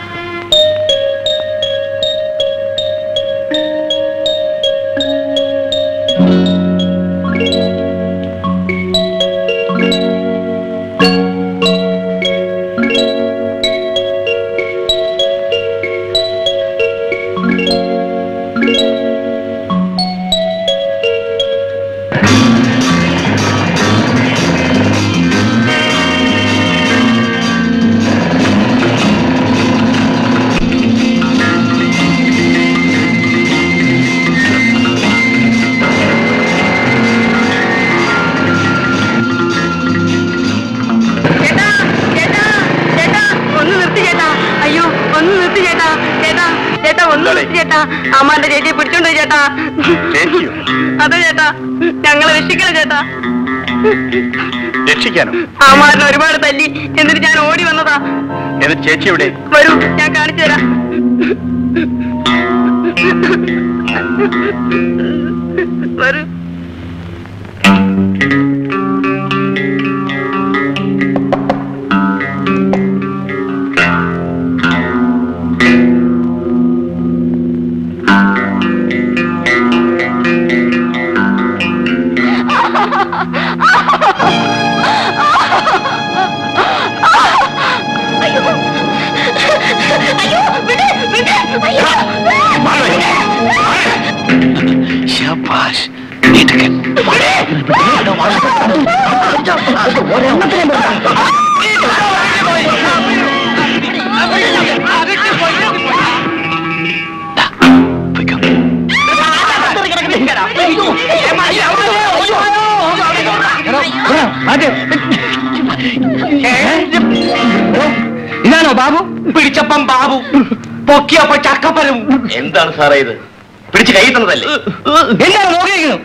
അമ്മാന്റെ ചേച്ചിയെ പിടിച്ചോണ്ടോ ചേട്ടാ? അതെ ചേട്ടാ, ഞങ്ങളെ രക്ഷിക്കണം ചേട്ടാ. രക്ഷിക്കാനോ? അമ്മാരനെ ഒരുപാട് തല്ലി, എന്നിട്ട് ഞാൻ ഓടി വന്നതാ. എന്നിട്ട് ചേച്ചി എവിടെ? വരൂ, ഞാൻ കാണിച്ചു തരാം. വരൂ. ശാബാഷ്, നീട്ടക്കൻ. ഇതാണോ ബാബു? പിടിച്ചപ്പം ബാബു, പൊക്കിയപ്പോ ചക്കപ്പരും. എന്താണ് സാറേ ഇത്? പിടിച്ച് കൈ തന്നതല്ലേ? എന്താണ് നോക്കിയിരിക്കുന്നു?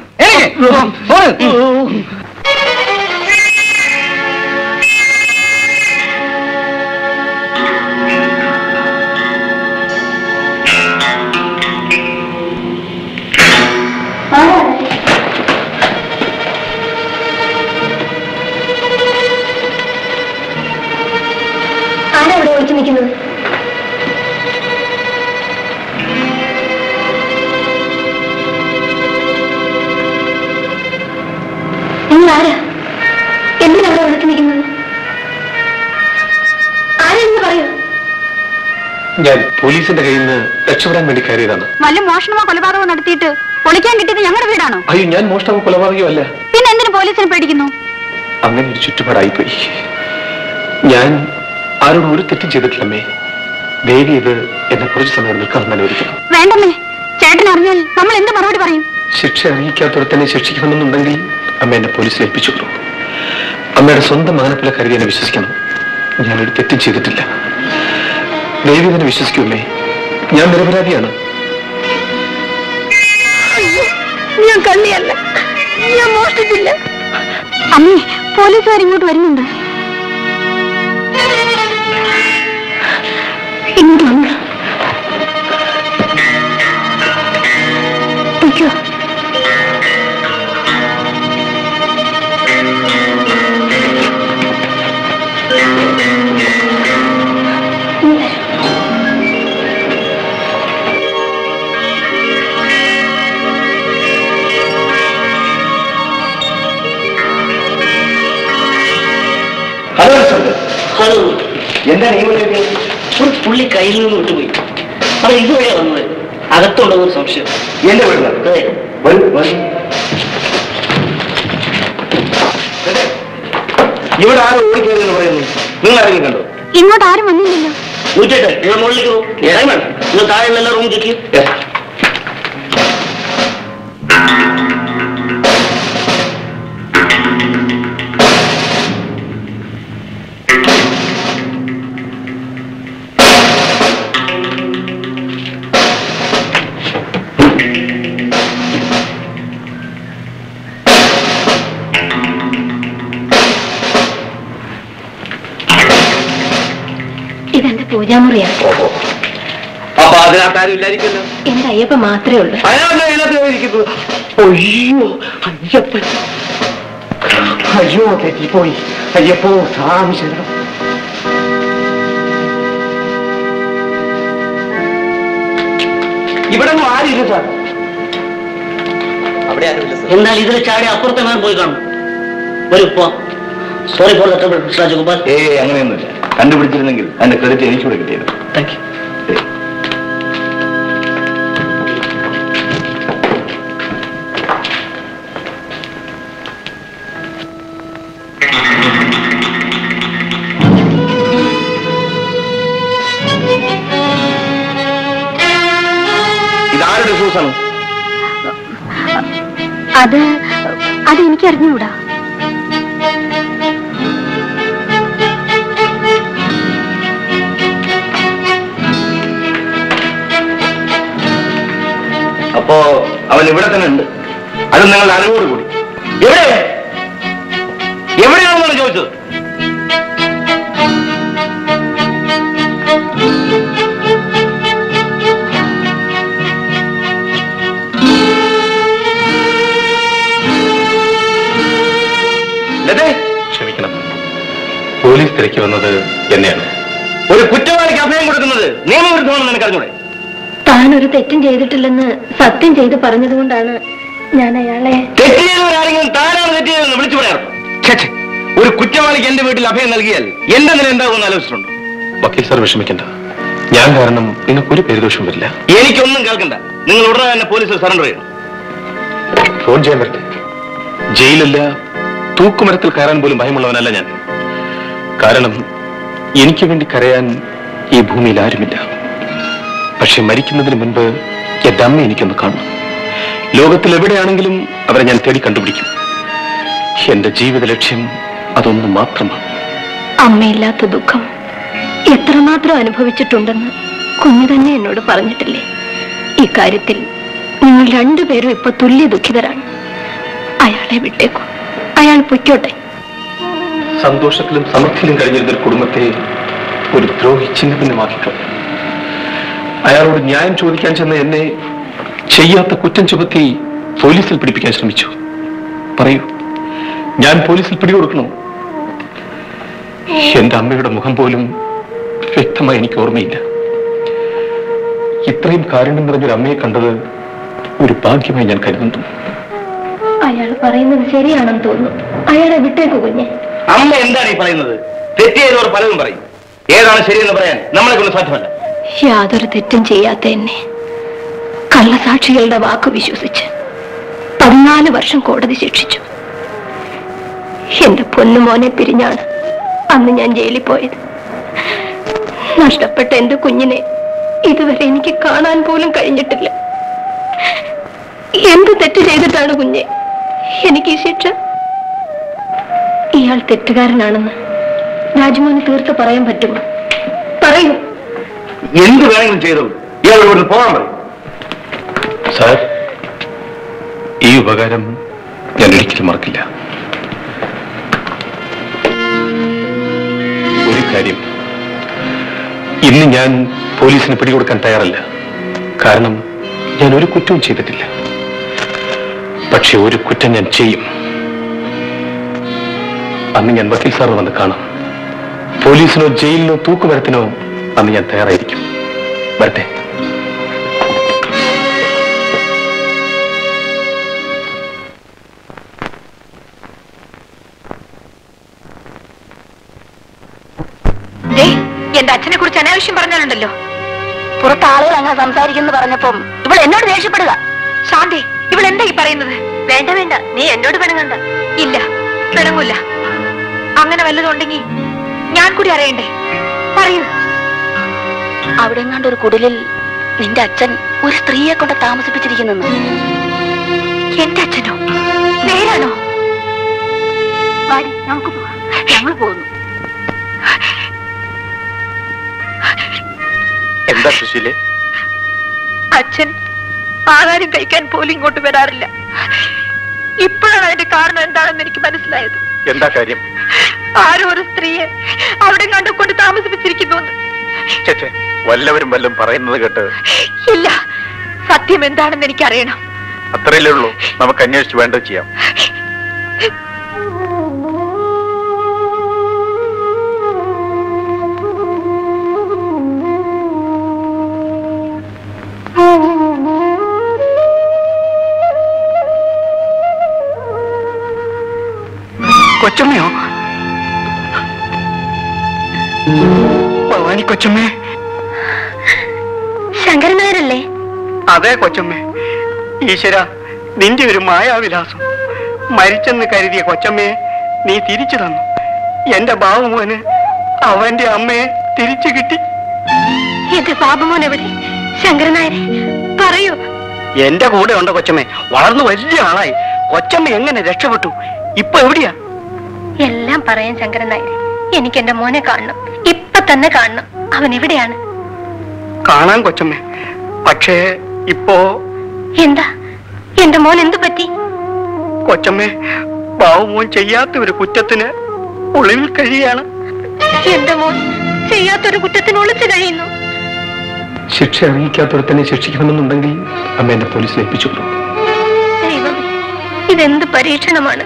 ആരാ ഇവിടെ വിളിച്ചു നിൽക്കുന്നത്? നിങ്ങൾ ആരാ? എന്തിനാ അവിടെ വിളിച്ചു നിൽക്കുന്നത്? ആരെന്ന് പറയൂ. ഞാൻ പോലീസിന്റെ കയ്യിൽ നിന്ന് രക്ഷപ്പെടാൻ വേണ്ടി കയറിയതാണ്. വല്ല മോഷണമോ കൊലപാതകമോ നടത്തിയിട്ട് പൊളിക്കാൻ കിട്ടിയത് ഞങ്ങളുടെ വീടാണോ? അയ്യോ, ഞാൻ മോഷണമോ കൊലപാതകമോ അല്ല. പിന്നെ എന്തിനു പോലീസിനെ പേടിക്കുന്നു? അങ്ങനെ ഒരു ചുറ്റുപാടായിപ്പോയി. ഞാൻ ആരോടും ഒരു തെറ്റും ചെയ്തിട്ടില്ലമ്മേ. ദേവി ഇത് എന്നെ കുറച്ച് സമയം നിൽക്കാൻ അനുവദിക്കണം. വേണ്ടമ്മേ, ചേട്ടൻ അറിഞ്ഞാൽ നമ്മൾ എന്ത് മറുപടി പറയും? ശിക്ഷ അറിയിക്കാത്തവർ തന്നെ ശിക്ഷിക്കണമെന്നുണ്ടെങ്കിൽ അമ്മ എന്നെ പോലീസിൽ ഏൽപ്പിച്ചോളൂ. അമ്മയുടെ സ്വന്തം മാനപ്പിലെ കരുതി എന്നെ വിശ്വസിക്കണം. ഞാനൊരു തെറ്റും ചെയ്തിട്ടില്ല. ദേവി തന്നെ വിശ്വസിക്കൂല്ലേ, ഞാൻ നിരപരാധിയാണ്. ഞാൻ കള്ളിയല്ല, ഞാൻ മോഷ്ടിച്ചില്ല. അമ്മേ, പോലീസുകാർ ഇങ്ങോട്ട് വരുന്നുണ്ട്. ഇങ്ങോട്ട് വന്നു. എന്താണ് ഈ വഴിയൊക്കെ? ഒരു പുള്ളി കയ്യിൽ നിന്ന് വിട്ടുപോയി. അത് ഇതുവഴിയാ വന്നത്. അകത്തുണ്ടോ ഒരു സംശയം. എന്റെ വീട്ടിലാണ്. ഇവിടെ ആരും ഓടിക്കരുതെന്ന് പറയുന്നു. നിങ്ങൾ ആരെങ്കിലും കണ്ടോ? ഇങ്ങോട്ട് ആരും വന്നില്ലല്ലോ. ഊറ്റട്ടെ, നിങ്ങൾ മുകളിലേക്ക് പോകും. ഇടം വേണം. നിങ്ങൾ താഴെയുള്ള എല്ലാ റൂം ചെക്ക്. ഇതെന്റെ പൂജാമുറിയാണ്. അപ്പൊ അതിനകത്ത് ആരും ഇല്ലായിരിക്കുമല്ലോ. എന്റെ അയ്യപ്പ മാത്രമേ ഉള്ളൂ. അയ്യോ അയ്യപ്പൻ, അയ്യോ തെറ്റിപ്പോയി. അയ്യപ്പോ സ്വാമി ശരണം. ഇവിടെ ഒന്നും ആരില്ല സാർ. അവിടെ ആരുമില്ല സാർ. എന്നാൽ ഇതിൽ ചാടി അപ്പുറത്തെ ഞാൻ പോയി കാണും. ഒരു sorry for the trouble mister Rajagopal. അങ്ങനെയൊന്നുമില്ല. കണ്ടുപിടിച്ചിരുന്നെങ്കിൽ അതിന്റെ ക്രെഡിറ്റ് എനിക്കൂടെ കിട്ടിയിരുന്നു. Thank you. ഇതാരുടെ ഷൂസാണ്? അത് എനിക്ക് അറിഞ്ഞുകൂടാ. അപ്പോ അവൻ ഇവിടെ തന്നെ ഉണ്ട്. അത് നിങ്ങളുടെ അറിവോട് കൂടി. എവിടെയാണെന്നാണ് ചോദിച്ചത്? ക്ഷമിക്കണം, പോലീസ് തിരക്കി വന്നത് എന്നെയാണ്. ഒരു കുറ്റവാളിക്ക് അഭയം കൊടുക്കുന്നത് നിയമവിരുദ്ധമാണെന്ന് എനിക്ക് അറിഞ്ഞൂടെ? താൻ ഒരു തെറ്റും ചെയ്തിട്ടില്ലെന്ന് സത്യം ചെയ്ത് പറഞ്ഞതുകൊണ്ടാണ് ഞാൻ അയാളെ. തെറ്റ് ചെയ്തവരാരെങ്കിലും താനാണ് തെറ്റ് ചെയ്തതെന്ന് വിളിച്ചു പറയാറ്. ഒരു കുറ്റവാളിക്ക് എന്റെ വീട്ടിൽ അഭയം നൽകിയാൽ എന്റെ നില എന്താകുമെന്ന് ആലോചിച്ചിട്ടുണ്ടോ? വക്കീൽ സാർ വിഷമിക്കണ്ട. ഞാൻ കാരണം നിങ്ങൾക്കൊരു പേരുദോഷം വരില്ല. എനിക്കൊന്നും കേൾക്കണ്ട. നിങ്ങൾ ഉടനെ തന്നെ പോലീസിൽ സറണ്ടർ ചെയ്യണം. ഫോൺ ചെയ്യാൻ പറ്റേ. ജയിലല്ല, തൂക്കുമരത്തിൽ കയറാൻ പോലും ഭയമുള്ളവനല്ല ഞാൻ. കാരണം എനിക്ക് വേണ്ടി കരയാൻ ഈ ഭൂമിയിൽ ആരുമില്ല. പക്ഷെ മരിക്കുന്നതിന് മുൻപ് എന്റെ അമ്മ എനിക്കൊന്ന് കാണണം. ലോകത്തിൽ എവിടെയാണെങ്കിലും അവരെ ഞാൻ തേടി കണ്ടുപിടിക്കും. എന്റെ ജീവിത ലക്ഷ്യം അതൊന്നു മാത്രമാണ്. അമ്മയില്ലാത്ത ദുഃഖം എത്രമാത്രം അനുഭവിച്ചിട്ടുണ്ടെന്ന് കുഞ്ഞു തന്നെ എന്നോട് പറഞ്ഞിട്ടില്ലേ? ഈ കാര്യത്തിൽ നിങ്ങൾ രണ്ടുപേരും ഇപ്പൊ തുല്യ ദുഃഖിതരാണ്. അയാളെ വിട്ടേക്കൂ. അയാൾ പൊയ്ക്കോട്ടെ. സന്തോഷത്തിലും സമൃദ്ധിയിലും കഴിഞ്ഞിരുന്ന ഒരു കുടുംബത്തെ ഒരു ദ്രോഹി ചിഹ്ന ഭിന്നമാക്കിക്കളഞ്ഞു. അയാളോട് ന്യായം ചോദിക്കാൻ ചെന്ന എന്നെ ചെയ്യാത്ത കുറ്റം ചുമത്തി പോലീസിൽ പിടിപ്പിക്കാൻ ശ്രമിച്ചു. പറയൂ, ഞാൻ പോലീസിൽ പിടികൊടുക്കണോ? എന്റെ അമ്മയുടെ മുഖം പോലും വ്യക്തമായി എനിക്ക് ഓർമ്മയില്ല. ഇത്രയും കാരുണ്യം നിറഞ്ഞൊരു അമ്മയെ കണ്ടത് ഒരു ഭാഗ്യമായി ഞാൻ കരുതുന്നു. അയാൾ പറയുന്നത് ശരിയാണെന്ന് തോന്നുന്നു. അയാളെ വിട്ടേക്കു കുഞ്ഞെ. അമ്മ എന്താണ് ഈ പറയുന്നത്? തെറ്റ് ചെയ്തവർ പലതും പറയും. ഏതാണ് ശരിയെന്ന് പറയാൻ നമ്മളെ കൊണ്ട് സാധ്യമല്ല. യാതൊരു തെറ്റും ചെയ്യാത്ത എന്നെ കള്ളസാക്ഷികളുടെ വാക്ക് വിശ്വസിച്ച് 14 വർഷം കോടതി ശിക്ഷിച്ചു. എന്റെ പൊന്നുമോനെ പിരിഞ്ഞാണ് അന്ന് ഞാൻ ജയിലിൽ പോയത്. നഷ്ടപ്പെട്ട എന്റെ കുഞ്ഞിനെ ഇതുവരെ എനിക്ക് കാണാൻ പോലും കഴിഞ്ഞിട്ടില്ല. എന്ത് തെറ്റ് ചെയ്തിട്ടാണ് കുഞ്ഞെ എനിക്ക് ഈ ശിക്ഷ? ഇയാൾ തെറ്റുകാരനാണെന്ന് രാജ്മോഹന് തീർത്ത് പറയാൻ പറ്റുമോ? പറയൂ. എന്ത് വേണമെങ്കിലും ചെയ്തു. ഇയാൾ ഇവിടുന്ന് പോകാൻ പറയും. സാർ, ഈ ഉപകാരം ഞാൻ ഒരിക്കലും മറക്കില്ല. ഒരു കാര്യം, ഇന്ന് ഞാൻ പോലീസിന് പിടികൊടുക്കാൻ തയ്യാറല്ല. കാരണം ഞാൻ ഒരു കുറ്റവും ചെയ്തിട്ടില്ല. പക്ഷെ ഒരു കുറ്റം ഞാൻ ചെയ്യും. അന്ന് ഞാൻ വക്കീൽ സാർ വന്ന് കാണാം. പോലീസിനോ ജയിലിനോ തൂക്കുമരത്തിനോ അന്ന് ഞാൻ തയ്യാറായിരിക്കും. വരട്ടെ. എന്റെ അച്ഛനെ കുറിച്ച് അനാവശ്യം പറഞ്ഞാലുണ്ടല്ലോ. പുറത്ത് ആളുകൾ അങ്ങനെ സംസാരിക്കുന്നു പറഞ്ഞപ്പം ഇവൾ എന്നോട് ദേഷ്യപ്പെടുക. ശാന്തി, ഇവൾ എന്താ ഈ പറയുന്നത്? വേണ്ട വേണ്ട, നീ എന്നോട് പിണങ്ങണ്ട. ഇല്ല, പിണങ്ങൂല. അങ്ങനെ വല്ലതുണ്ടെങ്കിൽ ഞാൻ കൂടി അറിയണ്ടേ? പറയൂ. അവിടെ എങ്ങാണ്ട് ഒരു കുടിലിൽ നിന്റെ അച്ഛൻ ഒരു സ്ത്രീയെ കൊണ്ട് താമസിപ്പിച്ചിരിക്കുന്നു. എന്റെ അച്ഛനോ? നേരാണോ? വാടി, നമുക്ക് പോവാം. ഞങ്ങൾ പോകുന്നു. എന്താ സുശീലേ? അച്ഛൻ ആഹാരം കഴിക്കാൻ പോലും ഇങ്ങോട്ട് വരാറില്ല. ഇപ്പോഴാണ് അതിന്റെ കാരണം എന്താണെന്ന് എനിക്ക് മനസ്സിലായത്. എന്താ കാര്യം? ആരോ ഒരു സ്ത്രീയെ അവിടെ കണ്ടുകൊണ്ട് താമസിപ്പിച്ചിരിക്കുന്നു. വല്ലവരും വല്ലതും പറയുന്നത് കേട്ട്? ഇല്ല, സത്യം എന്താണെന്ന് എനിക്കറിയണം. അത്രയല്ലേ ഉള്ളൂ. നമുക്ക് അന്വേഷിച്ച് വേണ്ടത് ചെയ്യാം. കൊച്ചമ്മയോ? ഭവാനി കൊച്ചമ്മേ? ശങ്കരൻ നായരല്ലേ? അതെ കൊച്ചമ്മേ. ഈശ്വര, നിന്റെ ഒരു മായാവിലാസം. മരിച്ചെന്ന് കരുതിയ കൊച്ചമ്മയെ നീ തിരിച്ചു തന്നു. എന്റെ ബാബുമോന് അവന്റെ അമ്മയെ തിരിച്ചു കിട്ടി. എന്റെ ബാബുമോൻ എവിടെ? ശങ്കരൻ നായരെ പറയൂ. എന്റെ കൂടെ ഉണ്ട് കൊച്ചമ്മേ. വളർന്നു വലിയ ആളായി. കൊച്ചമ്മ എങ്ങനെ രക്ഷപ്പെട്ടു? ഇപ്പൊ എവിടെയാ? എല്ലാം പറയാൻ ശങ്കരൻ നായരെ. എനിക്ക് എന്റെ മോനെ കാണണം, ഇപ്പൊ തന്നെ കാണണം. അവൻ എവിടെയാണ്? കാണാൻ കൊച്ചമ്മേ, പക്ഷേ ഇപ്പോ. എന്താ എന്റെ മോൻ എന്തു പറ്റി? കൊച്ചമ്മേ, ബാബുമോൻ ചെയ്യാത്ത ഒരു കുറ്റത്തിന് ഒളിവിൽ കഴിയാണ്. എന്റെ മോൻ ചെയ്യാത്തൊരു കുറ്റത്തിന് ഒളിച്ചു കഴിയുന്നു. ശിക്ഷ അറിയിക്കാത്തൊരുത്തന്നെ ശിക്ഷിക്കണമെന്നുണ്ടെങ്കിൽ അമ്മ എന്നെ പോലീസിൽ ഏൽപ്പിച്ചോളൂ. ദൈവമേ, ഇതെന്ത് പരീക്ഷണമാണ്.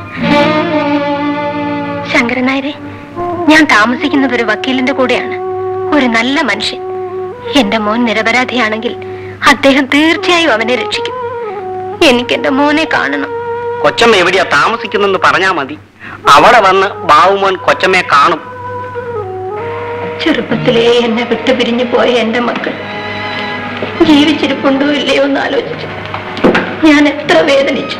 ശങ്കരൻ നായരെ, ഞാൻ താമസിക്കുന്നത് ഒരു വക്കീലിന്റെ കൂടെയാണ്. ഒരു നല്ല മനുഷ്യൻ. എന്റെ മോൻ നിരപരാധിയാണെങ്കിൽ അദ്ദേഹം തീർച്ചയായും അവനെ രക്ഷിക്കും. എനിക്ക് എന്റെ മോനെ കാണണം. കൊച്ചമ്മ എവിടെയാ താമസിക്കുന്നെന്ന് പറഞ്ഞാ മതി. അവിടെ വന്ന് ബാബുമോൻ കൊച്ചമ്മയെ കാണും. ചെറുപ്പത്തിലേ എന്നെ വിട്ടു പിരിഞ്ഞു പോയ എന്റെ മക്കൾ ജീവിച്ചിരിപ്പുണ്ടോ ഇല്ലയോ എന്ന് ആലോചിച്ചു ഞാൻ എത്ര വേദനിച്ചു.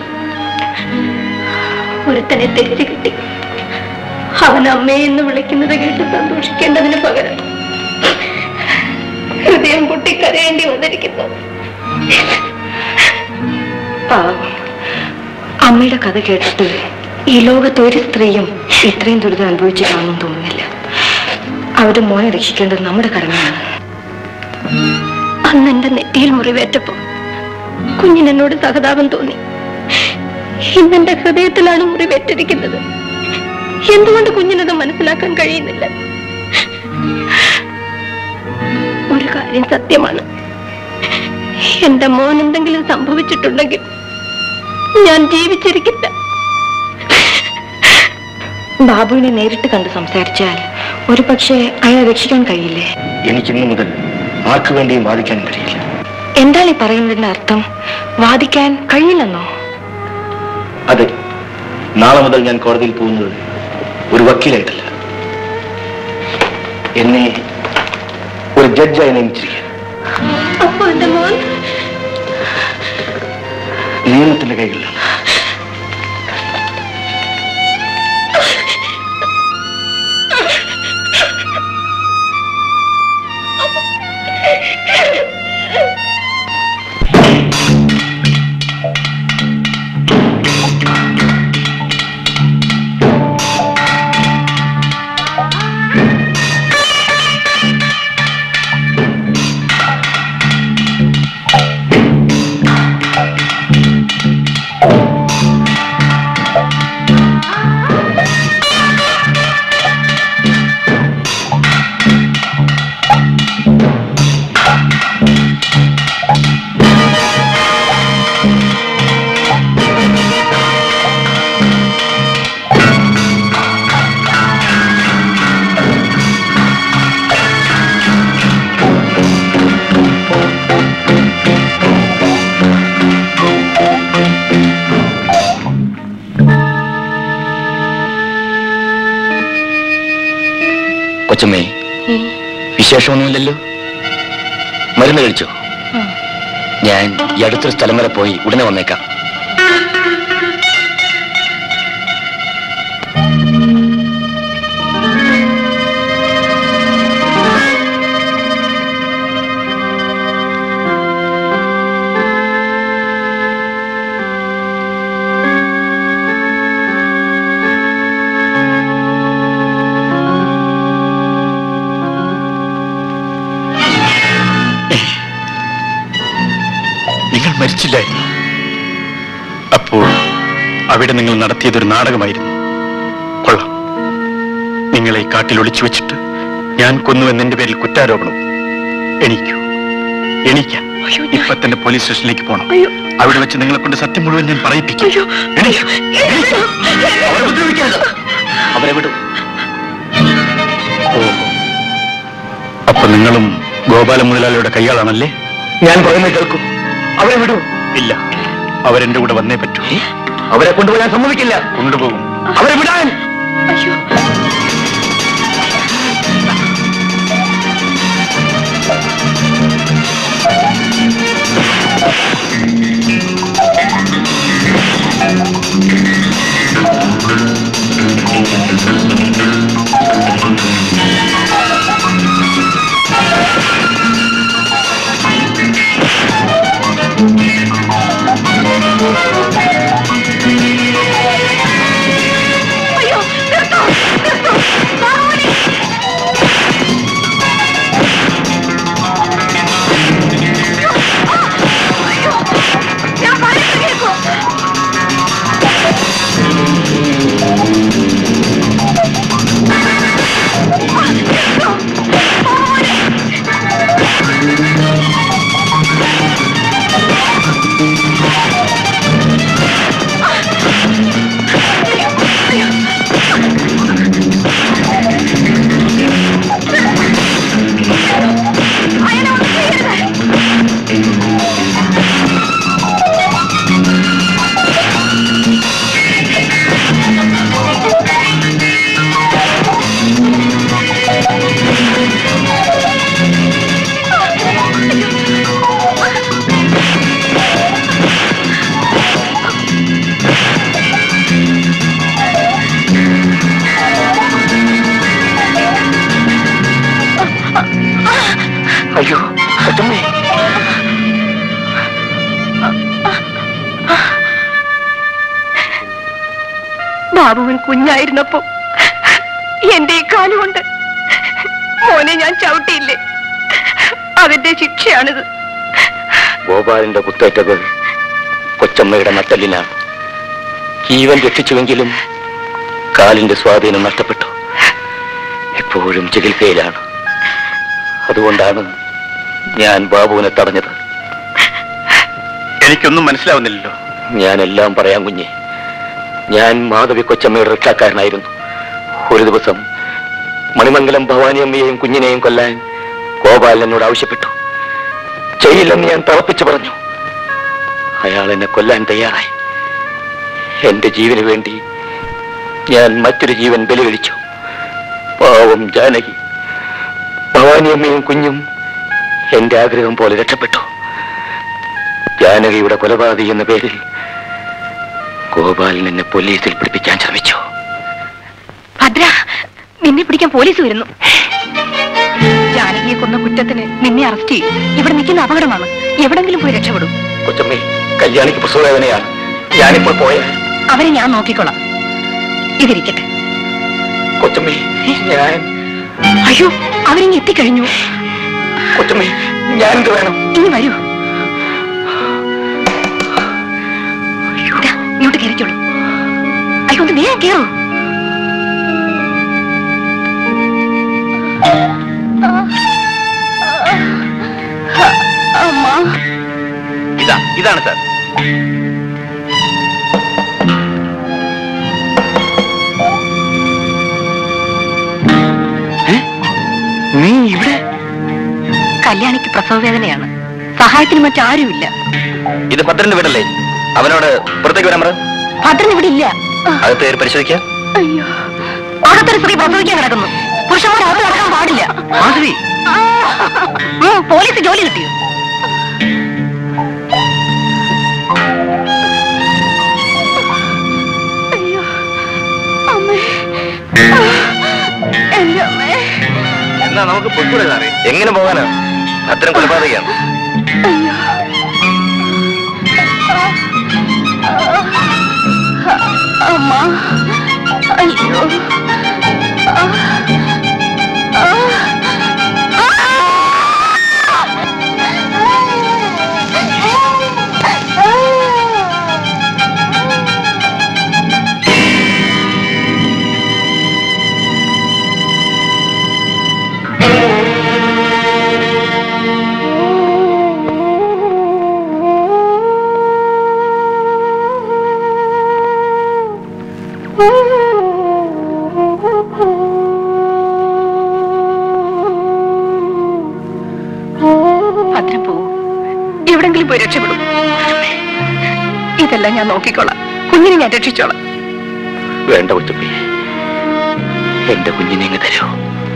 ഒരുത്തനെ തിരിച്ചു കിട്ടി. അവൻ അമ്മയെന്ന് വിളിക്കുന്നത് കേട്ട് സന്തോഷിക്കേണ്ടതിന് പകരം ഹൃദയം പൊട്ടിക്കരയേണ്ടി വന്നിരിക്കുന്നു. അമ്മയുടെ കഥ കേട്ടിട്ട് ഈ ലോകത്ത് ഒരു സ്ത്രീയും ഇത്രയും ദുരിതം അനുഭവിച്ചു കാണുമെന്ന് തോന്നുന്നില്ല. അവരുടെ മോനെ രക്ഷിക്കേണ്ടത് നമ്മുടെ കടമയാണ്. അന്ന് എന്റെ നെറ്റിയിൽ മുറിവേറ്റപ്പോ കുഞ്ഞിനെന്നോട് സഹതാപം തോന്നി. ഇന്നെന്റെ ഹൃദയത്തിലാണ് മുറിവേറ്റിരിക്കുന്നത്. എന്തുകൊണ്ട് കുഞ്ഞിനത് മനസ്സിലാക്കാൻ കഴിയുന്നില്ല? ഒരു കാര്യം സത്യമാണ്, എന്റെ മോൻ എന്തെങ്കിലും സംഭവിച്ചിട്ടുണ്ടെങ്കിൽ ഞാൻ ജീവിച്ചിരിക്കില്ല. ബാബുവിനെ നേരിട്ട് കണ്ട് സംസാരിച്ചാൽ ഒരു പക്ഷേ അയാളെ രക്ഷിക്കാൻ കഴിയില്ലേ? എനിക്കിന്നു മുതൽ ആർക്കു വേണ്ടിയും വാദിക്കാൻ കഴിയില്ല. എന്താണ് ഈ പറയുന്നതിന്റെ അർത്ഥം? വാദിക്കാൻ കഴിയില്ലെന്നോ? അതെ, നാളെ മുതൽ ഞാൻ കോടതിയിൽ പോകുന്നത് ഒരു വക്കീലായിട്ടല്ല, എന്നെ ഒരു ജഡ്ജായി നിയമിച്ചിരിക്കുക. അപ്പോ എന്റെ മോൻ നിയമത്തിന്റെ കൈകളിലാണ്. കൊച്ചമ്മേ, വിശേഷമൊന്നുമില്ലല്ലോ? മരുന്ന് കഴിച്ചോ? ഞാൻ ഈ അടുത്തൊരു സ്ഥലം വരെ പോയി ഉടനെ വന്നേക്കാം. മരിച്ചില്ലായിരുന്നു. അപ്പോൾ അവിടെ നിങ്ങൾ നടത്തിയതൊരു നാടകമായിരുന്നു. കൊള്ളാം. നിങ്ങളെ കാട്ടിൽ ഒളിച്ചു വെച്ചിട്ട് ഞാൻ കൊന്നുവെന്നെ പേരിൽ കുറ്റാരോപണം. എണീക്കൂ, എണീക്കാം. ഇപ്പൊ തന്നെ പോലീസ് സ്റ്റേഷനിലേക്ക് പോകണം. അവിടെ വെച്ച് നിങ്ങളെ കൊണ്ട് സത്യം മുഴുവൻ ഞാൻ പറയിപ്പിക്കും. അവരെ വിടും. അപ്പൊ നിങ്ങളും ഗോപാല മുതലാളിയുടെ കൈയാളാണല്ലേ? ഞാൻ പറയുന്നത് കേൾക്കൂ. അവരെ വിടൂ. ഇല്ല, അവരെന്റെ കൂടെ വന്നേ പറ്റൂ. അവരെ കൊണ്ടുപോകാൻ സമ്മതിക്കില്ല. കൊണ്ടുപോകും. അവരെ വിടാൻ. അയ്യോ, കൊച്ചമ്മേ. ബാബുവൻ കുഞ്ഞായിരുന്നപ്പോ എന്റെ ഈ കാലുകൊണ്ട് മോനെ ഞാൻ ചവിട്ടിയില്ലേ, അതിന്റെ ശിക്ഷയാണിത്. ഗോപാലിന്റെ കുത്തേറ്റകൾ കൊച്ചമ്മയുടെ നട്ടലിനാണ്. ജീവൻ രക്ഷിച്ചുവെങ്കിലും കാലിന്റെ സ്വാധീനം നഷ്ടപ്പെട്ടു. എപ്പോഴും ചികിത്സയിലാണ്. അതുകൊണ്ടാണ് ഞാൻ ബാബുവിനെ തടഞ്ഞത്. എനിക്കൊന്നും മനസ്സിലാവുന്നില്ലല്ലോ. ഞാനെല്ലാം പറയാം കുഞ്ഞെ. ഞാൻ മാധവി കൊച്ചമ്മയുടെ റിക്ഷക്കാരനായിരുന്നു. ഒരു ദിവസം മണിമംഗലം ഭവാനിയമ്മയെയും കുഞ്ഞിനെയും കൊല്ലാൻ ഗോപാലൻ എന്നോട് ആവശ്യപ്പെട്ടു. ചെയ്യില്ലെന്ന് ഞാൻ തറപ്പിച്ചു പറഞ്ഞു. അയാൾ എന്നെ കൊല്ലാൻ തയ്യാറായി. എന്റെ ജീവന് വേണ്ടി ഞാൻ മറ്റൊരു ജീവൻ ബലി കഴിച്ചു. പാവം ജാനകി. ഭവാനിയമ്മയും കുഞ്ഞും എന്റെ ആഗ്രഹം പോലെ രക്ഷപ്പെട്ടു. ജാനകിയുടെ കൊലപാതകി എന്ന പേരിൽ ഗോപാലൻ എന്നെ പോലീസിൽ പിടിപ്പിക്കാൻ ശ്രമിച്ചു. ഭദ്ര, നിന്നെ പിടിക്കാൻ പോലീസ് വരുന്നു. ജാനകിയെ കൊന്ന കുറ്റത്തിന് നിന്നെ അറസ്റ്റ് ചെയ്യും. ഇവിടെ നിൽക്കുന്ന അപകടമാണ്. എവിടെങ്കിലും പോയി രക്ഷപ്പെടും. കൊച്ചമ്മേ, കല്യാണിക്ക് പ്രസവവേദനയാണ്. ഞാനിപ്പോൾ പോയാൽ അവരെ ഞാൻ നോക്കിക്കോളാം. ഇതിരിക്കട്ടെ. കൊച്ചമ്മേ, ഞാൻ... അയ്യോ, അവരിങ്ങ് എത്തിക്കഴിഞ്ഞു. കൊച്ചമ്മേ, ഞാൻ എന്ത് വേണം? ഇനി വരൂ. ഇങ്ങോട്ട് കയറിക്കോളൂ. അയ്യോ, ഒന്ന് വേഗം കയറൂ. ഇതാണ് സാർ. നീ ഇവിടെ? കല്യാണിക്ക് പ്രസവവേദനയാണ്. സഹായത്തിന് മറ്റാരുമില്ല. ഇത് ഭദ്രന്റെ വീടല്ലേ? അവനോട് പുറത്തേക്ക് വരാൻ പറ. ഭദ്രൻ ഇവിടെ ഇല്ല. അകത്ത് കയറി പരിശോധിക്കാം. അയ്യോ, അകത്തൊരു സ്ത്രീ പ്രസവിക്കാൻ കിടക്കുന്നു. പുരുഷന്മാർ അകത്ത് കിടക്കാൻ പാടില്ല. മാധവി, പോലീസ് ജോലി കിട്ടിയോ? എന്നാ നമുക്ക് പൊട്ടൂടെ സാറേ? എങ്ങനെ പോകാനാ? അത്തരം കൊലപാതകയാണ്. അമ്മ, അയ്യോ, ഭദ്രം പോവൂ, എവിടെങ്കിലും പോയി രക്ഷപ്പെടും. ഇതെല്ലാം ഞാൻ നോക്കിക്കോളാം, കുഞ്ഞിനെ ഞാൻ രക്ഷിച്ചോളാം. വേണ്ട കൊച്ചുമ്മേ, എന്റെ കുഞ്ഞിനെ ഇങ്ങ് തരൂ.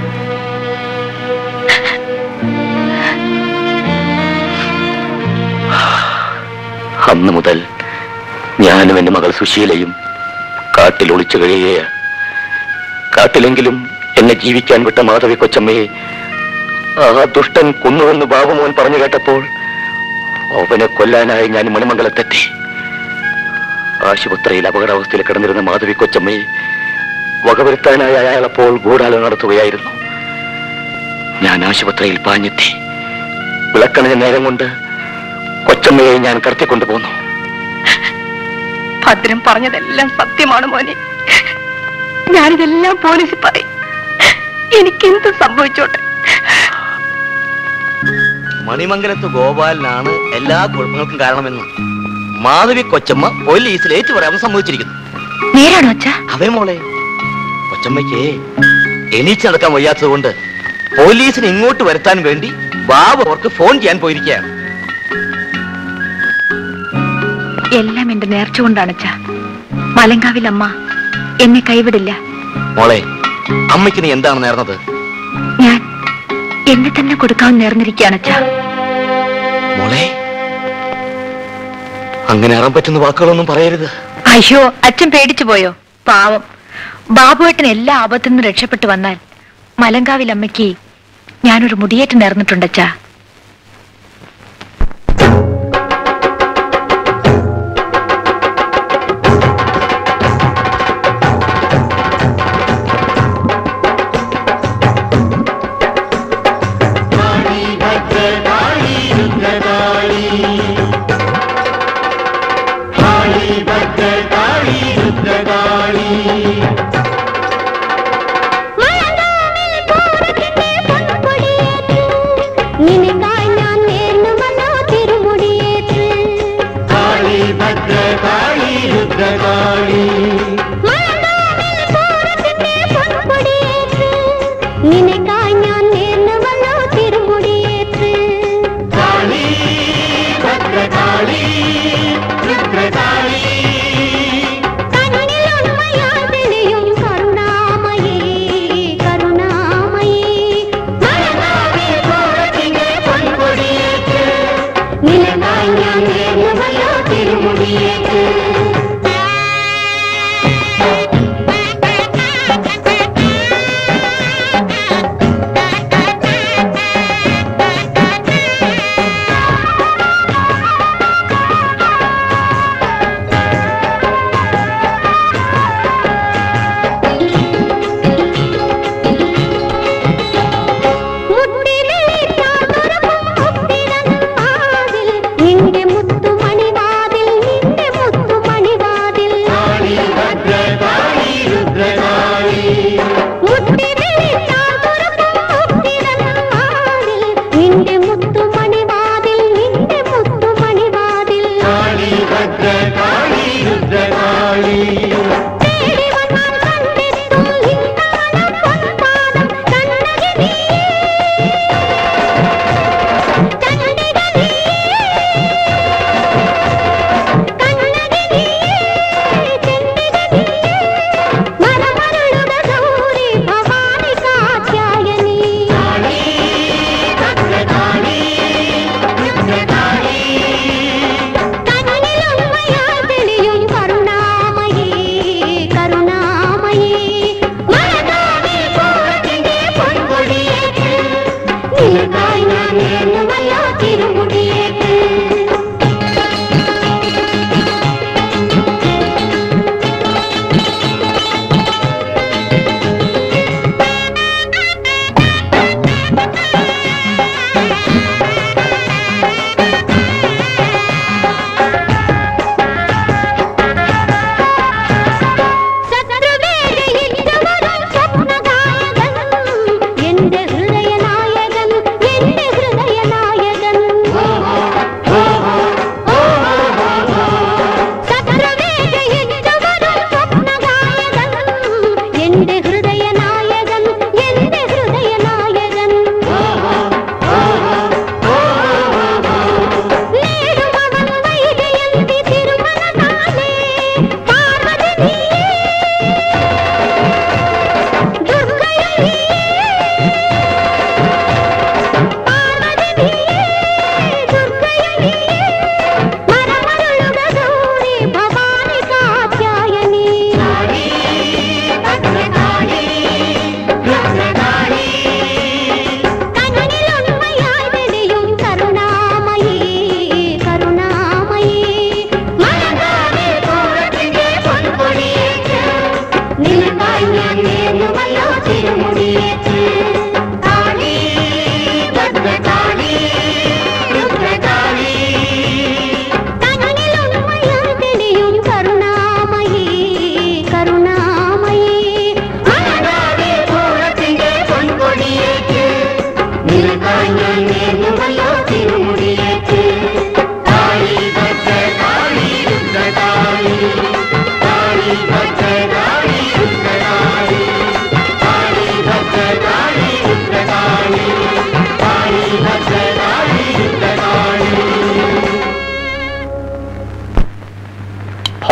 അന്ന് മുതൽ ഞാനും എന്റെ മകൾ സുശീലയും കാട്ടിൽ ഒളിച്ചു കഴിയുകയാണ്. കാട്ടിലെങ്കിലും എന്നെ ജീവിക്കാൻ വിട്ട മാധവി കൊച്ചമ്മയെ ആ ദുഷ്ടൻ കൊന്നുവെന്ന് ബാബുമോൻ പറഞ്ഞു കേട്ടപ്പോൾ അവനെ കൊല്ലാനായി ഞാൻ മണിമംഗലത്തെത്തി. ആശുപത്രിയിൽ അപകടാവസ്ഥയിൽ കിടന്നിരുന്ന മാധവി കൊച്ചമ്മയെ വകവരുത്താനായി അയാളപ്പോൾ ഗൂഢാലോചന നടത്തുകയായിരുന്നു. ഞാൻ ആശുപത്രിയിൽ പാഞ്ഞെത്തി. വിളക്കണ നേരം കൊണ്ട് കൊച്ചമ്മയെ ഞാൻ കടത്തിക്കൊണ്ടുപോന്നു. ഭദ്രം പറഞ്ഞതെല്ലാം സത്യമാണ് മോനെ. ഞാനിതെല്ലാം പോലീസിൽ പറയും. എനിക്കെന്ത് സംഭവിച്ചോട്ടെ. മണിമംഗലത്ത് ഗോപാലനാണ് എല്ലാ കുഴപ്പങ്ങൾക്കും കാരണമെന്ന് മാധവി കൊച്ചമ്മ പോലീസിൽ ഏറ്റു പറയാമെന്ന് സമ്മതിച്ചിരിക്കുന്നു. നേരാണോ അച്ഛാ? അവേ മോളെ, കൊച്ചമ്മയ്ക്ക് എണീച്ച് നടക്കാൻ വയ്യാത്തത് കൊണ്ട് പോലീസിനെ ഇങ്ങോട്ട് വരുത്താൻ വേണ്ടി ബാബു അവർക്ക് ഫോൺ ചെയ്യാൻ പോയിരിക്കുകയാണ്. എല്ലാം എന്റെ നേർച്ച കൊണ്ടാണ് അച്ഛാ. മലങ്കാവിൽ അമ്മ എന്നെ കൈവിടില്ല. മോളെ, അമ്മയ്ക്ക് നീ എന്താണ് നേർന്നത്? ഞാൻ എന്നെ തന്നെ കൊടുക്കാൻ നേർന്നിരിക്കുകയാണ് അച്ഛാ. മോളെ, അങ്ങനെ അറിയാൻ പറ്റുന്ന വാക്കുകളൊന്നും പറയരുത്. അയ്യോ, അച്ഛൻ പേടിച്ചു പോയോ? പാവം ബാബുവേട്ടൻ എല്ലാ ആപത്തിൽ നിന്നും രക്ഷപ്പെട്ടു വന്നാൽ മലങ്കാവിൽ അമ്മയ്ക്ക് ഞാനൊരു മുടിയേറ്റ് നേർന്നിട്ടുണ്ടച്ചാ. നിന്നെ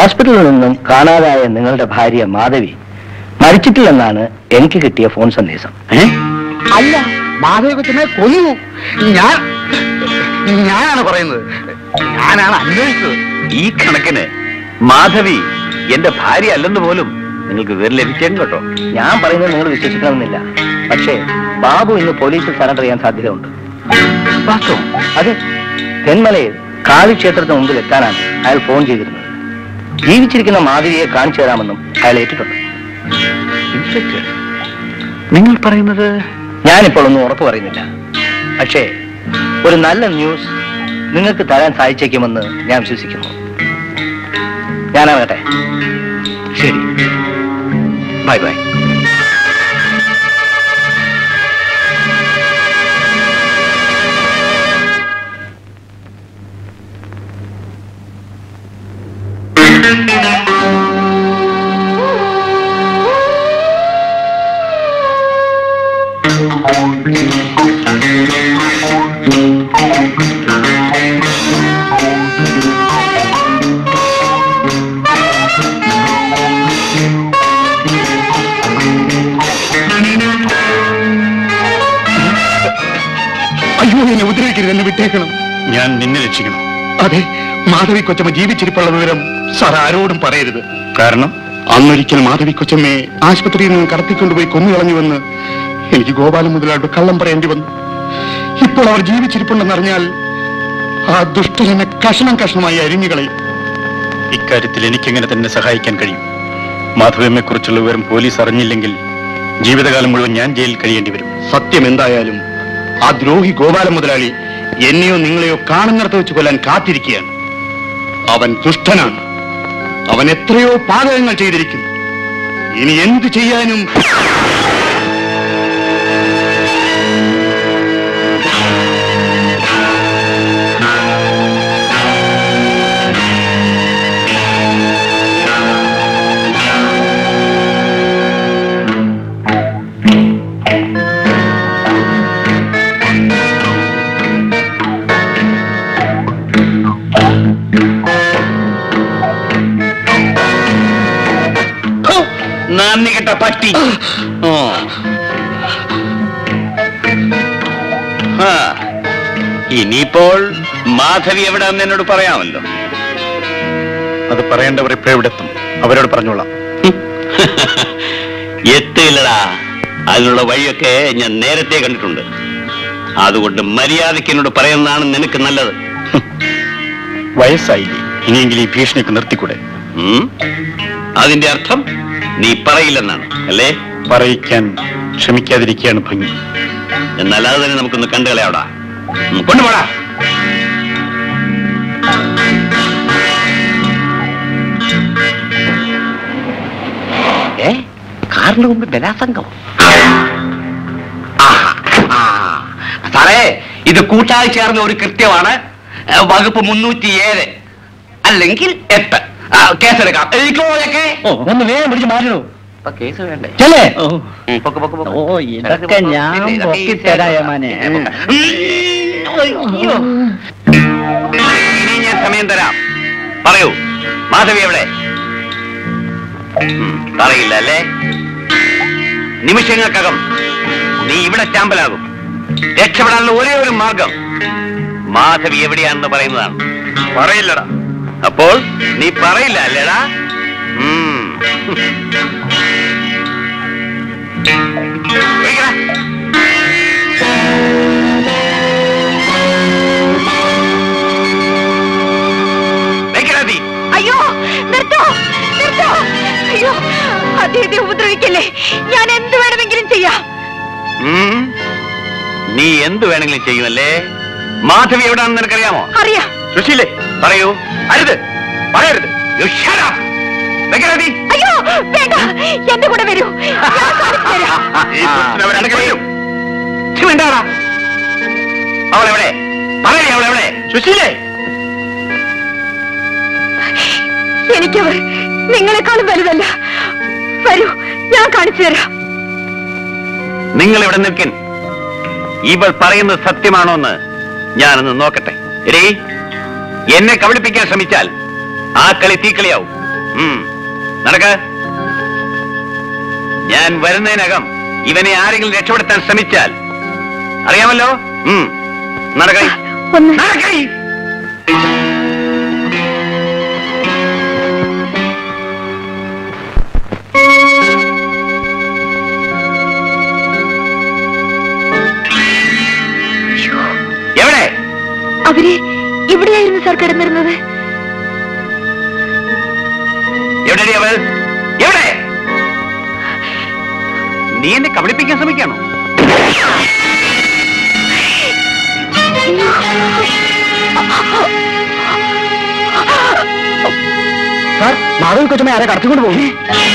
ഹോസ്പിറ്റലിൽ നിന്നും കാണാതായ നിങ്ങളുടെ ഭാര്യ മാധവി മരിച്ചിട്ടില്ലെന്നാണ് എനിക്ക് കിട്ടിയ ഫോൺ സന്ദേശം. അല്ല, മാധവി കൊച്ചിനെ കൊന്നു. ഞാനാണ് പറയുന്നത്, ഞാനാണ് അന്വേഷിച്ചത്. ഈ കണക്കിന് മാധവി എന്റെ ഭാര്യ അല്ലെന്ന് പോലും നിങ്ങൾക്ക് വിവരം ലഭിച്ചേക്കും കേട്ടോ. ഞാൻ പറയുന്നത് നിങ്ങൾ വിശ്വസിക്കണമെന്നില്ല. പക്ഷേ ബാബു ഇന്ന് പോലീസിൽ സറണ്ടർ ചെയ്യാൻ സാധ്യതയുണ്ട്. അതെ, തെന്മലയിൽ കാളിക്ഷേത്രത്തിന് മുമ്പിൽ എത്താനാണ് അയാൾ ഫോൺ ചെയ്തിരുന്നത്. ജീവിച്ചിരിക്കുന്ന മാധവിയെ കാണിച്ചു തരാമെന്നും അയാൾ ഏറ്റിട്ടുണ്ട്. നിങ്ങൾ പറയുന്നത്? ഞാനിപ്പോൾ ഒന്നും ഉറപ്പ് പറയുന്നില്ല. പക്ഷേ ഒരു നല്ല ന്യൂസ് നിങ്ങൾക്ക് തരാൻ സാധിച്ചേക്കുമെന്ന് ഞാൻ വിശ്വസിക്കുന്നു. ഞാനാകട്ടെ. ശരി, ബൈ ബൈ. അയ്യോ, എന്നെ ഉപദ്രവിക്കരുത്, എന്നെ വിട്ടേക്കണം. ഞാൻ നിന്നെ രക്ഷിക്കണം. അതെ, മാധവി കൊച്ചമ്മ ജീവിച്ചിരിപ്പുള്ള വിവരം സാർ ആരോടും പറയരുത്. കാരണം അന്നൊരിക്കൽ മാധവി കൊച്ചമ്മയെ ആശുപത്രിയിൽ നിന്ന് കടത്തിക്കൊണ്ടുപോയി കൊന്നുകളഞ്ഞുവെന്ന് എനിക്ക് ഗോപാലൻ മുതലായിട്ട് കള്ളം പറയേണ്ടി വന്നു. ഇപ്പോൾ അവർ ജീവിച്ചിരിപ്പുണ്ടെന്നറിഞ്ഞാൽ ആ ദുഷ്ടനെ കഷണം കഷണമായി അരിഞ്ഞുകളയും. ഇക്കാര്യത്തിൽ എനിക്കെങ്ങനെ തന്നെ സഹായിക്കാൻ കഴിയും? മാധവിയമ്മയെ കുറിച്ചുള്ള വിവരം പോലീസ് അറിഞ്ഞില്ലെങ്കിൽ ജീവിതകാലം മുഴുവൻ ഞാൻ ജയിലിൽ കഴിയേണ്ടി വരും. സത്യം എന്തായാലും ആ ദ്രോഹി ഗോപാലൻ മുതലാളി എന്നെയോ നിങ്ങളെയോ കാണുന്നിടത്ത് വെച്ച് കൊല്ലാൻ കാത്തിരിക്കുകയാണ്. അവൻ ദുഷ്ടനാണ്. അവൻ എത്രയോ പാതകങ്ങൾ ചെയ്തിരിക്കുന്നു. ഇനി എന്തു ചെയ്യാനും നന്ദി കെട്ട പട്ടി. ഇനിയിപ്പോൾ മാധവി എവിടെയെന്ന് എന്നോട് പറയാമല്ലോ. അത് പറയേണ്ടവർ ഇപ്പൊ എവിടെ എത്തും? അവരോട് പറഞ്ഞോളാം. എത്തില്ലടാ, അതിനുള്ള വഴിയൊക്കെ ഞാൻ നേരത്തെ കണ്ടിട്ടുണ്ട്. അതുകൊണ്ട് മര്യാദയ്ക്ക് എന്നോട് പറയുന്നതാണ് നിനക്ക് നല്ലത്. വയസ്സായില്ലേ, ഇനിയെങ്കിലും ഈ ഭീഷണിയൊക്കെ നിർത്തിക്കൂടെ? അതിന്റെ അർത്ഥം നീ പറയില്ലെന്നാണ് അല്ലേ? പറയിക്കാൻ ക്ഷമിക്കാതിരിക്കുകയാണ് ഭംഗി. എന്നാൽ അത് തന്നെ നമുക്കൊന്ന് കണ്ടുകളയാവടാ. കൊണ്ടുപോടാ. കാറിന് മുമ്പ് ബലാസംഗം. സാറേ, ഇത് കൂട്ടായി ചേർന്ന ഒരു കൃത്യമാണ്. വകുപ്പ് 307 അല്ലെങ്കിൽ 8 കേസെടുക്കാം. ഒന്ന് വേഗം പിടിച്ച് മാറ്റണോ? കേസ് വേണ്ടേ? ഇതൊക്കെ ഞാൻ പൊക്കിത്തരാമനെ. ഇനി ഞാൻ സമയം തരാം. പറയൂ, മാധവി എവിടെ? പറയില്ല അല്ലേ? നിമിഷങ്ങൾക്കകം നീ ഇവിടെ ചാമ്പലാകും. രക്ഷപ്പെടാനുള്ള ഒരേ ഒരു മാർഗം മാധവി എവിടെയാണെന്ന് പറയുന്നതാണ്. പറയില്ലടാ. അപ്പോൾ നീ പറയില്ല അല്ലേടാ? അയ്യോ, നിർത്തോ, നിർത്തോ. അയ്യോ, അദ്ദേഹത്തെ ഉപദ്രവിക്കല്ലേ. ഞാൻ എന്ത് വേണമെങ്കിലും ചെയ്യാം. നീ എന്ത് വേണമെങ്കിലും ചെയ്യുമല്ലേ? മാധവി എവിടാണെന്ന് നിനക്കറിയാമോ? അറിയാം. സുശീലേ, പറയൂ. അരുത്, പറയരുത്. അയ്യോ, വേണ്ട, എന്റെ കൂടെ വരൂ. അവളെവിടെ? പറയേ, അവളെവിടെ? സുശീലേ, എനിക്കവർ നിങ്ങളെക്കാളും വലുതല്ല. വരൂ, ഞാൻ കാണിച്ചു തരാം. നിങ്ങൾ ഇവിടെ നിൽക്കൻ. ഇവൾ പറയുന്നത് സത്യമാണോന്ന് ഞാനൊന്ന് നോക്കട്ടെ. എന്നെ കബളിപ്പിക്കാൻ ശ്രമിച്ചാൽ ആ കളി തീക്കളിയാവും. നടക്ക. ഞാൻ വരുന്നതിനകം ഇവനെ ആരെങ്കിലും രക്ഷപ്പെടുത്താൻ ശ്രമിച്ചാൽ അറിയാമല്ലോ. നടക്കൈ. എവിടെ? അവര് ഇവിടെയായിരുന്നു സാർ കിടന്നിരുന്നത്. എവിടെ അവൾ? എവിടെ? നീ എന്നെ കബളിപ്പിക്കാൻ ശ്രമിക്കാണോ? സാർ, മാധവി കൊച്ചമ്മ ആരെ കടത്തിക്കൊണ്ട് പോകും?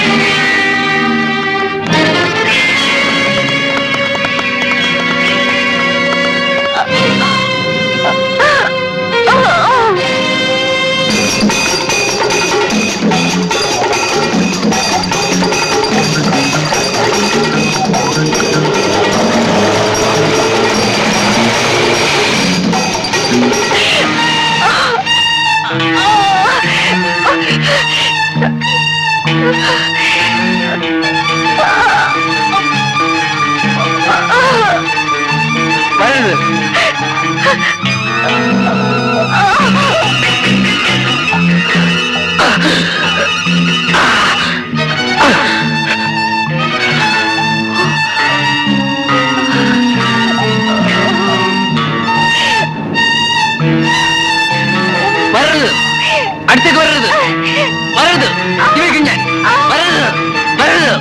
അടുത്തേക്ക് വരരുത്, വരരുത്, ഇവയ്ക്കും ഞാൻ വരരുത്, വരരുത്.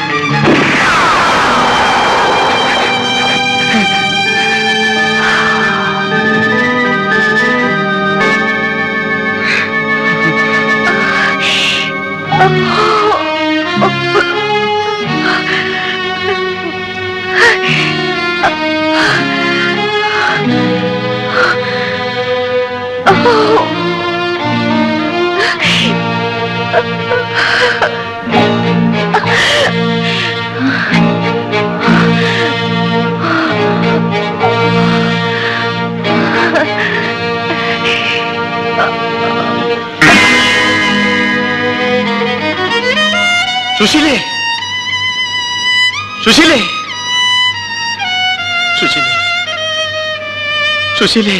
സുശീലേ, സുശീലേ, സുശീലേ, സുശീലേ.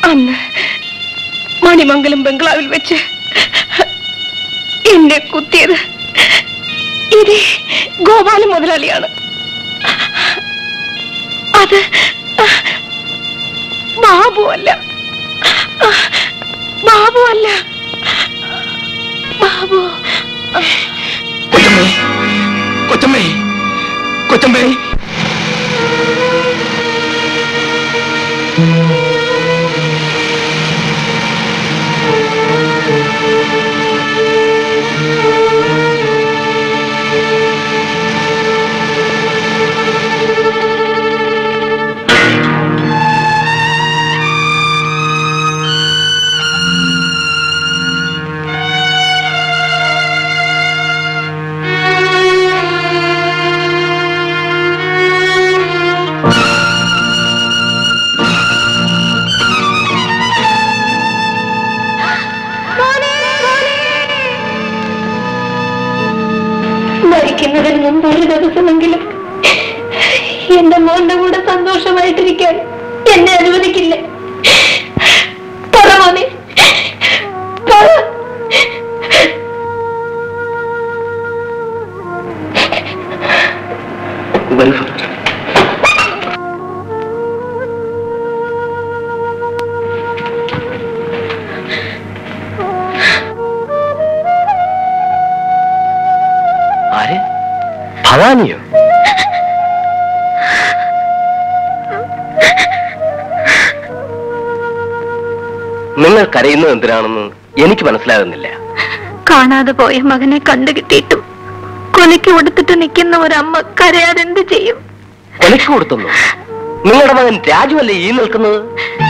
അന്ന് മണിമംഗലം ബംഗ്ലാവിൽ വെച്ച് എന്നെ കുത്തിയത് ഇതേ ഗോപാല മുതലാളിയാണ്. അത് ബാബുവല്ല, ബാബുവല്ല, ബാബു. കൊച്ചമ്മേ, കൊച്ചമ്മേ, കൊച്ചമ്മേ. മരിക്കുന്നതിന് മുമ്പ് ഒരു ദിവസമെങ്കിലും എന്റെ മോന്റെ കൂടെ സന്തോഷമായിട്ടിരിക്കാൻ എന്നെ അനുവദിക്കില്ല. പറ മോനെ, പറ. ആര്? ഭവാനിയോ? നിങ്ങൾ കരയുന്നത് എന്തിനാണെന്ന് എനിക്ക് മനസ്സിലാകുന്നില്ല. കാണാതെ പോയ മകനെ കണ്ടു കിട്ടിയിട്ടും കൊലയ്ക്ക് കൊടുത്തിട്ട് നിൽക്കുന്ന ഒരമ്മ കരയാതെ എന്ത് ചെയ്യും? കൊലയ്ക്ക് കൊടുത്തുന്നു? നിങ്ങളുടെ മകൻ രാജുവല്ലേ ഈ നിൽക്കുന്നത്?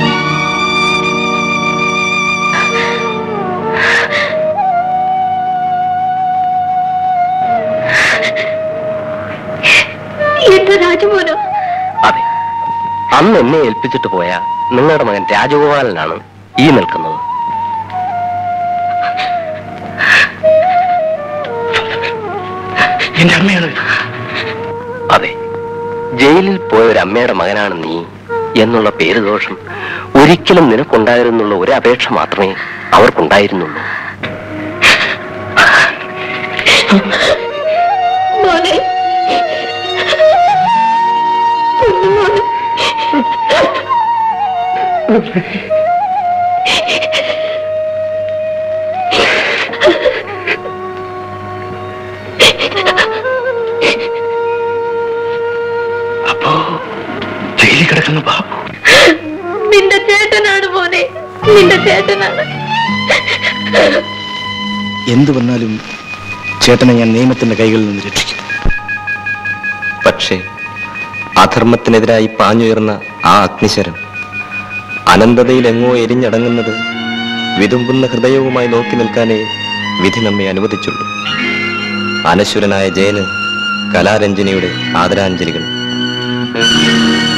എന്റെ രാജുമോനോ? അതെ, അന്ന് എന്നെ ഏൽപ്പിച്ചിട്ട് പോയ നിങ്ങളുടെ മകൻ രാജഗോപാലനാണ് ഈ നിൽക്കുന്നത്. എന്റെ അമ്മയാണ്. അതെ, ജയിലിൽ പോയ ഒരു അമ്മയുടെ മകനാണ് നീ എന്നുള്ള പേര് ദോഷം ഒരിക്കലും നിനക്കുണ്ടായിരുന്നുള്ള ഒരു അപേക്ഷ മാത്രമേ അവർക്കുണ്ടായിരുന്നുള്ളൂ. മോനെ, മോനെ. അപ്പോ ജയിലിൽ കിടക്കുന്ന ബാബു നിന്റെ ചേട്ടനാണ് മോനെ, നിന്റെ ചേട്ടനാണ്. എന്തു വന്നാലും ചേട്ടനെ ഞാൻ നിയമത്തിന്റെ കൈകളിൽ നിന്ന് രക്ഷിക്കും. പക്ഷേ അധർമ്മത്തിനെതിരായി പാഞ്ഞുയർന്ന ആ അഗ്നിശരം അനന്തതയിൽ എങ്ങോ എരിഞ്ഞടങ്ങുന്നത് വിതുമ്പുന്ന ഹൃദയവുമായി നോക്കി നിൽക്കാനേ വിധി നമ്മെ അനുവദിച്ചുള്ളൂ. അനശ്വരനായ ജയന് കലാരഞ്ജനിയുടെ ആദരാഞ്ജലികൾ.